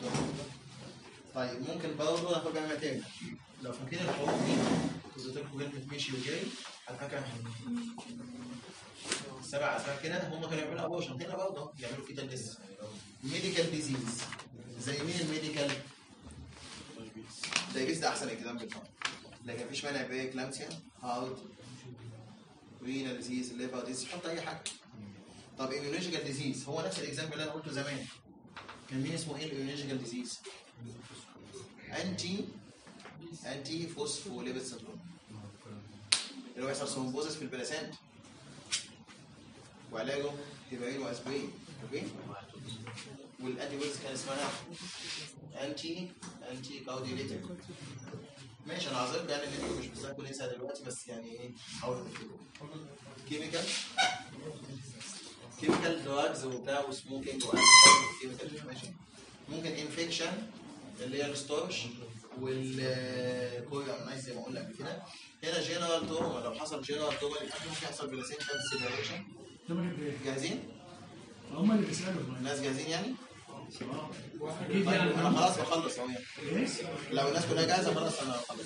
[SPEAKER 1] طيب ممكن برضه ناخد بقى ماتيريال. لو فاكرين الحروف دي قلت لكم كلمه مشي وجاي على فكره 7 اسباب كده هم كانوا يعملوا ابوشن هنا برضه يعملوا فيتال ديس. ميديكال ديزيز زي مين الميديكال؟ دايبيس ده احسن اكزامبل طبعا، لكن مفيش مانع بايه؟ كلامسيا، هارت، رينال ديزيز، ليفر ديزيز، حط اي حاجه. طب ايميونولوجيكال ديزيز هو نفس الاكزامبل اللي انا قلته زمان. كان مين اسمه ايه الايميونولوجيكال ديزيز؟ انتي فوسفوليبيد سندروم، اللي هو يحصل ثرومبوزس في البلاسنت وعلاجه هيبرين واسبرين. اوكي؟ والانتي بوديز كان اسمها انتي كارديوليتيك. ماشي انا عذرت يعني ان انتوا مش بتذاكروا لسه دلوقتي، بس يعني ايه حاولوا تفتكروا. كيميكال دراجز وبتاع وسموكينج وكيميكال. ماشي. ممكن انفكشن اللي هي الستورش والكوريا زي ما قلنا قبل كده. هنا جنرال توما، لو حصل جنرال توما ممكن يحصل بلاسينتا سيبريشن. جاهزين؟
[SPEAKER 2] هم اللي بيسالوا
[SPEAKER 1] الناس جاهزين يعني؟
[SPEAKER 2] اكيد
[SPEAKER 1] طيب
[SPEAKER 2] يعني.
[SPEAKER 1] انا خلاص بخلص اهو يعني. لو الناس كلها جاهزه خلاص انا هخلص.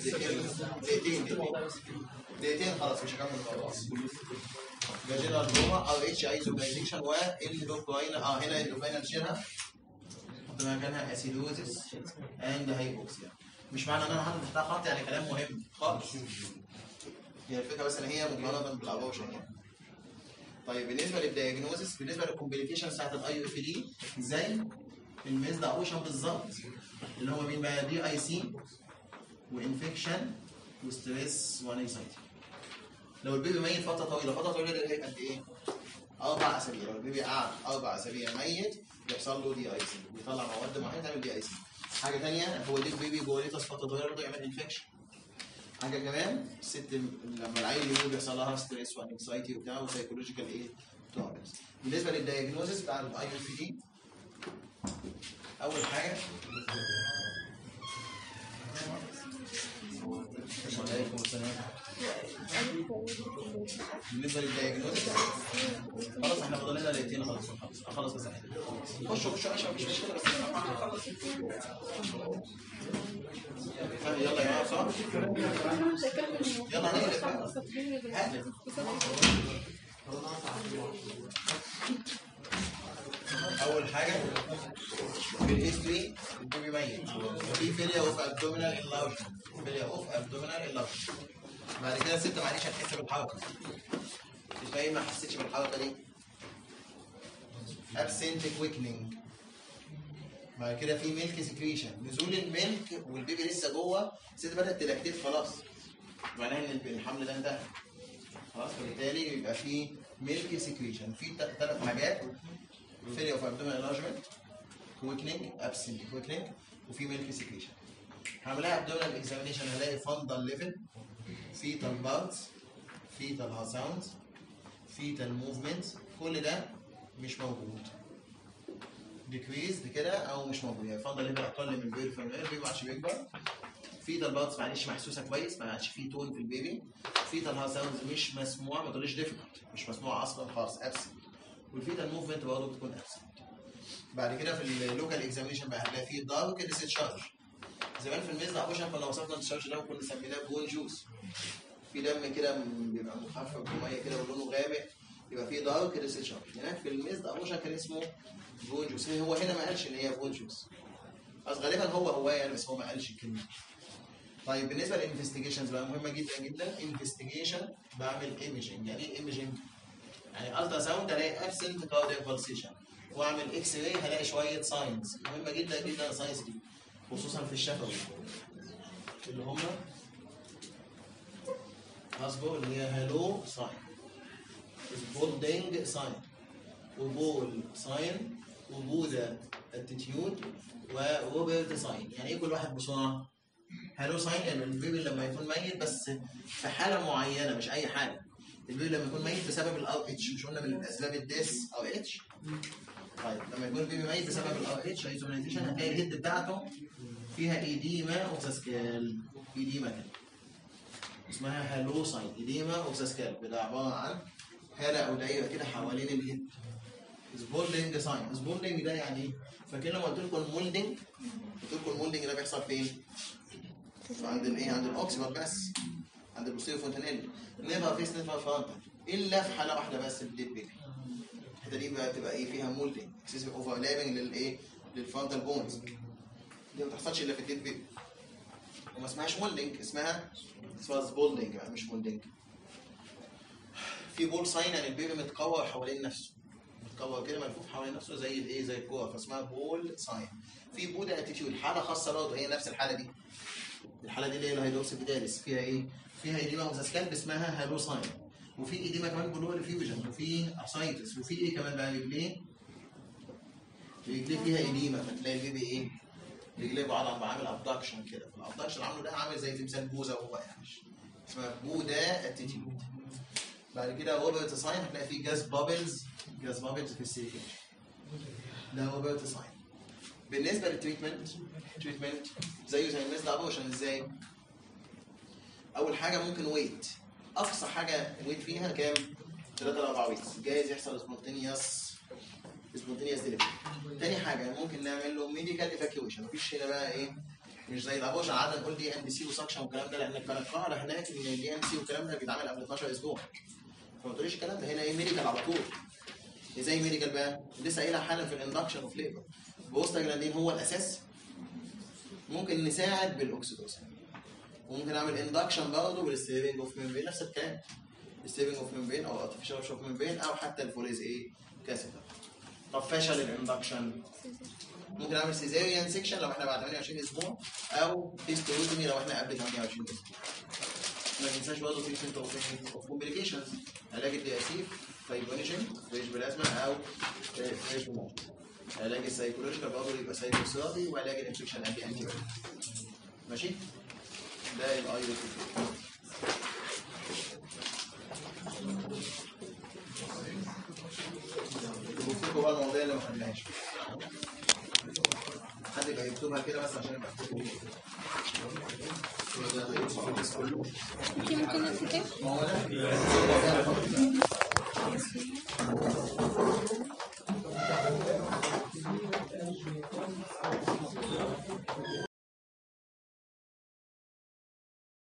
[SPEAKER 1] دقيقتين خلاص مش هكمل خلاص. جنرال توما او اتش ايزوبلايزيشن واندوكراين. هنا اندوكراين شيلها حط مكانها اسيدوزيس اند هايبوكسيا. مش معنى ان انا حاطط تحتها خط يعني كلام مهم خالص. هي الفكره بس ان هي مقارنه بالابوشن يعني. طيب بالنسبه للدياجنوزس، بالنسبه للكومبليكيشن بتاعت الاي اف دي زي الميزد ابوشن بالظبط، اللي هو مين بقى؟ دي اي سي وانفكشن وستريس وانكزايتي. لو البيبي ميت فتره طويله ده هيبقى قد ايه؟ 4 اسابيع. لو البيبي قعد 4 اسابيع ميت يحصل له دي اي سي، بيطلع مواد معينه تعمل دي اي سي. حاجه ثانيه هو ليه البيبي جوه ليتس فتره طويله برضه يعمل انفكشن. حاجه كمان الست لما العيل يموت بيحصل لها ستريس وانكزايتي وبتاع وسايكولوجيكال ايه؟ بروبلمز. بالنسبه للدايجنوزس بتاع الاي اف دي، اول حاجه وعليكم السلام. بالنسبه للدايجنوزس خلاص احنا فاضل لنا دقيقتين خلاص بس احنا خشوا عشان مفيش مشكله بس خلاص. يلا يا جماعه بسرعه يلا نقلب. اول حاجه في الهيستوري البيبي ميت، في فيليا اوف ابدومينال انلارجمنت. بعد كده الست معلش هتحس بالحركه. الباقي ما حسيتش بالحركه دي. ابسنت كويكنينج. بعد كده في ميلك سكريشن، نزول الميلك والبيبي لسه جوه، الست بدات تلاكتيت خلاص، معناها ان الحمل ده انتهى خلاص. فبالتالي يبقى في ميلك سكريشن. في 3 حاجات: فيليا اوف ابدومينال انلارجمنت، كويكنينج، ابسنت كويكنينج، وفي ميلك سكريشن. هعملها ابدومينال اكزامينيشن، هلاقي فاندال ليفل، فيتال بارتس، فيتال ساوندز، فيتال موفمنت، كل ده مش موجود. ديكريزد كده او مش موجود، يعني فاندال ليفل اقل من بيرفيرال البيبي ما عادش بيكبر. فيتال بارتس معلش محسوسه كويس، ما عادش فيه تون في البيبي. فيتال ساوندز مش مسموع، ما تقوليش ديفيكولت، مش مسموع اصلا خالص، ابسنت. والفيتال موفمنت برضه بتكون ابسنت. بعد كده في اللوكال اكزامينشن بقى هتلاقي فيه دارك ديسشارج. زمان في الميزد ابوشن كنا وصفنا الديسشارج ده وكنا سميناه بون جوس. في دم كده بيبقى مخفف بميه كده ولونه غامق، يبقى فيه دارك ديسشارج. هناك في الميزد ابوشن كان اسمه بون جوس. هو هنا ما قالش ان هي بون جوس، بس غالبا هو يعني، بس هو ما قالش الكلمه. طيب بالنسبه للانفستيجيشنز بقى مهمه جدا جدا. انفستيجيشن بعمل ايميجنج. يعني ايه ايميجنج؟ يعني الترا ساوند الاقي ابسنت كاردياك بالسيشن، واعمل اكس راي هلاقي شويه ساينز مهمه جدا جدا. الساينز دي خصوصا في الشفوي اللي هم اصبر، اللي هي هالو ساين، سبولدنج ساين، وبول ساين، وبودا اتيتيود، وروبرت ساين. يعني ايه كل واحد بسرعه؟ هالو ساين يعني البيبي لما يكون ميت بس في حاله معينه، مش اي حاله. البيبي لما يكون ميت بسبب الار اتش، مش قلنا من اسباب الديس او اتش؟ طيب لما يكون البيبي ميت بسبب الار اتش ايزومينيزيشن، هتلاقي الهيد بتاعته فيها ايديما اوكساسكال. ايديما كده اسمها هالو ساين، ايديما اوكساسكال. ده عباره عن هاله او دايره كده حوالين الهيد. سبولدنج ساين. سبولدنج ده يعني ايه؟ فاكرين لما قلت لكم المولدنج؟ قلت لكم المولدنج ده بيحصل فين؟ عند الايه؟ عند الاوكسيمال، بس عند البوستيريور فونتانيل. نيفر فيس نيفر فرونتال. الا في حاله واحده بس الديد بيبي. الحته دي بقى تبقى ايه فيها مولدنج اكسسيف اوفرلابنج للايه للفرونتال بونز، دي ما بتحصلش الا في الديد بيبي وما اسمهاش مولدنج، اسمها سبولدنج بقى مش مولدنج. في بول ساين يعني البيبي متكور حوالين نفسه، متكور كده ملفوف حوالين نفسه زي الايه زي الكوره فاسمها بول ساين. في بودا اتيتيود حاله خاصه برضه هي نفس الحاله دي، الحاله دي اللي هي الهيدروسيفيداليس فيها ايه؟ فيها ايديما موزاسكالب اسمها هالو ساين، وفي ايديما كمان بلور فيوجن، وفي اسايتس، وفي ايه كمان بقى رجليه فيها ايديما، فتلاقي البيبي ايه؟ رجليه عامل ابدكشن كده، فالابدكشن عامله ده عامل زي تمثال بوزه وهو قاعش، اسمها بودا اتيتيود. بعد كده روبرت ساين هتلاقي فيه جاز بابلز في السيركيشن، ده روبرت ساين. بالنسبه للتريتمنت زيه زي الميز ابورشن. ازاي؟ اول حاجه ممكن ويت، اقصى حاجه ويت فيها كام؟ 3 ل 4 ويتس، جايز يحصل سبونتينيوس ديليفري. تاني حاجه ممكن نعمل له ميديكال ايفاكيويشن، مفيش هنا بقى ايه مش زي الابورشن عاده نقول دي ام سي وسكشن والكلام ده، لان كان القاعده هناك ان الدي ام سي والكلام ده بيتعمل قبل 12 اسبوع، فما تقوليش الكلام ده. هنا ايه ميديكال على طول. ازاي ميديكال بقى؟ لسه قايلها حالا في الاندكشن اوف ليبر، بوستاجلاندين هو الاساس، ممكن نساعد بالاكسيتوسين، وممكن اعمل اندكشن برضه بالستيبنج اوف ميمبرين، نفس الكلام ستيبنج اوف ميمبرين او ارتفيشال اوف ميمبرين او حتى الفوليز ايه كاسيتر. طب فشل الاندكشن ممكن اعمل سيزاريان سيكشن لو احنا بعد 28 اسبوع، او هيستيروتومي لو احنا قبل 28 اسبوع. ما تنساش برضه في سنتر اوف كومبليكيشنز، علاج الدياسيف، فايبونيجين، فريش بلازما او فريش بلازما. علاج السايكولوجيكال برضه يبقى سايكوثيرابي، وعلاج الانفكشن انتي بايوتيك. ماشي؟ ده الاي او تي. بصوا بقى المواضيع اللي ما خدناهاش. حد يبقى يكتبها كده بس عشان يبقى يكتبها.
[SPEAKER 4] ممكن نكتب؟
[SPEAKER 1] ما هو ده